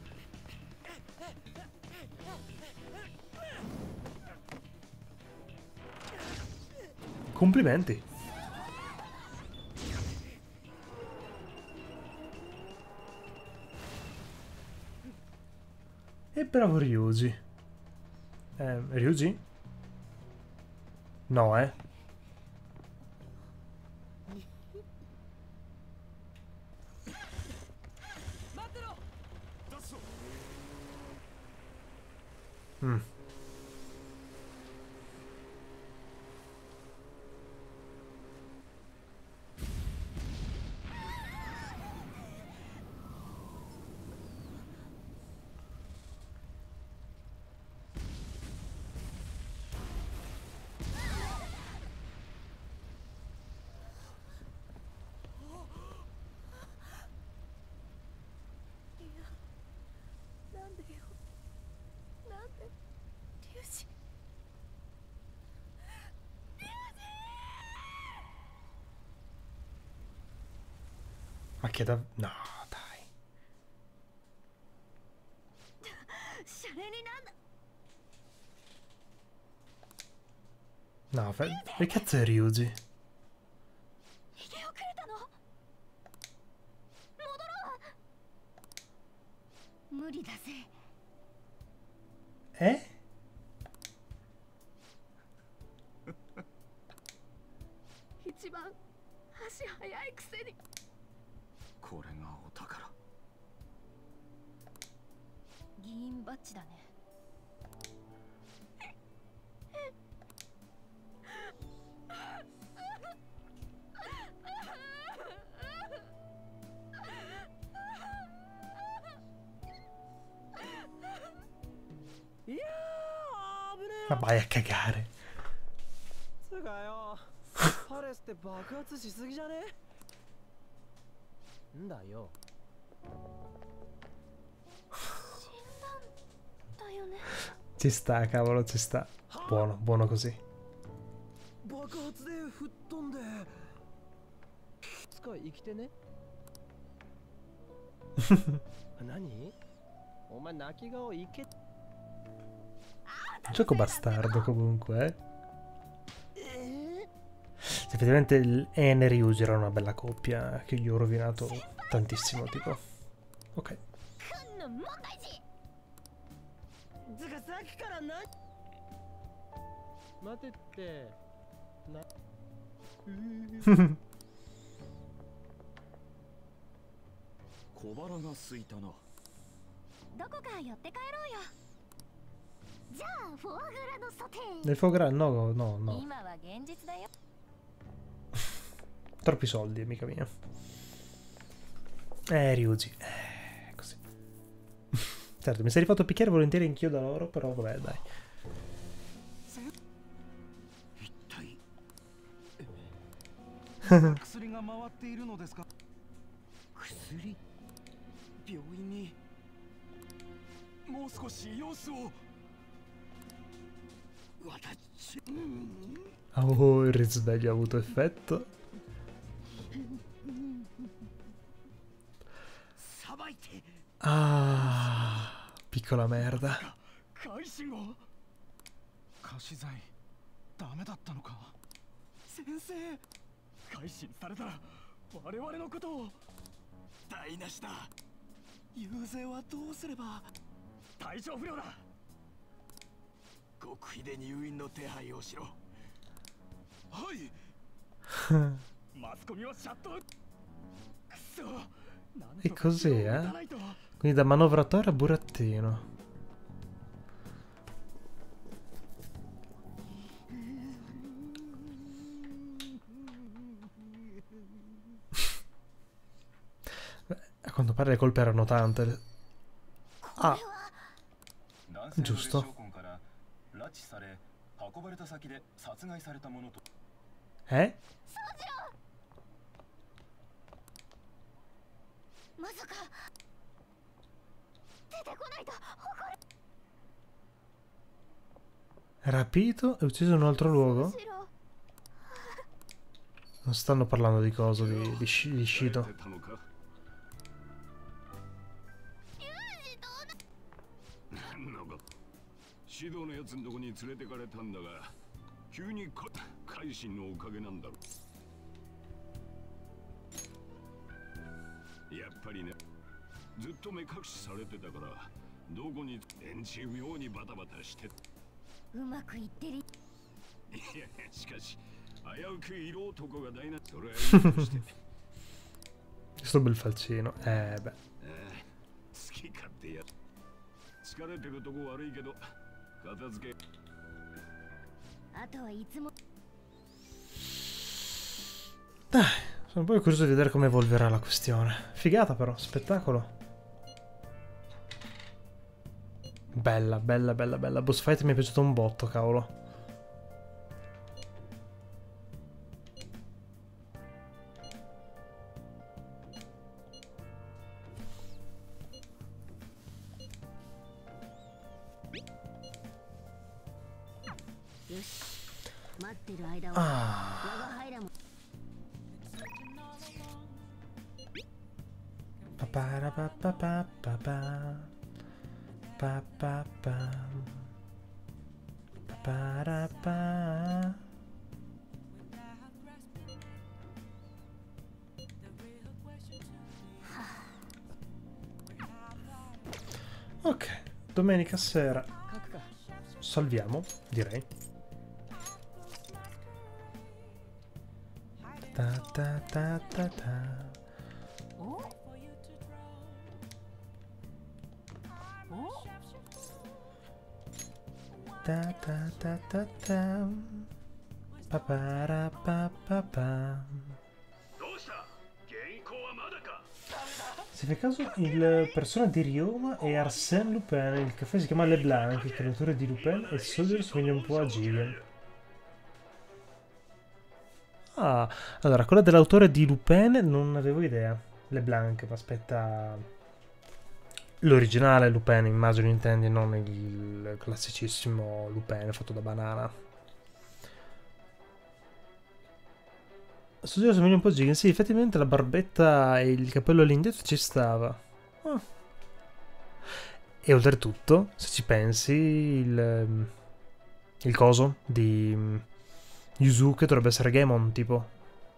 Complimenti. E bravo Ryuji. Eh, Ryuji? No, eh. Mm. Ma che da... No, dai. No, fa... che cazzo è Ryuji? Eh? 一番足速いくせに。 これがお宝。 議員バッジだね。 Ma vai a cagare. つがよ、パレスって爆発しすぎじゃね？んだよ。 死んだんだよね。 Ci sta, cavolo, ci sta. Buono, buono così. 爆発で吹っ飛んで。使い生きてね。何？お前泣き顔いけ。 Gioco bastardo comunque, eh? Effettivamente il N e Ryuji era una bella coppia che gli ho rovinato tantissimo, tipo. Ok. 待てってな。 小腹が空いたな。 どこか寄って帰ろうよ。じゃあフォアグラのソテー。 Del foie gras? No, no, no. 今は現実だよ。 Troppi soldi, amica mia. Eh, Ryuji. Eh, così. Certo, mi sei rifatto picchiare volentieri anch'io da loro, però vabbè, dai. 薬が回っているのですか？薬？病院にもう少し様子を。私、 Oh, il risveglio ha avuto effetto. Ah, piccola merda. 仮死剤ダメだったのか。先生、改心されたら我々のことを台無しだ。遊説はどうすれば。体調不良だ。極秘で入院の手配をしろ。はい。マスコミはシャットアウト。くそ。 E così, eh? Quindi da manovratore a burattino. Beh, a quanto pare le colpe erano tante. Ah, giusto. Eh? まさか出てこないと誇る。 Rapito e ucciso in un altro luogo? Non stanno parlando di cosa, di, di, Sh di Shido. シドのやつのとこに連れてかれたんだが、急に改心のおかげなんだろう。やっぱりね、ずっと目隠しされてたから、どこに連中妙にバタバタして。 うまくいってる。いや、しかし、危うく色男が大なそれは許して。 Questo bel falcino, eh beh. 好き勝手や。疲れてるとこ悪いけど。 Dai, sono poi curioso di vedere come evolverà la questione. Figata però, spettacolo. Bella, bella, bella, bella. Boss fight mi è piaciuto un botto, cavolo. Ah. Pa pa pa pa pa pa pa pa pa pa. Ok, domenica sera salviamo, direi. Ta ta ta ta ta. Ta ta ta ta ta. Pa pa ra pa pa pa. Se fai caso, il personaggio di Ryoma è Arsène Lupin, il caffè si chiama Leblanc, il creatore di Lupin, e il soldier somiglia un po' a Jigen. Ah, allora, quella dell'autore di Lupin non avevo idea. Leblanc, ma aspetta... L'originale Lupin, immagino intendi, non il classicissimo Lupin fatto da banana. Studio somiglia un po' Jigen, sì, effettivamente la barbetta e il capello all'indietro ci stava. Ah. E oltretutto, se ci pensi, il, il coso di Yuzuke dovrebbe essere Gaemon, tipo.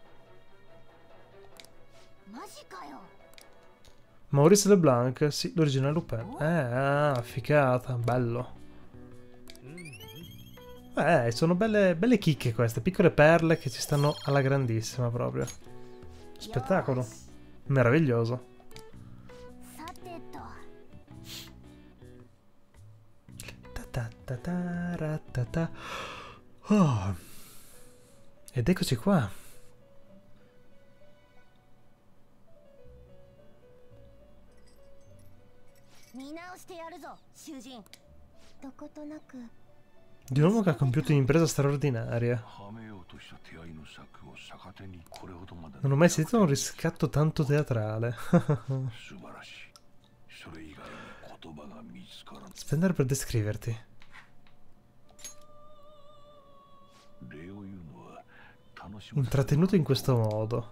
Maurice Leblanc, sì, l'originale Lupin. Eh, ah, ficata, bello. Eh, sono belle, belle chicche queste, piccole perle che ci stanno alla grandissima proprio. Spettacolo. Meraviglioso. Ratatata, ratata. Oh. Ed eccoci qua. 見直してやるぞ、囚人。どことなく Di un uomo che ha compiuto un'impresa straordinaria. Non ho mai sentito un riscatto tanto teatrale. Spendere per descriverti. Intrattenuto in questo modo.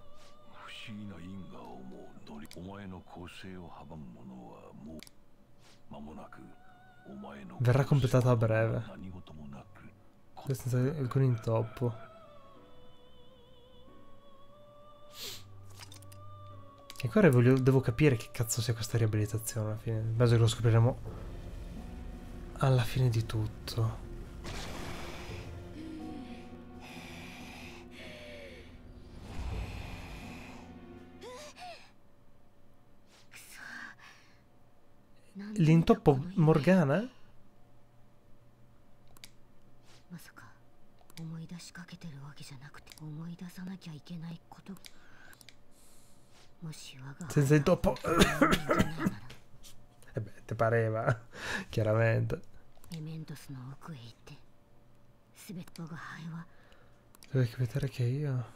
Verrà completato a breve. Senza alcun intoppo. E ora voglio, devo capire che cazzo sia questa riabilitazione alla fine. Beh, lo scopriremo alla fine di tutto. L'intoppo Morgana? まさか思い出しかけてるわけじゃなくて思い出さなきゃいけないこともし我が Senza intoppo. E beh, te pareva, chiaramente. メメントスの奥へ行って全て我が輩は Devi capire che io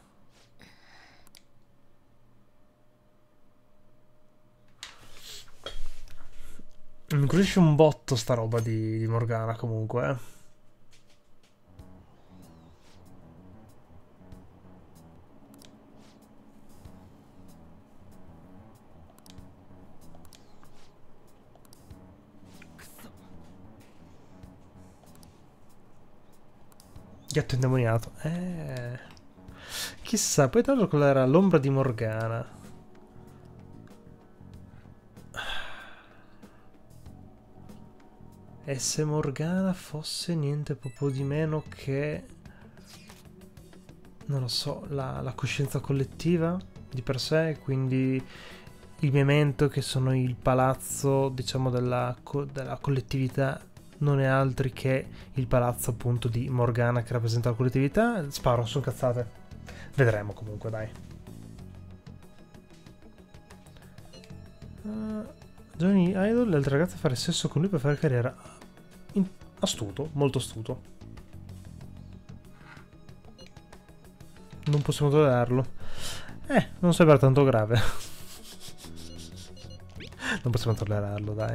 mi incuriosisce un botto sta roba di, di Morgana comunque, eh. Gatto indemoniato. Eh. Chissà, poi tra l'altro quella era l'ombra di Morgana. E se Morgana fosse niente proprio di meno che... non lo so, la, la coscienza collettiva di per sé, quindi il memento che sono il palazzo, diciamo, della, co della collettività, non è altri che il palazzo appunto di Morgana che rappresenta la collettività. Sparo, sono cazzate. Vedremo comunque, dai. Uh, Johnny Idol, le altre ragazze fare sesso con lui per fare carriera. In astuto, molto astuto. Non possiamo tollerarlo. Eh, non sembra tanto grave. Non possiamo tollerarlo, dai.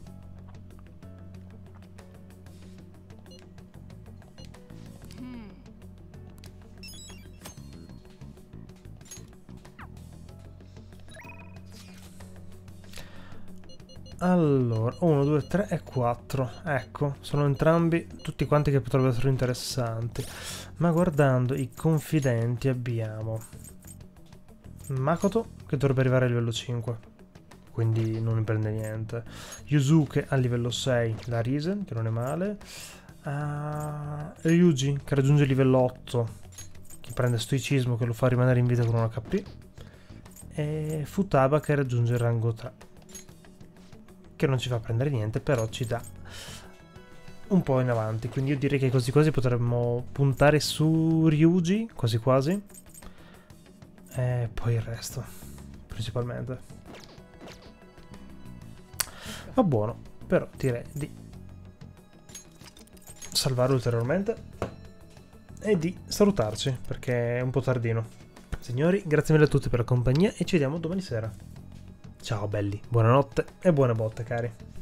Allora, uno, due, tre e quattro. Ecco, sono entrambi tutti quanti che potrebbero essere interessanti. Ma guardando i confidenti abbiamo Makoto che dovrebbe arrivare a livello cinque, quindi non ne prende niente. Yusuke a livello sei, la Risen che non è male. uh, Ryuji che raggiunge il livello otto, che prende stoicismo che lo fa rimanere in vita con un H P. E Futaba che raggiunge il rango tre, che non ci fa prendere niente, però ci dà un po' in avanti. Quindi io direi che così quasi potremmo puntare su Ryuji, quasi quasi, e poi il resto principalmente. Va buono, però direi di salvare ulteriormente e di salutarci perché è un po' tardino. Signori, grazie mille a tutti per la compagnia e ci vediamo domani sera. Ciao belli, buonanotte e buone botte cari.